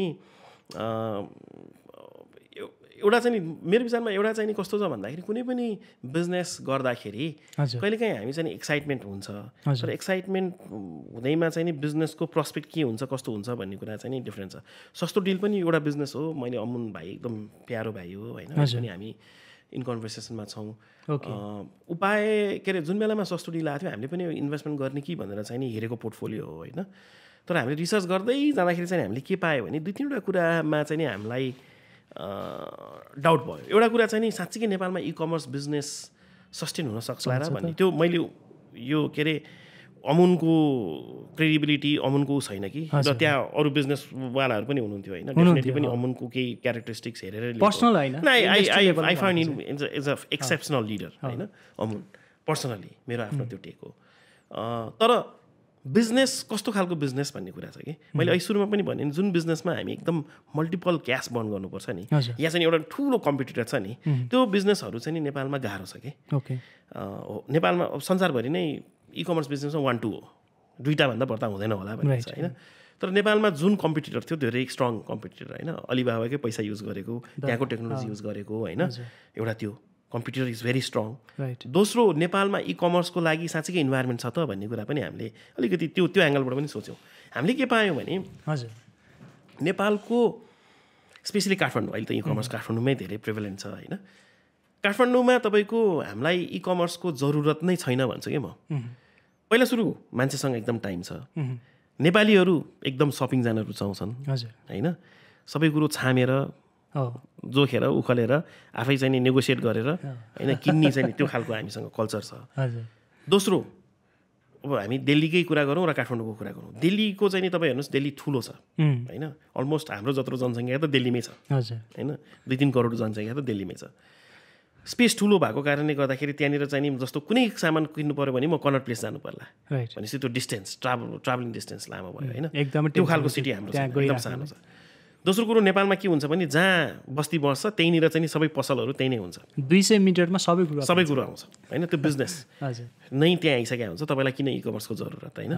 एउटा चाहिँ नि मेरो विचारमा एउटा चाहिँ नि कस्तो छ भन्दाखेरि कुनै पनि बिजनेस गर्दाखेरि कहिलेकाहीँ हामी चाहिँ एक्साइटमेन्ट हुन्छ, तर एक्साइटमेन्ट हुँदैमा चाहिँ नि बिजनेसको प्रस्पेक्ट के हुन्छ कस्तो हुन्छ भन्ने कुरा चाहिँ नि डिफ्रेन्ट छ। सस्तो डिल पनि एउटा बिजनेस हो, मैले अमुन भाइ एकदम प्यारो भाइ हो होइन, पनि हामी इन कन्भर्सेसनमा छौँ। उपाय के अरे जुन बेलामा सस्तो डिल आएको थियो हामीले पनि इन्भेस्टमेन्ट गर्ने कि भनेर चाहिँ नि हेरेको पोर्टफोलियो हो होइन। तर हामीले रिसर्च गर्दै जाँदाखेरि चाहिँ हामीले के पायो भने दुई तिनवटा कुरामा चाहिँ नि हामीलाई डाउट भयो। एउटा कुरा चाहिँ नि साँच्चीकै नेपालमा इ कमर्स बिजनेस सस्टेन हुनसक्छ र भन्ने, त्यो मैले यो के अरे अमुनको क्रेडिबिलिटी अमुनको छैन कि, र त्यहाँ अरू बिजनेसवालाहरू पनि हुनुहुन्थ्यो होइन, डेफिनेटली पनि अमुनको केही क्यारेक्टरिस्टिक्स हेरेर पर्सनल होइन I find in is a exceptional leader होइन अमुन पर्सनली, मेरो आफ्नो त्यो टेक हो। तर बिजनेस कस्तो खालको बिजनेस भन्ने कुरा छ कि मैले अहिले सुरुमा पनि भने जुन बिजनेसमा हामी एकदम मल्टिपल क्यास बर्न गर्नुपर्छ नि यहाँ चाहिँ एउटा ठुलो कम्पिटिटर छ नि त्यो बिजनेसहरू चाहिँ नि नेपालमा गाह्रो छ कि नेपालमा संसारभरि नै इ कमर्स बिजनेसमा वान टू हो दुईवटाभन्दा बढ्ता हुँदैन होला भन्ने छ होइन तर नेपालमा जुन कम्पिटिटर थियो धेरै स्ट्रङ कम्पिटिटर होइन अलिबाबाकै पैसा युज गरेको त्यहाँको टेक्नोलोजी युज गरेको होइन एउटा त्यो कम्पिटिटर इज भेरी स्ट्रङ दोस्रो नेपालमा इ कमर्सको लागि साँच्चीकै इन्भाइरोमेन्ट छ त भन्ने कुरा पनि हामीले अलिकति त्यो त्यो एङ्गलबाट पनि सोच्यौँ हामीले के पायौँ भने हजुर नेपालको स्पेसली काठमाडौँ अहिले त इ कमर्स काठमाडौँमै धेरै प्रिभलेन्ट छ होइन काठमाडौँमा तपाईँको हामीलाई इ कमर्सको जरुरत नै छैन भन्छु कि म पहिला सुरु मान्छेसँग एकदम टाइम छ नेपालीहरू एकदम सपिङ जान रुचाउँछन् होइन सबै कुरो छामेर जोखेर उखलेर आफै चाहिँ नि नेगोसिएट गरेर होइन किन्ने चाहिँ त्यो खालको हामीसँग कल्चर छ दोस्रो अब हामी दिल्लीकै कुरा गरौँ र काठमाडौँको कुरा गरौँ दिल्लीको चाहिँ नि तपाईँ हेर्नुहोस् दिल्ली ठुलो छ होइन अलमोस्ट हाम्रो जत्रो जनसङ्ख्या त दिल्लीमै छ होइन दुई तिन करोड जनसङ्ख्या त दिल्लीमै छ स्पेस ठुलो भएको कारणले गर्दाखेरि त्यहाँनिर चाहिँ नि जस्तो कुनै सामान किन्नु पऱ्यो भने म कनट प्लेस जानु पर्ला भनेपछि त्यो डिस्टेन्स ट्राभल ट्राभलिङ डिस्टेन्स लामो भयो होइन एकदमै त्यो खालको सिटी हाम्रो एकदम सानो छ दोस्रो कुरो नेपालमा के हुन्छ भने जहाँ बस्ती बस्छ त्यहीँनिर चाहिँ नि सबै पसलहरू त्यही नै हुन्छ दुई सय मिटरमा सबै कुरो सबै कुरो आउँछ होइन त्यो बिजनेस नै त्यहाँ आइसकेको हुन्छ तपाईँलाई किन इ कमर्सको जरुरत होइन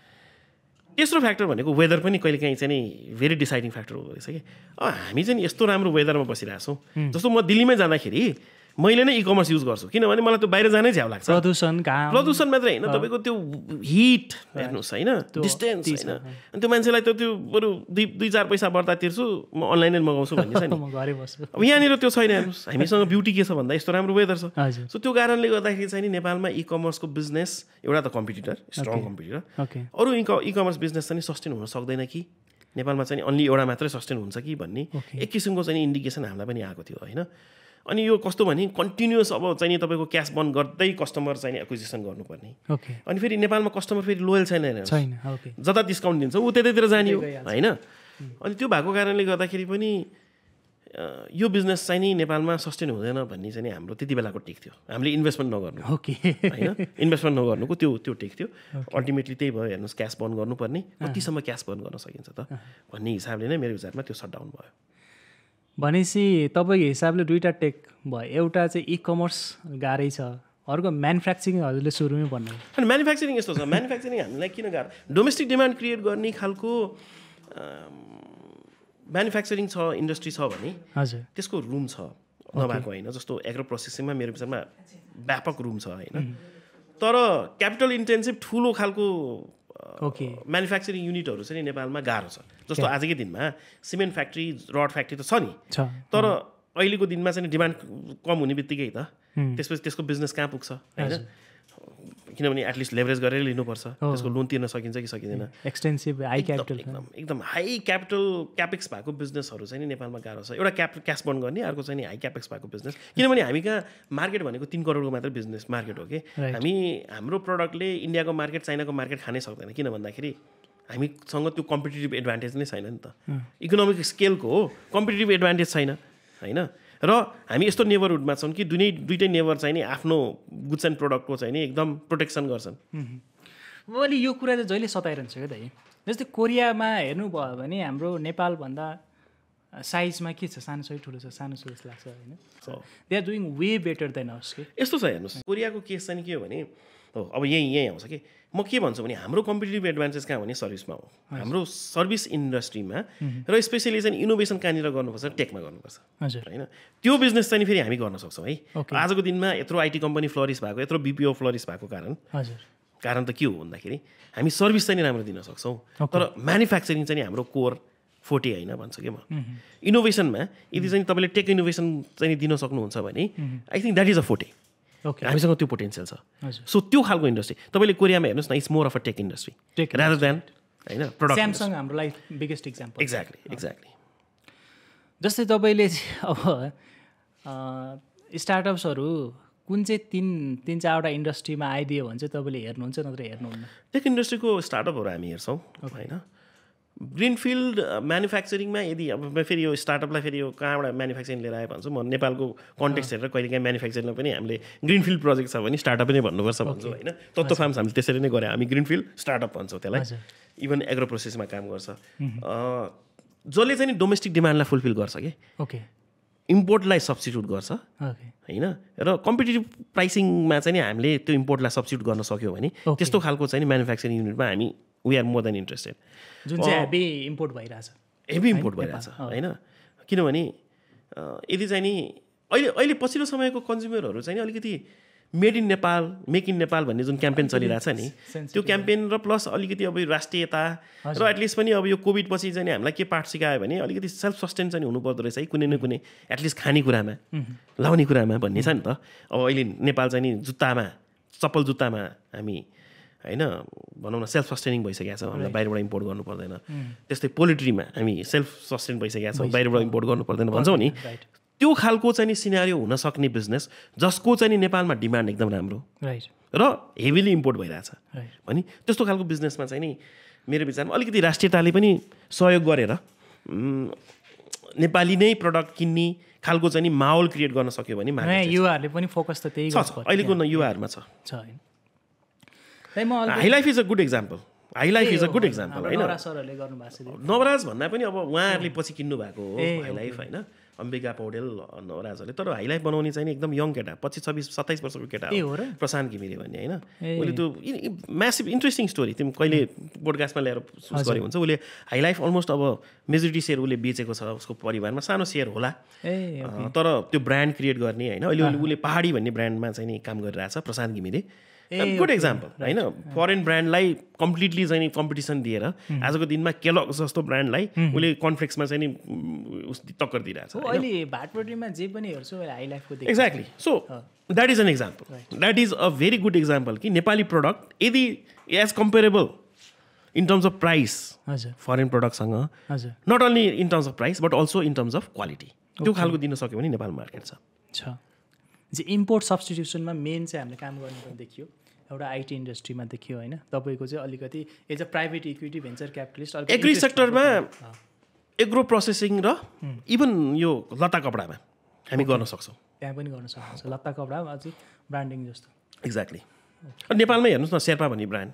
तेस्रो फ्याक्टर भनेको वेदर पनि कहिले काहीँ चाहिँ नि भेरी डिसाइडिङ फ्याक्टर हुँदो रहेछ कि अब हामी चाहिँ यस्तो राम्रो वेदरमा बसिरहेको छौँ जस्तो म दिल्लीमै जाँदाखेरि मैले नै इ कमर्स युज गर्छु किनभने मलाई त्यो बाहिर जानै झ्याउ लाग्छ प्रदूषण प्रदूषण मात्रै होइन तपाईँको त्यो हिट हेर्नुहोस् होइन डिस्टेन्स होइन अनि त्यो मान्छेलाई त त्यो बरु दुई दुई चार पैसा बढ्ता तिर्छु म अनलाइनै मगाउँछु भन्ने छ नि अब यहाँनिर त्यो छैन हेर्नुहोस् हामीसँग ब्युटी के छ भन्दा यस्तो राम्रो वेदर छ सो त्यो कारणले गर्दाखेरि चाहिँ नि नेपालमा इ कमर्सको बिजनेस एउटा त कम्पिटिटर स्ट्रङ कम्पिटिटर अरू इ कमर्स बिजनेस चाहिँ सस्टेन हुन सक्दैन कि नेपालमा चाहिँ अन्ली एउटा मात्रै सस्टेन हुन्छ कि भन्ने एक किसिमको चाहिँ इन्डिकेसन हामीलाई पनि आएको थियो होइन अनि यो कस्तो भने कन्टिन्युस अब चाहिँ नि तपाईँको क्यास बन्द गर्दै कस्टमर चाहिँ एक्विजिसन गर्नुपर्ने अनि फेरि नेपालमा कस्टमर फेरि लोयल छैन जता डिस्काउन्ट दिन्छ ऊ त्यतैतिर जाने हो होइन अनि त्यो भएको कारणले गर्दाखेरि पनि यो बिजनेस चाहिँ नि नेपालमा सस्टेन हुँदैन भन्ने चाहिँ हाम्रो त्यति बेलाको टेक थियो हामीले इन्भेस्टमेन्ट नगर्नु होइन इन्भेस्टमेन्ट नगर्नुको त्यो त्यो टेक थियो अल्टिमेटली त्यही भयो हेर्नुहोस् क्यास बन्द गर्नुपर्ने कतिसम्म क्यास बन्द गर्न सकिन्छ त भन्ने हिसाबले नै मेरो विचारमा त्यो सटडाउन भयो भनेपछि तपाईँको हिसाबले दुईवटा टेक भयो एउटा चाहिँ इ कमर्स गाह्रै छ अर्को म्यानुफ्याक्चरिङ हजुरले सुरुमै भन्नु अनि म्यानुफ्याक्चरिङ यस्तो छ म्यानुफ्याक्चरिङ हामीलाई किन गाह्रो डोमेस्टिक डिमान्ड क्रिएट गर्ने खालको म्यानुफ्याक्चरिङ छ इन्डस्ट्री छ भने हजुर त्यसको रुम छ नभएको होइन जस्तो एग्रो प्रोसेसिङमा मेरो विचारमा व्यापक रुम छ होइन तर क्यापिटल इन्टेन्सिभ ठुलो खालको ओके म्यानुफ्याक्चरिङ युनिटहरू चाहिँ नेपालमा गाह्रो छ जस्तो आजकै दिनमा सिमेन्ट फ्याक्ट्री रड फ्याक्ट्री त छ नि तर अहिलेको दिनमा चाहिँ डिमान्ड कम हुने बित्तिकै त त्यसपछि त्यसको बिजनेस कहाँ पुग्छ होइन किनभने एटलिस्ट लेभरेज गरेर लिनुपर्छ त्यसको लोन तिर्न सकिन्छ कि सकिँदैन एक्सटेन्सिभ हाई क्यापिटल एकदम एकदम हाई क्यापिटल क्यापेक्स भएको बिजनेसहरू चाहिँ नेपालमा गाह्रो छ एउटा क्याप क्यास बन्द गर्ने अर्को चाहिँ हाई क्यापेक्स भएको बिजनेस किनभने हामी कहाँ मार्केट भनेको तिन करोडको मात्रै बिजनेस मार्केट हो कि हामी हाम्रो प्रडक्टले इन्डियाको मार्केट चाइनाको मार्केट खानै सक्दैन किन भन्दाखेरि हामीसँग त्यो कम्पिटिटिभ एडभान्टेज नै छैन नि त इकोनोमिक स्केलको हो कम्पिटिटिभ एडभान्टेज छैन होइन र हामी यस्तो नेबरहुडमा छौँ कि दुई दुइटै नेबर चाहिँ नि आफ्नो गुड्स एन्ड प्रडक्टको चाहिँ नि एकदम प्रोटेक्सन गर्छन् मैले यो कुरा चाहिँ जहिले सताइरहन्छ क्या दाइ जस्तै कोरियामा हेर्नुभयो भने हाम्रो नेपालभन्दा साइजमा के छ सानो छ ठुलो छ सानो छ जस्तो लाग्छ होइन they are doing way better than us के यस्तो छ हेर्नुहोस् कोरियाको केस चाहिँ के हो भने अब यहीँ यहीँ आउँछ कि म के भन्छु भने हाम्रो कम्पिटिटिभ एडभान्टेज कहाँ भने सर्भिसमा हो हाम्रो सर्भिस इन्डस्ट्रीमा र स्पेसली चाहिँ इनोभेसन कहाँनिर गर्नुपर्छ टेकमा गर्नुपर्छ होइन त्यो बिजनेस चाहिँ फेरि हामी गर्न सक्छौँ है आजको दिनमा यत्रो आइटी कम्पनी फ्लरिस भएको यत्रो बिपिओ फ्लरिस भएको कारण कारण त के हो भन्दाखेरि हामी सर्भिस चाहिँ राम्रो दिन सक्छौँ तर म्यानुफ्याक्चरिङ चाहिँ हाम्रो कोर फोर्टी होइन भन्छु कि म इनोभेसनमा यदि चाहिँ तपाईँले टेक इनोभेसन चाहिँ दिन सक्नुहुन्छ भने I think that is a forty हामीसँग त्यो पोटेन्सियल छ सो त्यो खालको इन्डस्ट्री तपाईँले कोरियामा हेर्नुहोस् न it's more of a tech industry rather than होइन प्रडक्ट स्यामसङ हाम्रो लागि बिगेस्ट इक्जाम्पल एक्ज्याक्टली एक्ज्याक्टली जस्तै तपाईँले अब स्टार्टअप्सहरू कुन चाहिँ तिन तिन चारवटा इन्डस्ट्रीमा आइदियो भने चाहिँ तपाईँले हेर्नुहुन्छ नत्र हेर्नुहुन्न टेक इन्डस्ट्रीको स्टार्टअपहरू हामी हेर्छौँ होइन ग्रिनफिल्ड म्यानुफ्याक्चरिङमा यदि अब फेरि यो स्टार्टअपलाई फेरि यो कहाँबाट म्यानुफ्याक्चरिङ लिएर आयो भन्छु म नेपालको कन्टेक्स्ट हेरेर कहिले काहीँ म्यानुफ्याक्चरिङमा पनि हामीले ग्रिनफिल्ड प्रोजेक्ट छ भने स्टार्टअप नै भन्नुपर्छ भन्छौँ होइन तत्त्व फार्म्स हामीले त्यसरी नै गऱ्यौँ हामी ग्रिनफिल्ड स्टार्टअप भन्छौँ त्यसलाई इभन एग्रो प्रोसेसमा काम गर्छ जसले चाहिँ नि डोमेस्टिक डिमान्डलाई फुलफिल गर्छ कि ओके इम्पोर्टलाई सब्स्टिट्युट गर्छ होइन र कम्पिटेटिभ प्राइसिङमा चाहिँ नि हामीले त्यो इम्पोर्टलाई सब्स्टिट्युट गर्न सक्यो भने त्यस्तो खालको चाहिँ नि म्यानुफ्याक्चरिङ युनिटमा हामी we are more than interested जुन चाहिँ हेभी इम्पोर्ट भइरहेछ हेभी इम्पोर्ट भइरहेछ होइन किनभने यदि चाहिँ नि अहिले अहिले पछिल्लो समयको कन्ज्युमरहरू चाहिँ नि अलिकति made in Nepal make in Nepal भन्ने जुन क्याम्पेन चलिरहेछ नि त्यो क्याम्पेन र प्लस अलिकति अब राष्ट्रियता र एटलिस्ट पनि अब यो कोभिड पछि चाहिँ हामीलाई के पाठ सिकायो भने अलिकति सेल्फ सस्टेन चाहिँ हुनुपर्दो रहेछ है कुनै न कुनै एटलिस्ट खानेकुरामा लाउने कुरामा भन्ने छ नि त अब अहिले नेपाल चाहिँ नि जुत्तामा चप्पल जुत्तामा हामी होइन भनौँ न सेल्फ सस्टेनिङ भइसकेको छ हामीलाई बाहिरबाट इम्पोर्ट गर्नु पर्दैन त्यस्तै पोल्ट्रीमा हामी सेल्फ सस्टेन भइसकेको छौँ बाहिरबाट इम्पोर्ट गर्नु पर्दैन भन्छौँ नि त्यो खालको चाहिँ नि सिनारियो हुनसक्ने बिजनेस जसको चाहिँ नि नेपालमा डिमान्ड एकदम राम्रो र हेभिली इम्पोर्ट भइरहेछ भने त्यस्तो खालको बिजनेसमा चाहिँ नि मेरो विचारमा अलिकति राष्ट्रियताले पनि सहयोग गरेर नेपाली नै प्रडक्ट किन्ने खालको चाहिँ नि माहौल क्रिएट गर्न सक्यो भने युवाहरूले पनि फोकस त त्यही छ अहिलेको युवाहरूमा छ high life is a good example high life is a good example होइन नवराज भन्दा पनि अब उहाँहरूले पछि किन्नु भएको हो हाई लाइफ होइन अम्बिका पौडेल नवराजहरूले तर हाई लाइफ बनाउने चाहिँ एकदम यङ केटा पच्चिस छब्बिस सत्ताइस वर्षको केटा हो प्रशान्त घिमिरे भन्ने होइन उसले त्यो म्यासिभ इन्ट्रेस्टिङ स्टोरी तिमी कहिले पोडकास्टमा ल्याएर सुट गरे हुन्छ उसले हाई लाइफ अलमोस्ट अब मेजोरिटी सेयर उसले बेचेको छ उसको परिवारमा सानो सेयर होला तर त्यो ब्रान्ड क्रिएट गर्ने होइन अहिले उसले पहाडी भन्ने ब्रान्डमा चाहिँ नि काम गरिरहेछ प्रशान्त घिमिरे गुड एक्जाम्पल होइन फरेन ब्रान्डलाई कम्प्लिटली चाहिँ नि कम्पिटिसन दिएर आजको दिनमा केलग्स जस्तो ब्रान्डलाई उसले कन्फ्लेक्समा चाहिँ नि टक्कर दिइरहेछ exactly so that is an example that is a very good example कि नेपाली प्रडक्ट यदि as comparable in terms of price foreign प्रडक्टसँग not only in terms of price but also in terms of quality त्यो खालको दिन सक्यो भने Nepal market छ चाहिँ इम्पोर्ट सब्स्टिट्युसनमा मेन चाहिँ हामीले काम गर्नु पनि देखियो एउटा आइटी इन्डस्ट्रीमा देखियो होइन तपाईँको चाहिँ अलिकति as a private equity venture capitalist agri सेक्टरमा एग्रो प्रोसेसिङ र इभन यो लत्ता कपडामा हामी गर्न सक्छौँ त्यहाँ पनि गर्न सक्नुहुन्छ लत्ता कपडा अझै ब्रान्डिङ जस्तो एक्ज्याक्टली नेपालमै हेर्नुहोस् न शेर्पा भन्ने ब्रान्ड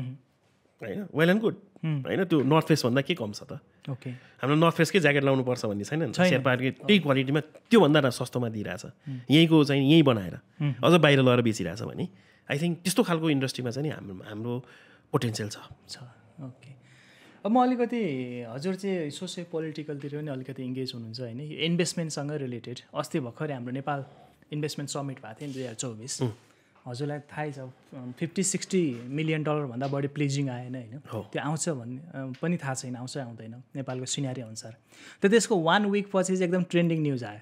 होइन वेल एन्ड गुड होइन त्यो नर्थ फेस भन्दा के कम छ त ओके हाम्रो नर्थ फेसकै ज्याकेट लाउनु पर्छ भन्ने छैन नि शेर्पाले त्यही क्वालिटीमा त्योभन्दा सस्तोमा दिइरहेछ यहीँको चाहिँ यहीँ बनाएर अझ बाहिर लगेर बेचिरहेछ भने आई थिङ्क त्यस्तो खालको इन्डस्ट्रीमा चाहिँ हाम्रो हाम्रो पोटेन्सियल छ ओके अब म अलिकति हजुर चाहिँ सोसियो पोलिटिकलतिर पनि अलिकति इङ्गेज हुनुहुन्छ होइन इन्भेस्टमेन्टसँग रिलेटेड अस्ति भर्खरै हाम्रो नेपाल इन्भेस्टमेन्ट समिट भएको थियो नि दुई हजार चौबिस हजुरलाई थाहै छ फिफ्टी सिक्सटी मिलियन डलरभन्दा बढी प्लेजिङ आएन होइन त्यो आउँछ भन्ने पनि थाहा छैन आउँछ आउँदैन नेपालको सिनारी अनुसार त त्यसको वान विक पछि चाहिँ एकदम ट्रेन्डिङ न्युज आयो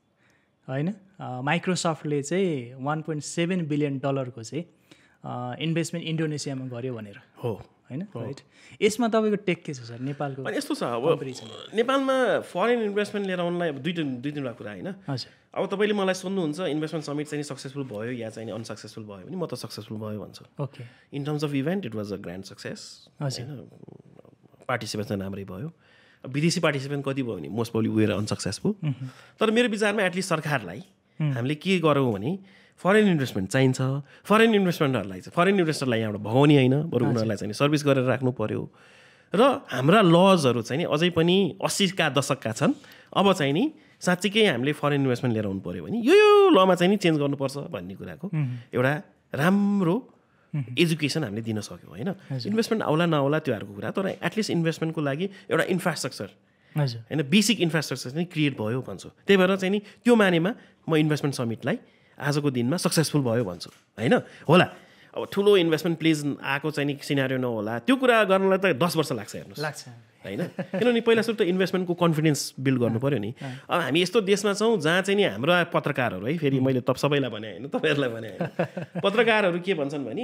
होइन माइक्रोसफ्टले चाहिँ वान पोइन्ट सेभेन बिलियन डलरको चाहिँ इन्भेस्टमेन्ट इन्डोनेसियामा गर्यो भनेर हो होइन राइट यसमा तपाईँको टेक के छ सर नेपालको यस्तो छ अब नेपालमा फरेन इन्भेस्टमेन्ट लिएर आउनलाई अब दुई दुई तिनवटा कुरा होइन हजुर अब तपाईँले मलाई सोध्नुहुन्छ इन्भेस्टमेन्ट समिट चाहिँ सक्सेसफुल भयो या चाहिँ अनसक्सेसफुल भयो भने म त सक्सेसफुल भयो भन्छु okay in terms of event it was a grand success होइन पार्टिसिपेसन राम्रै भयो विदेशी पार्टिसिपेन्ट कति भयो भने मोस्ट प्रोबब्ली वेयर अनसक्सेसफुल तर मेरो विचारमा एटलिस्ट सरकारलाई हामीले के गरौँ भने फरेन इन्भेस्टमेन्ट चाहिन्छ फरेन इन्भेस्टमेन्टहरूलाई चाहिँ फरेन इन्भेस्टरलाई यहाँबाट भगाउने होइन बरु उनीहरूलाई चाहिँ सर्भिस गरेर राख्नु पऱ्यो र हाम्रा लजहरू चाहिँ नि अझै पनि अस्सीका दशकका छन् अब चाहिँ नि साँच्चीकै हामीले फरेन इन्भेस्टमेन्ट लिएर आउनु पऱ्यो भने यो यो लमा चाहिँ नि चेन्ज गर्नुपर्छ भन्ने कुराको एउटा राम्रो एजुकेसन हामीले दिन सक्यौँ होइन इन्भेस्टमेन्ट आउला नआउला त्योहरूको कुरा तर एटलिस्ट इन्भेस्टमेन्टको लागि एउटा इन्फ्रास्ट्रक्चर होइन बेसिक इन्फ्रास्ट्रक्चर चाहिँ क्रिएट भयो भन्छु त्यही भएर चाहिँ नि त्यो मानेमा म इन्भेस्टमेन्ट समिटलाई आजको दिनमा सक्सेसफुल भयो भन्छु होइन होला अब ठुलो इन्भेस्टमेन्ट प्लिज आएको चाहिँ नि सिनारियो नहोला त्यो कुरा गर्नलाई त दस वर्ष लाग्छ हेर्नुहोस् लाग्छ होइन किनभने पहिला सुरु त इन्भेस्टमेन्टको कन्फिडेन्स बिल्ड गर्नु पऱ्यो नि अब हामी यस्तो देशमा छौँ जहाँ चाहिँ नि हाम्रो पत्रकारहरू है फेरि मैले त सबैलाई भने होइन तपाईँहरूलाई भने होइन पत्रकारहरू के भन्छन् भने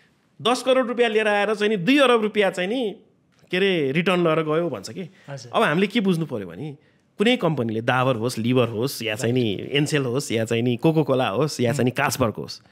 दस करोड रुपियाँ लिएर आएर चाहिँ नि दुई अरब रुपियाँ चाहिँ नि के अरे रिटर्न लिएर गयो भन्छ कि अब हामीले के बुझ्नु पऱ्यो भने कुनै कम्पनीले दावर होस् लिभर होस् या चाहिँ नि एनसेल होस् या चाहिँ नि कोको कोला होस् या चाहिँ नि कास्परको होस्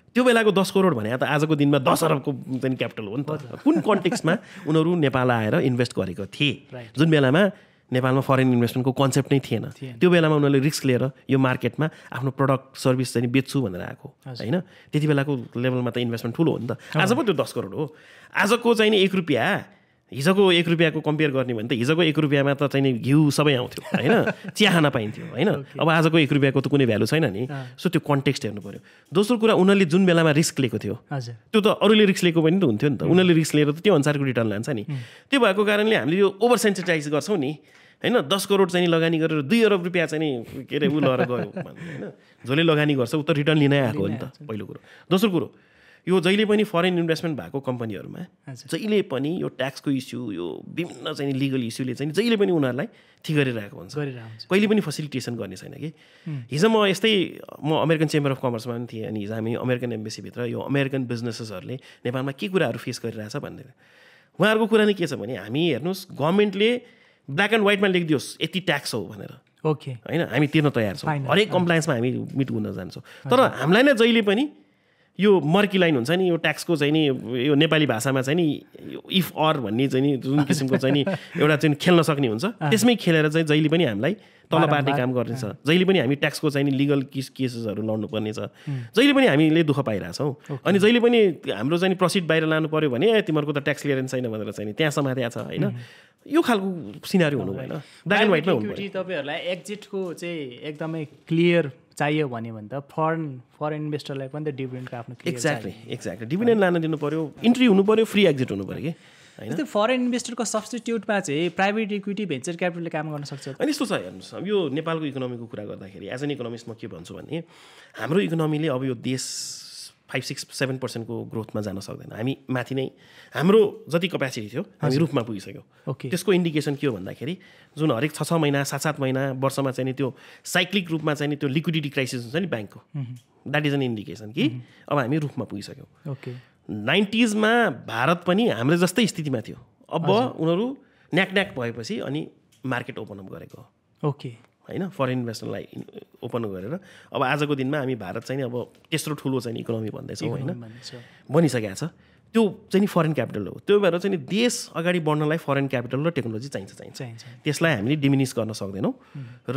त्यो बेलाको दस करोड भने त आजको दिनमा दस अरबको चाहिँ क्यापिटल हो नि त। कुन कन्टेक्स्टमा उनीहरू नेपाल आएर इन्भेस्ट गरेको थिए, जुन बेलामा नेपालमा फरेन इन्भेस्टमेन्टको कन्सेप्ट नै थिएन। त्यो बेलामा उनीहरूले रिस्क लिएर यो मार्केटमा आफ्नो प्रडक्ट सर्भिस चाहिँ बेच्छु भनेर आएको होइन। त्यति बेलाको लेभलमा त इन्भेस्टमेन्ट ठुलो हो नि त। आज पो त्यो दस करोड हो। आजको चाहिँ एक रुपियाँ, हिजोको एक रुपियाँको कम्पेयर गर्ने भने त हिजोको एक रुपियाँमा त चाहिँ घिउ सबै आउँथ्यो होइन, चिया खान पाइन्थ्यो होइन। अब आजको एक रुपियाँको त कुनै भ्यालु छैन नि। सो त्यो कन्टेक्स्ट हेर्नु पऱ्यो। दोस्रो कुरा, उनीहरूले जुन बेलामा रिस्क लिएको थियो त्यो त अरूले रिस्क लिएको पनि त हुन्थ्यो नि त। उनीहरूले रिस्क लिएर त त्यो अनुसारको रिटर्न लान्छ नि। त्यो भएको कारणले हामीले यो ओभर सेन्सिटाइज गर्छौँ नि होइन। दस करोड चाहिँ लगानी गरेर दुई अरब रुपियाँ चाहिँ के अरे ऊ लगाएर गयो होइन। जसले लगानी गर्छ ऊ त रिटर्न लिनै आएको हो नि त, पहिलो कुरो। दोस्रो कुरो, यो जहिले पनि फरेन इन्भेस्टमेन्ट भएको कम्पनीहरूमा जहिले पनि यो ट्याक्सको इस्यु, यो विभिन्न चाहिँ लिगल इस्युले चाहिँ जहिले पनि उनीहरूलाई ठिक गरिरहेको हुन्छ, कहिले पनि फेसिलिटेसन गर्ने छैन कि। हिजो म यस्तै म अमेरिकन चेम्बर अफ कमर्समा पनि थिएँ, अनि हिजो हामी अमेरिकन एम्बेसीभित्र यो अमेरिकन बिजनेसेसहरूले नेपालमा के कुराहरू फेस गरिरहेछ भन्ने उहाँहरूको कुरा नै के छ भने, हामी हेर्नुहोस् गभर्मेन्टले ब्ल्याक एन्ड व्हाइटमा लेखिदियोस् यति ट्याक्स हो भनेर, ओके होइन, हामी तिर्न तयार छौँ, हरेक कम्प्लायन्समा हामी मिट हुन जान्छौँ। तर हामीलाई नै जहिले पनि यो मर्की लाइन हुन्छ नि, यो ट्याक्सको चाहिँ नि यो नेपाली भाषामा चाहिँ नि इफ अर भन्ने चाहिँ नि जुन किसिमको चाहिँ नि एउटा चाहिँ खेल्न सक्ने हुन्छ, त्यसमै खेलेर चाहिँ जहिले पनि हामीलाई तल पार्ने काम गर्नेछ। जहिले पनि हामी ट्याक्सको चाहिँ नि लिगल केस केसेसहरू लड्नु पर्ने छ। जहिले पनि हामीले दुःख पाइरहेछौँ। अनि जहिले पनि हाम्रो चाहिँ प्रसिड बाहिर लानु पऱ्यो भने ए तिमीहरूको त ट्याक्स क्लियरेन्स छैन भनेर चाहिँ त्यहाँ समातेको छ होइन। यो खालको सिनारी हुनु भएन, ब्ल्याक एन्ड व्हाइटमा हुनु पर्यो। तपाईँहरूलाई एक्जिटको चाहिँ एकदमै क्लियर चाहियो भने भने त फरेन फरेन इन्भेस्टरलाई पनि त डिभिडेन्डको आफ्नो एक्ज्याक्टली एक्ज्याक्टली डिभिडेन्ड लान दिनु पऱ्यो, इन्ट्री हुनु पऱ्यो, फ्री एक्जिट हुनु पऱ्यो कि होइन। त्यो फरेन इन्भेस्टरको सब्स्टिट्युटमा चाहिँ प्राइभेट इक्विटी भेन्चर क्यापिटलले काम गर्न सक्छ। अनि यस्तो छ हेर्नुहोस्, यो नेपालको इकोनोमीको कुरा गर्दाखेरि एज एन इकोनोमिस्ट म के भन्छु भने, हाम्रो इकोनोमीले अब यो देश फाइभ सिक्स सेभेन पर्सेन्टको ग्रोथमा जान सक्दैन। हामी माथि नै हाम्रो जति क्यापेसिटी थियो हामी रुफमा पुगिसक्यो। त्यसको इन्डिकेसन के हो भन्दाखेरि, जुन हरेक छ छ महिना सात सात महिना वर्षमा चाहिँ त्यो साइक्लिक रूपमा चाहिँ त्यो लिक्विडिटी क्राइसिस हुन्छ नि ब्याङ्कको, द्याट इज एन इन्डिकेसन कि अब हामी रुफमा पुगिसक्यौँ। ओके नाइन्टिजमा भारत पनि हाम्रो जस्तै स्थितिमा थियो। अब उनीहरू न्याक न्याक भएपछि अनि मार्केट ओपन अप गरेको ओके होइन, फरेन इन्भेस्टरलाई ओपन गरेर अब आजको दिनमा हामी भारत चाहिँ अब तेस्रो ठुलो चाहिँ इकोनोमी भन्दैछौँ होइन, बनिसकेको छ। त्यो चाहिँ नि फरेन क्यापिटल हो। त्यो भएर चाहिँ नि देश अगाडि बढ्नलाई फरेन क्यापिटल र टेक्नोलोजी चाहिन्छ चाहिन्छ त्यसलाई हामीले डिमिनिस गर्न सक्दैनौँ। र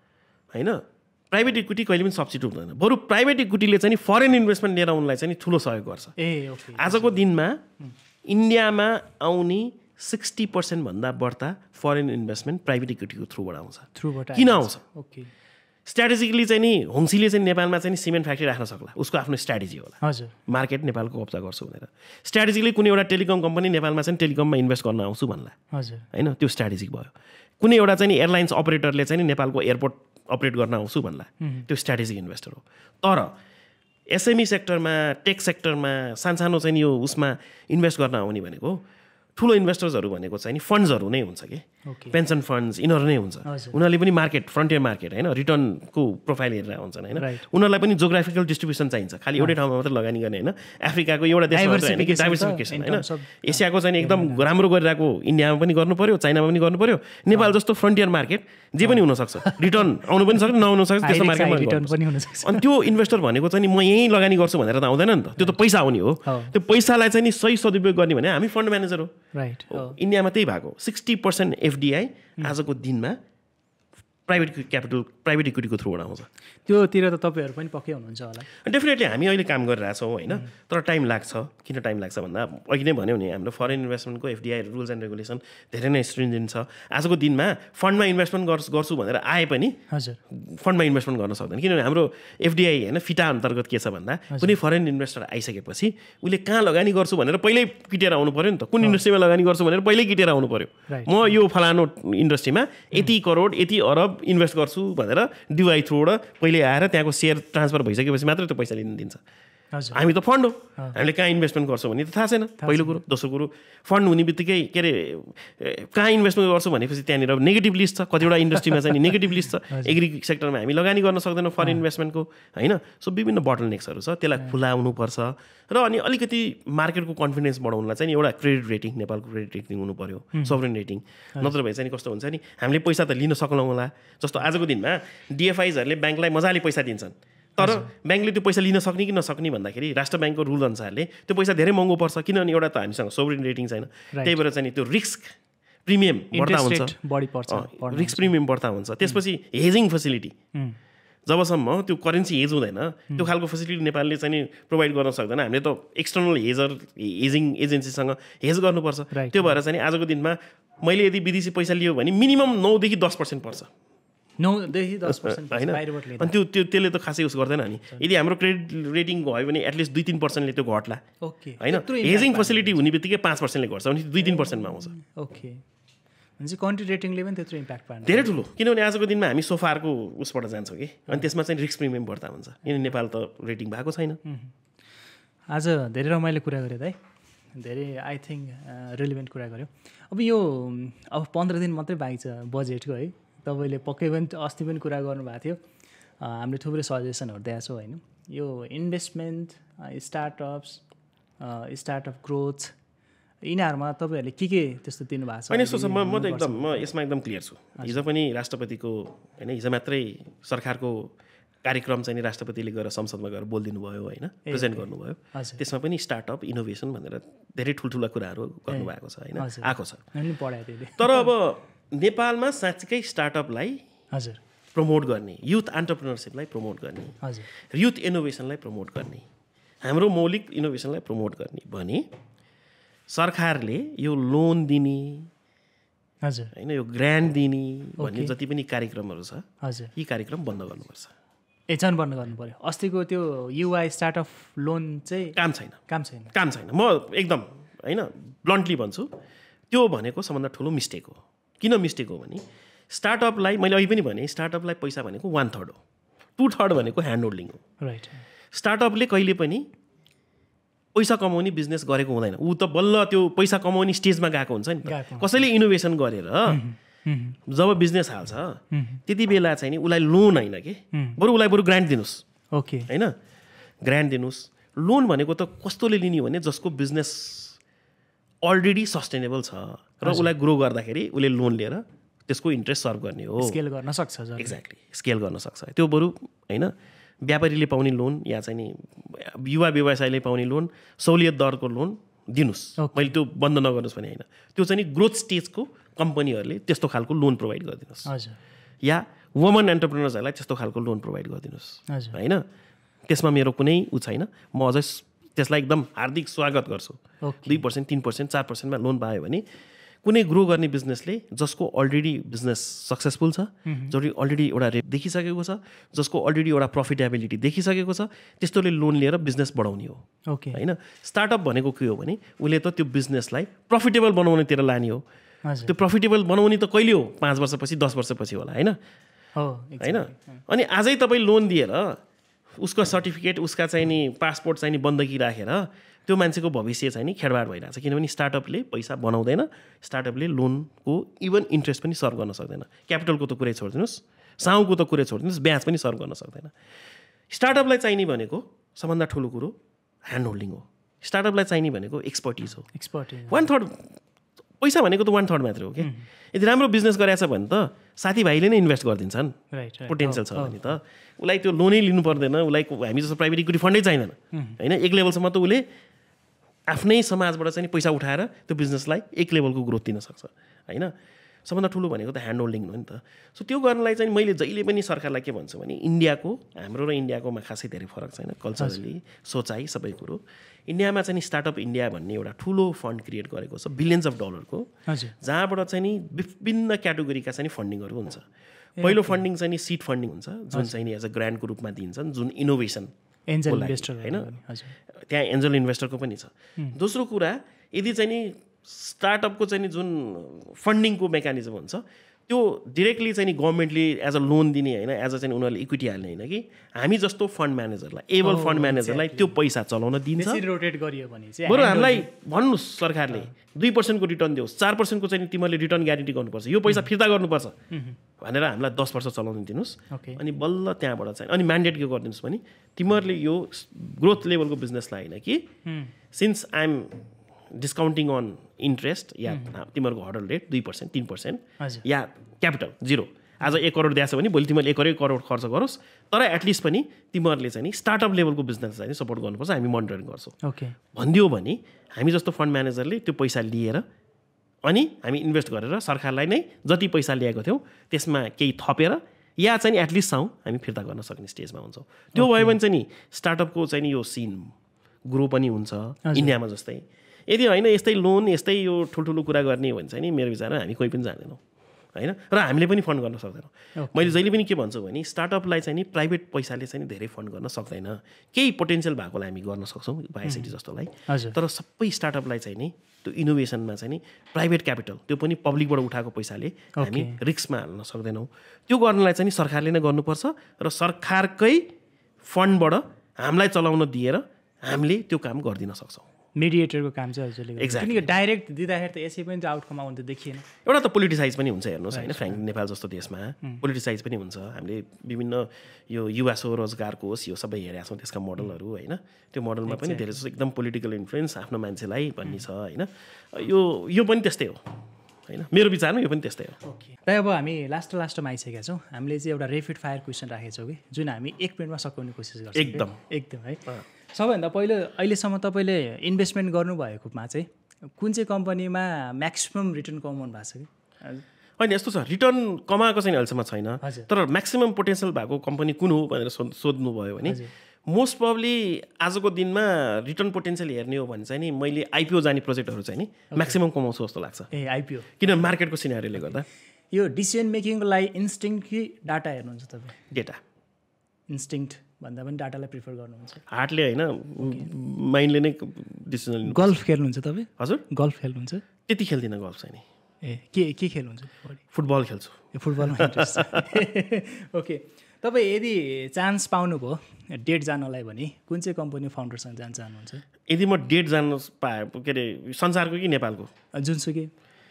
होइन प्राइभेट इक्विटी कहिले पनि सब्स्टिट्युट हुँदैन, बरु प्राइभेट इक्विटीले चाहिँ नि फरेन इन्भेस्टमेन्ट लिएर उनलाई चाहिँ नि ठुलो सहयोग गर्छ। ए आजको दिनमा इन्डियामा आउने सिक्सटी पर्सेन्टभन्दा बढ्ता फरेन इन्भेस्टमेन्ट प्राइभेट इक्विटीको थ्रुबाट आउँछ। थ्रुबाट किन आउँछ? ओके स्ट्राटेजिकली चाहिँ नि होङ्सीले चाहिँ नेपालमा चाहिँ नि सिमेन्ट फ्याक्ट्री राख्न सक्ला, उसको आफ्नो स्ट्राटेजी होला। हजुर, मार्केट नेपालको कब्जा गर्छु भनेर स्ट्राटेजिकली कुनै एउटा टेलिकम कम्पनी नेपालमा चाहिँ टेलिकममा इन्भेस्ट गर्न आउँछु भन्ला, हजुर होइन, त्यो स्ट्राटेजिक भयो। कुनै एउटा चाहिँ एयरलाइन्स अपरेटरले चाहिँ नेपालको एयरपोर्ट अपरेट गर्न आउँछु भन्ला, त्यो स्ट्राटेजिक इन्भेस्टर हो। तर एसएमई सेक्टरमा, टेक सेक्टरमा, सानसानो चाहिँ यो उसमा इन्भेस्ट गर्न आउने भनेको ठुलो इन्भेस्टर्सहरू भनेको चाहिँ नि फन्ड्सहरू नै हुन्छ कि, पेन्सन फन्ड्स यिनीहरू नै हुन्छ। उनीहरूले पनि मार्केट फ्रन्टियर मार्केट होइन रिटर्नको प्रोफाइल हेरेर हुन्छन् होइन। उनीहरूलाई पनि जोग्राफिकल डिस्ट्रिब्युसन चाहिन्छ, खालि एउटै ठाउँमा मात्रै लगानी गर्ने होइन। अफ्रिकाको एउटा देशमा डाइभर्सिफिकेसन होइन, एसियाको चाहिँ एकदम राम्रो गरिरहेको इन्डियामा पनि गर्नु पऱ्यो, चाइनामा पनि गर्नु पऱ्यो। नेपाल जस्तो फ्रन्टियर मार्केट जे पनि हुनसक्छ, रिटर्न आउनु पनि सक्छ नआउनु सक्छ, त्यस्तो मार्केटमा रिटर्न पनि हुनसक्छ। अनि त्यो इन्भेस्टर भनेको चाहिँ नि म यहीँ लगानी गर्छु भनेर त आउँदैन नि त, त्यो त पैसा आउने हो। त्यो पैसालाई चाहिँ नि सही सदुपयोग गर्ने भने हामी फन्ड म्यानेजर हो। राइट, इन्डियामा त्यही भएको सिक्सटी पर्सेन्ट एफडिआई आजको दिनमा प्राइभेट क्यापिटल प्राइभेट इक्विटीको थ्रुबाट आउँछ। त्योतिर त तपाईँहरू पनि पक्कै हुनुहुन्छ होला। डेफिनेटली हामी अहिले काम गरिरहेछौँ होइन, तर टाइम लाग्छ। किन टाइम लाग्छ भन्दा अघि नै भन्यो भने हाम्रो फरेन इन्भेस्टमेन्टको एफडिआई रुल्स एन्ड रेगुलेसन धेरै नै स्ट्रिन्जेन्ट छ। आजको दिनमा फन्डमा इन्भेस्टमेन्ट गर्छु भनेर आए पनि हजुर फन्डमा इन्भेस्टमेन्ट गर्न सक्दैन, किनभने हाम्रो एफडिआई होइन फिटा अन्तर्गत के छ भन्दा कुनै फरेन इन्भेस्टर आइसकेपछि उसले कहाँ लगानी गर्छु भनेर पहिल्यै किटेर आउनु पऱ्यो नि त। कुन इन्डस्ट्रीमा लगानी गर्छु भनेर पहिल्यै किटेर आउनु पऱ्यो। म यो फलानु इन्डस्ट्रीमा यति करोड यति अरब इन्भेस्ट गर्छु भनेर डिवाई थ्रुबाट पहिले आएर त्यहाँको सेयर ट्रान्सफर भइसकेपछि मात्रै त्यो पैसा लिन दिन्छ। हामी त फन्ड हो, हामीले कहाँ इन्भेस्टमेन्ट गर्छौँ भन्ने त थाहा छैन पहिलो कुरो। दोस्रो कुरो फन्ड हुने बित्तिकै के अरे कहाँ इन्भेस्टमेन्ट गर्छौँ भनेपछि त्यहाँनिर नेगेटिभ लिस्ट छ, कतिवटा इन्डस्ट्रीमा चाहिँ नेगेटिभ लिस्ट छ। एग्री सेक्टरमा हामी लगानी गर्न सक्दैनौँ फरेन इन्भेस्टमेन्टको होइन। सो विभिन्न बोटलनेक्सहरू छ, त्यसलाई खुलाउनुपर्छ। र अनि अलिकति मार्केटको कन्फिडेन्स बढाउनलाई चाहिँ एउटा क्रेडिट रेटिङ, नेपालको क्रेडिट रेटिङ हुनु पऱ्यो, सभरेन रेटिङ। नत्र भए चाहिँ कस्तो हुन्छ नि हामीले पैसा त लिन सक्लौँ होला। जस्तो आजको दिनमा डिएफआइजहरूले ब्याङ्कलाई मजाले पैसा दिन्छन्, तर ब्याङ्कले त्यो पैसा लिन सक्ने कि नसक्ने भन्दाखेरि राष्ट्र ब्याङ्कको रुल अनुसारले त्यो पैसा धेरै महँगो पर्छ किनभने एउटा त हामीसँग सोभरेन रेटिङ छैन त्यही भएर चाहिँ त्यो रिस्क प्रिमियम बढ्ता हुन्छ बढी पर्छ रिस्क प्रिमियम बढ्ता हुन्छ त्यसपछि हेजिङ फेसिलिटी जबसम्म त्यो करेन्सी हेज हुँदैन त्यो खालको फेसिलिटी नेपालले चाहिँ प्रोभाइड गर्न सक्दैन हामीले त एक्सटर्नल हेजर हेजिङ एजेन्सीसँग हेज गर्नुपर्छ त्यो भएर चाहिँ आजको दिनमा मैले यदि विदेशी पैसा लियो भने मिनिमम नौदेखि दस पर्सेन्ट पर्छ नौदेखि दस पर्सेन्ट होइन अनि त्यो त्यो त्यसले त खासै उस गर्दैन नि यदि हाम्रो क्रेडिट रेटिङ भयो भने एटलिस्ट दुई तिन पर्सेन्टले त्यो घट्ला होइन हेजिङ फेसिलिटी हुने बित्तिकै पाँच पर्सेन्टले घट्छ भने दुई तिन पर्सेन्टमा आउँछ ओके भनेपछि कन्ट्री रेटिङले पनि त्यत्रो इम्प्याक्ट पार्छ धेरै ठुलो किनभने आजको दिनमा हामी सोफारको उसबाट जान्छौँ कि अनि त्यसमा चाहिँ रिस्क प्रिमियम बढ्ता हुन्छ किनभने नेपाल त रेटिङ भएको छैन आज धेरै रमाइलो कुरा गऱ्यो है धेरै आई थिङ्क रिलेभेन्ट कुरा गऱ्यो अब यो अब पन्ध्र दिन मात्रै बाँकी छ बजेटको है तपाईँले पक्कै पनि अस्ति पनि कुरा गर्नुभएको थियो हामीले थुप्रै सजेसनहरू दिएको छौँ होइन यो इन्भेस्टमेन्ट स्टार्टअप्स स्टार्टअप ग्रोथ यिनीहरूमा तपाईँहरूले के के त्यस्तो दिनुभएको छ होइन यस्तो छ म म त एकदम म यसमा एकदम क्लियर छु हिजो पनि राष्ट्रपतिको होइन हिजो मात्रै सरकारको कार्यक्रम चाहिँ राष्ट्रपतिले गएर संसदमा गएर बोलिदिनु भयो होइन प्रेजेन्ट गर्नुभयो त्यसमा पनि स्टार्टअप इनोभेसन भनेर धेरै ठुल्ठुला कुराहरू गर्नुभएको छ होइन आएको छ तर अब नेपालमा साँच्चीकै स्टार्टअपलाई हजुर प्रमोट गर्ने युथ एन्टरप्रेन्योरसिपलाई प्रमोट गर्ने हजुर युथ इनोभेसनलाई प्रमोट गर्ने हाम्रो मौलिक इनोभेसनलाई प्रमोट गर्ने भने सरकारले यो लोन दिने हजुर होइन यो ग्रान्ट दिने भन्ने जति पनि कार्यक्रमहरू छ हजुर यी कार्यक्रम बन्द गर्नुपर्छ एचन बन्द गर्नु पर्यो अस्तिको त्यो युआई स्टार्टअप लोन चाहिँ काम छैन काम छैन काम छैन म एकदम होइन ब्लन्टली भन्छु त्यो भनेको सबभन्दा ठुलो मिस्टेक हो किन मिस्टेक हो भने स्टार्टअपलाई मैले अघि पनि भने स्टार्टअपलाई पैसा भनेको वान थर्ड हो टु थर्ड भनेको ह्यान्ड होल्डिङ हो राइट स्टार्टअपले कहिले पनि पैसा कमाउने बिजनेस गरेको हुँदैन ऊ त बल्ल त्यो पैसा कमाउने स्टेजमा गएको हुन्छ नि त कसैले इनोभेसन गरेर जब बिजनेस हाल्छ त्यति बेला चाहिँ नि उसलाई लोन होइन कि बरु उसलाई बरु ग्रान्ट दिनुहोस् ओके होइन ग्रान्ट दिनुहोस् लोन भनेको त कस्तोले लिने भने जसको बिजनेस अलरेडी सस्टेनेबल छ र उसलाई ग्रो गर्दाखेरि उसले लोन लिएर त्यसको इन्ट्रेस्ट सर्भ गर्ने हो स्केल गर्न सक्छ एक्ज्याक्टली स्केल गर्न सक्छ त्यो बरु होइन व्यापारीले पाउने लोन या चाहिँ नि युवा व्यवसायले पाउने लोन सहुलियत दरको लोन दिनुहोस् मैले त्यो बन्द नगर्नुहोस् भने होइन त्यो चाहिँ ग्रोथ स्टेजको कम्पनीहरूले त्यस्तो खालको लोन प्रोभाइड गरिदिनुहोस् हजुर या वुमन एन्टरप्रेनर्सहरूलाई त्यस्तो खालको लोन प्रोभाइड गरिदिनुहोस् होइन त्यसमा मेरो कुनै ऊ छैन म अझै त्यसलाई एकदम हार्दिक स्वागत गर्छु दुई पर्सेन्ट तिन पर्सेन्ट चार पर्सेन्टमा लोन पायो भने कुनै ग्रो गर्ने बिजनेसले जसको अलरेडी बिजनेस सक्सेसफुल छ जसले अलरेडी एउटा रेट देखिसकेको छ जसको अलरेडी एउटा प्रफिटेबिलिटी देखिसकेको छ त्यस्तोले लोन लिएर बिजनेस बढाउने हो ओके होइन स्टार्टअप भनेको के हो भने उसले त त्यो बिजनेसलाई प्रफिटेबल बनाउनेतिर लाने हो त्यो प्रफिटेबल बनाउने त कहिले हो पाँच वर्षपछि दस वर्षपछि होला होइन होइन अनि आजै तपाईँ लोन दिएर उसको सर्टिफिकेट उसका चाहिँ नि पासपोर्ट चाहिँ नि बन्दकी राखेर त्यो मान्छेको भविष्य चाहिँ नि खेडबाड भइरहेछ किनभने स्टार्टअपले पैसा बनाउँदैन स्टार्टअपले लोनको इभन इन्ट्रेस्ट पनि सर्भ गर्न सक्दैन क्यापिटलको त कुरै छोडिदिनुहोस् साहुको त कुरै छोडिदिनुहोस् ब्याज पनि सर्भ गर्न सक्दैन स्टार्टअपलाई चाहिने भनेको सबभन्दा ठुलो कुरो ह्यान्ड होल्डिङ हो स्टार्टअपलाई चाहिने भनेको एक्सपर्टिज हो एक्सपर्टिज वान थर्ड पैसा भनेको त वान थर्ड मात्रै हो कि यदि राम्रो बिजनेस गरेछ भने त साथीभाइले नै इन्भेस्ट गरिदिन्छन् पोटेन्सियल छ भने त उसलाई त्यो लोनै लिनु पर्दैन उसलाई हामी जस्तो प्राइभेट इक्विटी फन्डै चाहिँदैन होइन एक लेभलसम्म त उसले आफ्नै समाजबाट चाहिँ पैसा उठाएर त्यो बिजनेसलाई एक लेभलको ग्रोथ दिन सक्छ होइन सबभन्दा ठुलो भनेको त ह्यान्ड होल्डिङ हो नि त सो त्यो गर्नलाई चाहिँ मैले जहिले पनि सरकारलाई के भन्छु भने इन्डियाको हाम्रो र इन्डियाकोमा खासै धेरै फरक छैन कल्चरली सोचाइ सबै कुरो इन्डियामा चाहिँ स्टार्टअप इन्डिया भन्ने एउटा ठुलो फन्ड क्रिएट गरेको छ बिलियन्स अफ डलरको जहाँबाट चाहिँ नि विभिन्न क्याटेगोरीका चाहिँ फन्डिङहरू हुन्छ पहिलो फन्डिङ चाहिँ नि सिड फन्डिङ हुन्छ जुन चाहिँ नि एज अ ग्रान्टको रूपमा दिन्छन् जुन इनोभेसन एन्जल इन्भेस्टर होइन त्यहाँ एन्जल इन्भेस्टरको पनि छ दोस्रो कुरा यदि चाहिँ नि स्टार्टअपको चाहिँ नि जुन फन्डिङको मेकानिजम हुन्छ त्यो डिरेक्टली चाहिँ नि गभर्मेन्टले एज अ लोन दिने होइन एज अ चाहिँ उनीहरूले इक्विटी हाल्ने होइन कि हामी जस्तो फन्ड म्यानेजरलाई एबल फन्ड म्यानेजरलाई त्यो पैसा चलाउन दिन्छ रोटेट गरियो भने चाहिँ बरु हामीलाई भन्नुहोस् सरकारले दुई पर्सेन्टको रिटर्न दियोस् चार पर्सेन्टको चाहिँ तिमीहरूले रिटर्न ग्यारेन्टी गर्नुपर्छ यो पैसा फिर्ता गर्नुपर्छ भनेर हामीलाई दस वर्ष चलाउनु दिनुहोस् अनि बल्ल त्यहाँबाट चाहिँ अनि म्यान्डेट के गरिदिनुहोस् भने तिमीहरूले यो ग्रोथ लेभलको बिजनेसलाई होइन कि since I'm discounting on interest या तिमीहरूको हर्डल रेट दुई पर्सेन्ट तिन पर्सेन्ट या क्यापिटल जिरो आज एक करोड दिएछ भने भोलि तिमीले एक करोड खर्च गरोस् तर एटलिस्ट पनि तिमीहरूले चाहिँ नि स्टार्टअप लेभलको बिजनेस चाहिँ सपोर्ट गर्नुपर्छ हामी मोनिटरिङ गर्छौँ ओके भनिदियो भने हामी जस्तो फन्ड म्यानेजरले त्यो पैसा लिएर अनि हामी इन्भेस्ट गरेर सरकारलाई नै जति पैसा ल्याएको थियौँ त्यसमा केही थपेर या चाहिँ नि एटलिस्ट छौँ हामी फिर्ता गर्न सक्ने स्टेजमा हुन्छौँ त्यो भयो भने चाहिँ नि स्टार्टअपको चाहिँ नि यो सिन ग्रो पनि हुन्छ इन्डियामा जस्तै यदि होइन यस्तै लोन यस्तै यो ठुल्ठुलो कुरा गर्ने हो भने चाहिँ नि मेरो विचारमा हामी कोही पनि जाँदैनौँ होइन र हामीले पनि फन्ड गर्न सक्दैनौँ मैले जहिले पनि के भन्छु भने स्टार्टअपलाई चाहिँ नि प्राइभेट पैसाले चाहिँ धेरै फन्ड गर्न सक्दैन केही पोटेन्सियल भएकोलाई हामी गर्न सक्छौँ बायोसिटी जस्तोलाई तर सबै स्टार्टअपलाई चाहिँ नि त्यो इनोभेसनमा चाहिँ नि प्राइभेट क्यापिटल त्यो पनि पब्लिकबाट उठाएको पैसाले हामी रिस्कमा हाल्न सक्दैनौँ त्यो गर्नलाई चाहिँ नि सरकारले नै गर्नुपर्छ र सरकारकै फन्डबाट हामीलाई चलाउन दिएर हामीले त्यो काम गरिदिन सक्छौँ मिडिएटरको काम चाहिँ हजुरले किनकि डाइरेक्ट दिँदाखेरि त यसै पनि त आउटकम आउनु त देखिएन एउटा त पोलिटिसाइज पनि हुन्छ हेर्नुहोस् होइन फ्रेङ्क नेपाल जस्तो देशमा पोलिटिसाइज पनि हुन्छ हामीले विभिन्न यो युवा स्वरोजगार कोष यो सबै हेरेका छौँ त्यसका मोडलहरू होइन त्यो मोडलमा पनि धेरै जस्तो एकदम पोलिटिकल इन्फ्लुएन्स आफ्नो मान्छेलाई भन्ने छ होइन यो यो पनि त्यस्तै हो होइन मेरो विचारमा यो पनि त्यस्तै हो ओके र अब हामी लास्ट लास्टमा आइसकेका छौँ हामीले चाहिँ एउटा रेपिड फायर क्वेसन राखेको छौँ कि जुन हामी एक मिनटमा सकाउने कोसिस गर्छौँ एकदम एकदम है सबैभन्दा पहिलो अहिलेसम्म तपाईँले इन्भेस्टमेन्ट गर्नुभएकोमा चाहिँ कुन चाहिँ कम्पनीमा म्याक्सिमम् रिटर्न कमाउनु भएको छ कि होइन यस्तो छ रिटर्न कमाएको चाहिँ अहिलेसम्म छैन तर म्याक्सिमम् पोटेन्सियल भएको कम्पनी कुन हो भनेर सो सोध्नुभयो भने मोस्ट प्रोबब्ली आजको दिनमा रिटर्न पोटेन्सियल हेर्ने हो भने चाहिँ नि मैले आइपिओ जाने प्रोजेक्टहरू चाहिँ नि म्याक्सिमम् कमाउँछु जस्तो लाग्छ ए आइपिओ किन मार्केटको सिनारीले गर्दा यो डिसिजन मेकिङको लागि इन्स्टिङ्क्ट कि डाटा हेर्नुहुन्छ तपाईँ डेटा इन्स्टिङ्क्ट भन्दा पनि डाटालाई प्रिफर गर्नुहुन्छ हार्टले होइन माइन्डले नै डिसिजन गल्फ खेल्नुहुन्छ तपाईँ हजुर गल्फ खेल्नुहुन्छ त्यति खेल्दिनँ गल्फ चाहिँ नि ए के के खेल्नुहुन्छ फुटबल खेल्छु ए फुटबलमा इन्ट्रेस्ट ओके तपाईँ यदि चान्स पाउनुभयो डेट जानलाई भने कुन चाहिँ कम्पनी फाउन्डरसँग जान चाहनुहुन्छ यदि म डेट जान पाएँ के अरे संसारको कि नेपालको जुनसुकै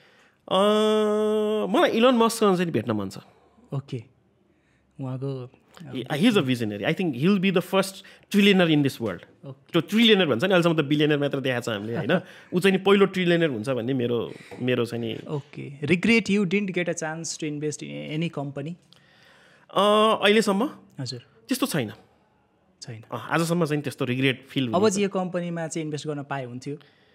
मलाई इलोन मस्कसँग चाहिँ भेट्न मन छ ओके उहाँको he is a visionary I think he will be the first trillionaire in this world त्यो ट्रिलियनर भन्छ नि अहिलेसम्म त बिलियनर मात्र देखाएको छ हामीले होइन ऊ चाहिँ नि पहिलो ट्रिलियनर हुन्छ भन्ने मेरो मेरो चाहिँ नि okay regret you didn't get a chance to invest in any company अहिलेसम्म हजुर त्यस्तो छैन छैन आजसम्म चाहिँ त्यस्तो रिग्रेट फिल अब चाहिँ यो कम्पनीमा चाहिँ इन्भेस्ट गर्न पाए हुन्थ्यो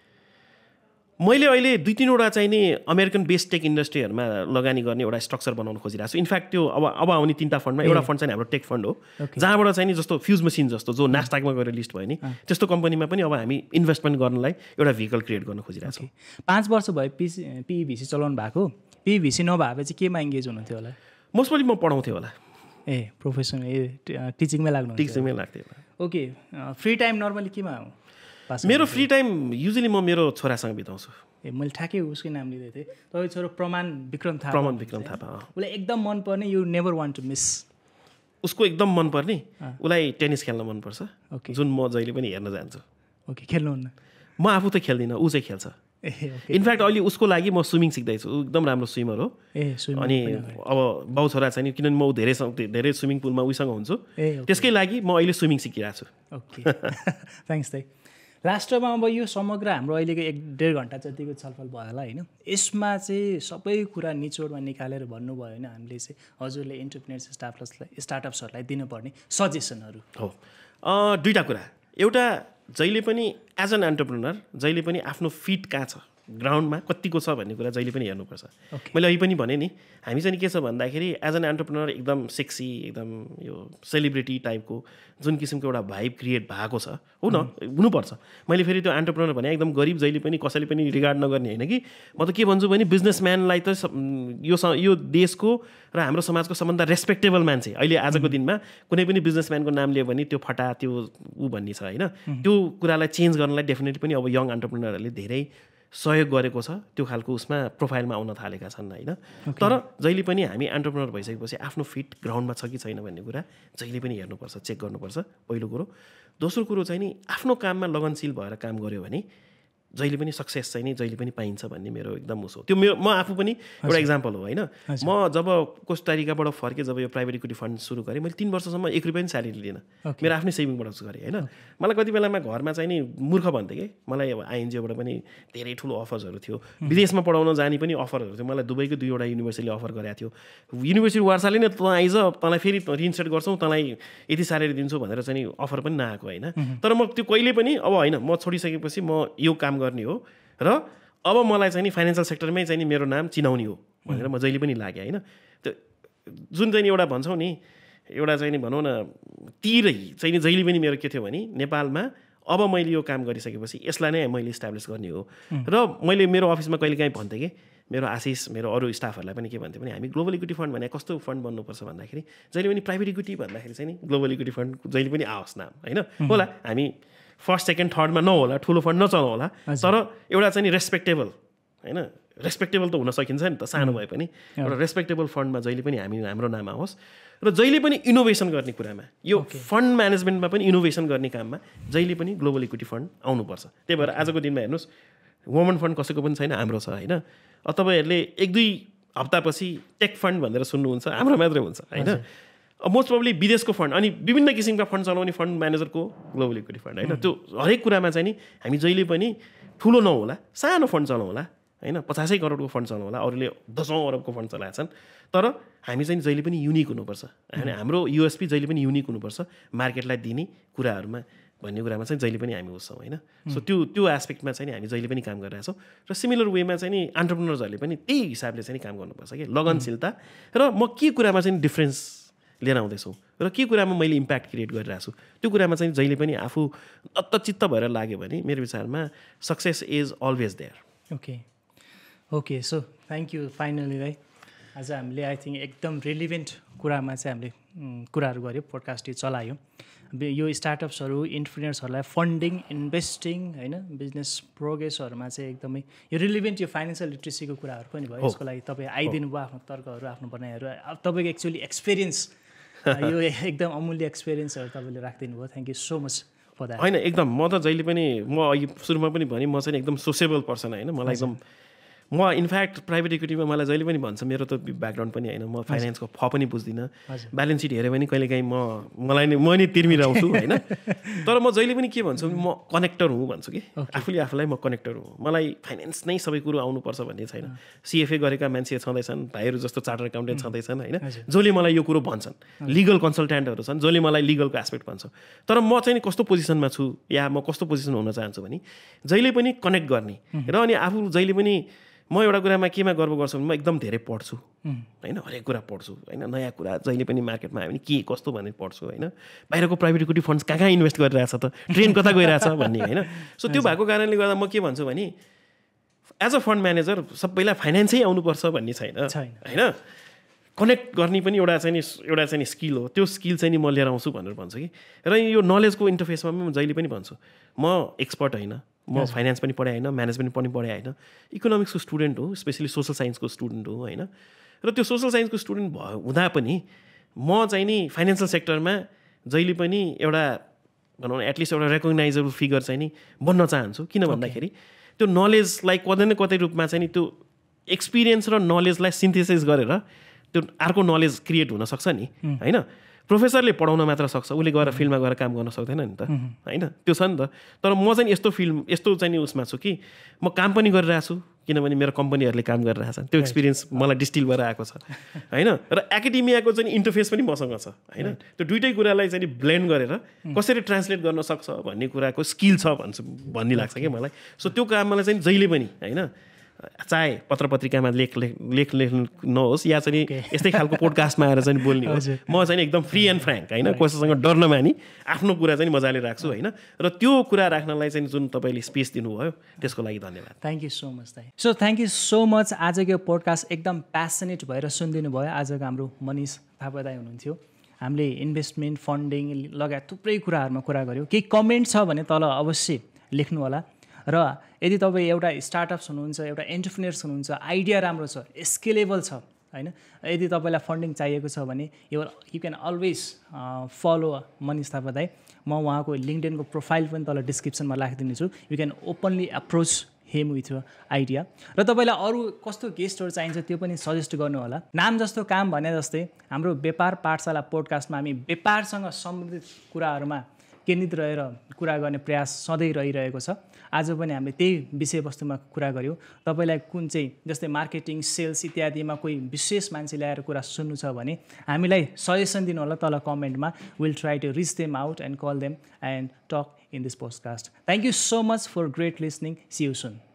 मैले अहिले दुई तिनवटा चाहिँ नि अमेरिकन बेस्ड टेक इन्डस्ट्रीहरूमा लगानी गर्ने एउटा स्ट्रक्चर बनाउन खोजिरहेको छु इनफ्याक्ट त्यो अब अब आउने तिनवटा फन्डमा एउटा फन्ड चाहिँ हाम्रो टेक फन्ड हो जहाँबाट चाहिँ नि जस्तो फ्युज मसिन जस्तो जो नास्टाकमा गएर लिस्ट भयो नि त्यस्तो कम्पनीमा पनि अब हामी इन्भेस्टमेन्ट गर्नलाई एउटा भेहिकल क्रिएट गर्न खोजिरहेको छौँ पाँच वर्ष भयो पिसी पिइभिसी चलाउनु भएको पिइभिसी नभएपछि केमा इङ्गेज हुनुहुन्थ्यो होला मोस्ट प्रोबब्ली म पढाउँथेँ होला ए प्रोफेसन ए टिचिङमै लाग्नु टिचिङमै लाग्थ्यो ओके फ्री टाइम नर्मली केमा हो मेरो फ्री टाइम युजली म मेरो छोरासँग बिताउँछु ए मैले ठ्याक्कै उसकै नाम लिँदै थिएँ तपाईँ छोरो प्रमाण विक्रम थापा प्रमाण विक्रम थापा उसलाई एकदम मनपर्ने you never want to miss उसको एकदम मनपर्ने उसलाई टेनिस खेल्न मनपर्छ ओके जुन म जहिले पनि हेर्न जान्छु ओके खेल्नुहुन्न म आफू त खेल्दिनँ ऊ चाहिँ खेल्छ इनफ्याक्ट अहिले उसको लागि म स्विमिङ सिक्दैछु ऊ एकदम राम्रो स्विमर हो ए अनि अब बाउ छोरा चाहिँ किनभने म धेरै धेरै स्विमिङ पुलमा उसँग हुन्छु त्यसकै लागि म अहिले स्विमिङ सिकिरहेको छु ओके थ्याङ्क्स दाइ लास्टमा अब यो समग्र हाम्रो अहिलेको एक डेढ घन्टा जतिको छलफल भयो होला होइन यसमा चाहिँ सबै कुरा निचोडमा निकालेर भन्नुभयो होइन हामीले चाहिँ हजुरले इन्टरप्रेन्योर्स स्टार्टअप्सलाई स्टार्टअप्सहरूलाई दिनुपर्ने सजेसनहरू हो दुईवटा कुरा एउटा जहिले पनि एज एन एन्टरप्रेन्योर जहिले पनि आफ्नो फिट कहाँ छ ग्राउन्डमा कतिको छ भन्ने कुरा जहिले पनि हेर्नुपर्छ मैले अहिले पनि भनेँ नि हामी चाहिँ के छ भन्दाखेरि एज एन एन्टरप्रेन्योर एकदम सेक्सी एकदम यो सेलिब्रिटी टाइपको जुन किसिमको एउटा भाइब क्रिएट भएको छ हो न हुनुपर्छ मैले फेरि त्यो एन्टरप्रेन्योर भने एकदम गरिब जहिले पनि कसैले पनि रिगार्ड नगर्ने होइन कि म त के भन्छु भने बिजनेसम्यानलाई त यो यो देशको र हाम्रो समाजको सबभन्दा रेस्पेक्टेबल मान्छे अहिले आजको दिनमा कुनै पनि बिजनेसम्यानको नाम लियो भने त्यो फटा त्यो ऊ भन्ने छ होइन त्यो कुरालाई चेन्ज गर्नलाई डेफिनेटली पनि अब यङ एन्टरप्रेन्योरहरूले धेरै सहयोग गरेको छ त्यो खालको उसमा प्रोफाइलमा आउन थालेका छन् होइन तर जहिले पनि हामी एन्टरप्रेन्योर भइसकेपछि आफ्नो फिट ग्राउन्डमा छ कि छैन भन्ने कुरा जहिले पनि हेर्नुपर्छ चेक गर्नुपर्छ पहिलो कुरो दोस्रो कुरो चाहिँ नि आफ्नो काममा लगनशील भएर काम गऱ्यो भने जहिले पनि सक्सेस चाहिँ नि जहिले पनि पाइन्छ भन्ने मेरो एकदम उस हो। त्यो मेरो म आफू पनि एउटा इक्जाम्पल हो होइन। म जब कोस्टारिकाबाट फर्केँ, जब यो प्राइभेट इक्विटी फन्ड सुरु गरेँ, मैले तिन वर्षसम्म एक रुपियाँ पनि स्यालेरी लिएन, मेरो आफ्नै सेभिङबाट गरेँ होइन। मलाई कति बेलामा घरमा चाहिँ नि मूर्ख भन्थेँ कि, मलाई अब आइएनजिओबाट पनि धेरै ठुलो अफर्सहरू थियो, विदेशमा पढाउन जाने पनि अफरहरू थियो, मलाई दुबईको दुईवटा युनिभर्सिटीले अफर गरेको थियो, युनिभर्सिटी वार्साले नै तँ आइज तँलाई फेरि रिइन्स्टेट गर्छौँ, तँलाई यति स्यालेरी दिन्छौँ भनेर चाहिँ नि अफर पनि नआएको होइन। तर म त्यो कहिले पनि अब होइन, म छोडिसकेपछि म यो काम गर्ने हो र अब मलाई चाहिँ नि फाइनेन्सियल सेक्टरमै चाहिँ नि मेरो नाम चिनाउने हो भनेर म जहिले पनि लागेँ होइन। त्यो जुन चाहिँ नि एउटा भन्छौँ नि, एउटा चाहिँ नि भनौँ न तिर चाहिँ नि जहिले पनि मेरो के थियो भने नेपालमा अब मैले यो काम गरिसकेपछि यसलाई नै मैले इस्टाब्लिस गर्ने हो। र मैले मेरो अफिसमा कहिले काहीँ भन्थेँ कि, मेरो आशिष मेरो अरू स्टाफहरूलाई पनि के भन्थ्यो भने, हामी ग्लोबल इक्विटी फन्ड भने कस्तो फन्ड बन्नुपर्छ भन्दाखेरि जहिले पनि प्राइभेट इक्विटी भन्दाखेरि चाहिँ नि ग्लोबल इक्विटी फन्ड जहिले पनि आओस् नाम होइन। होला हामी फर्स्ट सेकेन्ड थर्डमा नहोला, ठुलो फन्ड नचलाउला, तर एउटा चाहिँ नि रेस्पेक्टेबल होइन, रेस्पेक्टेबल त हुन सकिन्छ नि त सानो भए पनि, एउटा रेस्पेक्टेबल फन्डमा जहिले पनि हामी हाम्रो नाम आओस्। र जहिले पनि इनोभेसन गर्ने कुरामा, यो फन्ड म्यानेजमेन्टमा पनि इनोभेसन गर्ने काममा जहिले पनि ग्लोबल इक्विटी फन्ड आउनुपर्छ। त्यही भएर आजको दिनमा हेर्नुहोस्, वुमन फन्ड कसैको पनि छैन, हाम्रो छ होइन। तपाईँहरूले एक दुई हप्तापछि टेक फन्ड भनेर सुन्नुहुन्छ, हाम्रो मात्रै हुन्छ होइन। मोस्ट प्रोबब्ली विदेशको फन्ड अनि विभिन्न किसिमका फन्ड चलाउने फन्ड म्यानेजरको ग्लोबल इक्विटी फन्ड होइन। त्यो हरेक कुरामा चाहिँ नि हामी जहिले पनि ठुलो नहोला, सानो फन्ड चलाउँला होइन, पचासै करोडको फन्ड चलाउँला, अरूले दसौँ अरबको फन्ड चलाएछन्, तर हामी चाहिँ जहिले पनि युनिक हुनुपर्छ होइन। हाम्रो युएसपी जहिले पनि युनिक हुनुपर्छ मार्केटलाई दिने कुराहरूमा भन्ने कुरामा चाहिँ जहिले पनि हामी उठ्छौँ होइन। सो त्यो त्यो एस्पेक्टमा चाहिँ हामी जहिले पनि काम गरिरहेछौँ। र सिमिलर वेमा चाहिँ नि एन्टरप्रेनर्सहरूले पनि त्यही हिसाबले चाहिँ काम गर्नुपर्छ कि, लगनशीलता र म के कुरामा चाहिँ डिफ्रेन्स लिएर आउँदैछु र के कुरामा मैले इम्प्याक्ट क्रिएट गरिरहेको छु, त्यो कुरामा चाहिँ जहिले पनि आफू अत्तचित्त भएर लाग्यो भने मेरो विचारमा success is always there. Okay okay so thank you finally भाइ। आज हामीले आई थिङ्क एकदम रिलिभेन्ट कुरामा चाहिँ हामीले कुराहरू गऱ्यो, पोडकास्ट चलायो। यो स्टार्टअप्सहरू इन्टरप्रेनर्सहरूलाई फन्डिङ, इन्भेस्टिङ होइन, बिजनेस प्रोग्रेसहरूमा चाहिँ एकदमै यो रिलिभेन्ट यो फाइनेन्सियल लिट्रेसीको कुराहरू पनि भयो। यसको लागि तपाईँ आइदिनु भयो, आफ्नो तर्कहरू, आफ्नो भनाइहरू, अब तपाईँको एक्चुअली एक्सपिरियन्स, यो एकदम अमूल्य एक्सपिरियन्सहरू तपाईँले राखिदिनु भयो। Thank you so much for that. होइन एकदम, म त जहिले पनि म अघि सुरुमा पनि भने म चाहिँ एकदम सोसेबल पर्सन होइन। मलाई एकदम म इनफ्याक्ट प्राइभेट इक्विटीमा मलाई जहिले पनि भन्छ, मेरो त ब्याकग्राउन्ड पनि होइन, म फाइनेन्सको फ पनि बुझ्दिनँ, ब्यालेन्स सिट हेऱ्यो भने कहिले काहीँ म मलाई नै म नै तिर्मिराउँछु होइन। तर म जहिले पनि के भन्छु, म कनेक्टर हुँ भन्छु कि, आफूले आफूलाई म कनेक्टर हुँ। मलाई फाइनेन्स नै सबै कुरो आउनुपर्छ भन्ने छैन। सिएफए गरेका मान्छे छँदैछन्, भाइहरू जस्तो चार्टर एकाउन्टेन्ट छँदैछन् होइन, जसले मलाई यो कुरो भन्छन्, लिगल कन्सल्ट्यान्टहरू छन् जसले मलाई लिगलको एस्पेक्ट भन्छ। तर म चाहिँ कस्तो पोजिसनमा छु या म कस्तो पोजिसन हुन चाहन्छु भने जहिले पनि कनेक्ट गर्ने र अनि आफू जहिले पनि म एउटा कुरामा केमा गर्व गर्छु भने म एकदम धेरै पढ्छु होइन, हरेक कुरा पढ्छु होइन, नयाँ कुरा जहिले पनि मार्केटमा आयो भने के कस्तो भनेर पढ्छु होइन। बाहिरको प्राइभेट इक्विटी फन्ड्स कहाँ कहाँ इन्भेस्ट गरिरहेछ त, ट्रेन कता गइरहेछ भन्ने होइन। सो त्यो भएको कारणले गर्दा म के भन्छु भने एज अ फन्ड म्यानेजर सबैलाई फाइनेन्सै आउनुपर्छ भन्ने छैन होइन। कनेक्ट गर्ने पनि एउटा चाहिँ नि एउटा चाहिँ नि स्किल हो, त्यो स्किल चाहिँ नि म लिएर आउँछु भनेर भन्छु कि। र यो नलेजको इन्टरफेसमा पनि म जहिले पनि भन्छु, म एक्सपर्ट होइन, म फाइनेन्स पनि पढाएँ होइन, म्यानेजमेन्ट पनि पढाएँ होइन, इकोनोमिक्सको स्टुडेन्ट हो, स्पेसली सोसल साइन्सको स्टुडेन्ट हो होइन। र त्यो सोसल साइन्सको स्टुडेन्ट भयो हुँदा पनि म चाहिँ नि फाइनेन्सियल सेक्टरमा जहिले पनि एउटा भनौँ न एटलिस्ट एउटा रेकग्नाइजेबल फिगर चाहिँ नि बन्न चाहन्छु। किन भन्दाखेरि त्यो नलेजलाई कतै न कतै रूपमा चाहिँ नि त्यो एक्सपिरियन्स र नलेजलाई सिन्थेसाइज गरेर त्यो अर्को नलेज क्रिएट हुनसक्छ नि होइन। प्रोफेसरले पढाउन मात्र सक्छ, उसले गएर फिल्डमा गएर काम गर्न सक्दैन नि त होइन, त्यो छ नि त। तर म चाहिँ यस्तो फिल्म यस्तो चाहिँ नि उसमा छु कि म काम पनि गरिरहेको छु, किनभने मेरो कम्पनीहरूले काम गरिरहेछन्, त्यो एक्सपिरियन्स मलाई डिस्टिल भएर आएको छ होइन। र एकाडेमियाको चाहिँ इन्टरफेस पनि मसँग छ होइन। त्यो दुइटै कुरालाई चाहिँ ब्लेन्ड गरेर कसरी ट्रान्सलेट गर्न सक्छ भन्ने कुराको स्किल छ भन्छु भन्ने लाग्छ कि मलाई। सो त्यो काम मलाई चाहिँ जहिले पनि होइन, चाहे पत्र पत्रिकामा लेख लेख लेख लेख्नु नहोस् या चाहिँ यस्तै खालको पोडकास्टमा आएर चाहिँ बोल्ने होस्, म चाहिँ एकदम फ्री एन्ड फ्र्याङ्क होइन, कसैसँग डर नमानी आफ्नो कुरा चाहिँ मजाले राख्छु होइन। र त्यो कुरा राख्नलाई चाहिँ जुन तपाईँले स्पेस दिनुभयो त्यसको लागि धन्यवाद। थ्याङ्क यू सो मच दाइ। So thank you so much. आजको पोडकास्ट एकदम प्यासनेट भएर सुनिदिनु भयो। आजको हाम्रो मनिष थापा दाइ हुनुहुन्थ्यो। हामीले इन्भेस्टमेन्ट, फन्डिङ लगायत थुप्रै कुराहरूमा कुरा गऱ्यौँ। केही कमेन्ट छ भने तल अवश्य लेख्नु होला। र यदि तपाईँ एउटा स्टार्टअप्स हुनुहुन्छ, एउटा एन्टरप्रेन्योर्स हुनुहुन्छ, आइडिया राम्रो छ, स्केलेबल छ होइन यदि तपाईँलाई फन्डिङ चाहिएको छ भने you you can always follow Manish Thapa दाइ म उहाँको लिङ्कडिनको प्रोफाइल पनि तल डिस्क्रिप्सनमा राखिदिनेछु you can openly approach him with यो आइडिया र तपाईँलाई अरू कस्तो गेस्टहरू चाहिन्छ त्यो पनि सजेस्ट गर्नु होला नाम जस्तो काम भने जस्तै हाम्रो व्यापार पाठशाला पोडकास्टमा हामी व्यापारसँग सम्बन्धित कुराहरूमा केन्द्रित रहेर कुरा गर्ने प्रयास सधैँ रहिरहेको छ आज पनि हामीले त्यही विषयवस्तुमा कुरा गऱ्यौँ तपाईँलाई कुन चाहिँ जस्तै मार्केटिङ सेल्स इत्यादिमा कोही विशेष मान्छे ल्याएर कुरा सुन्नु छ भने हामीलाई सजेसन दिनु होला तल कमेन्टमा will try to reach them out and call them and talk in this podcast thank you so much for great listening see you soon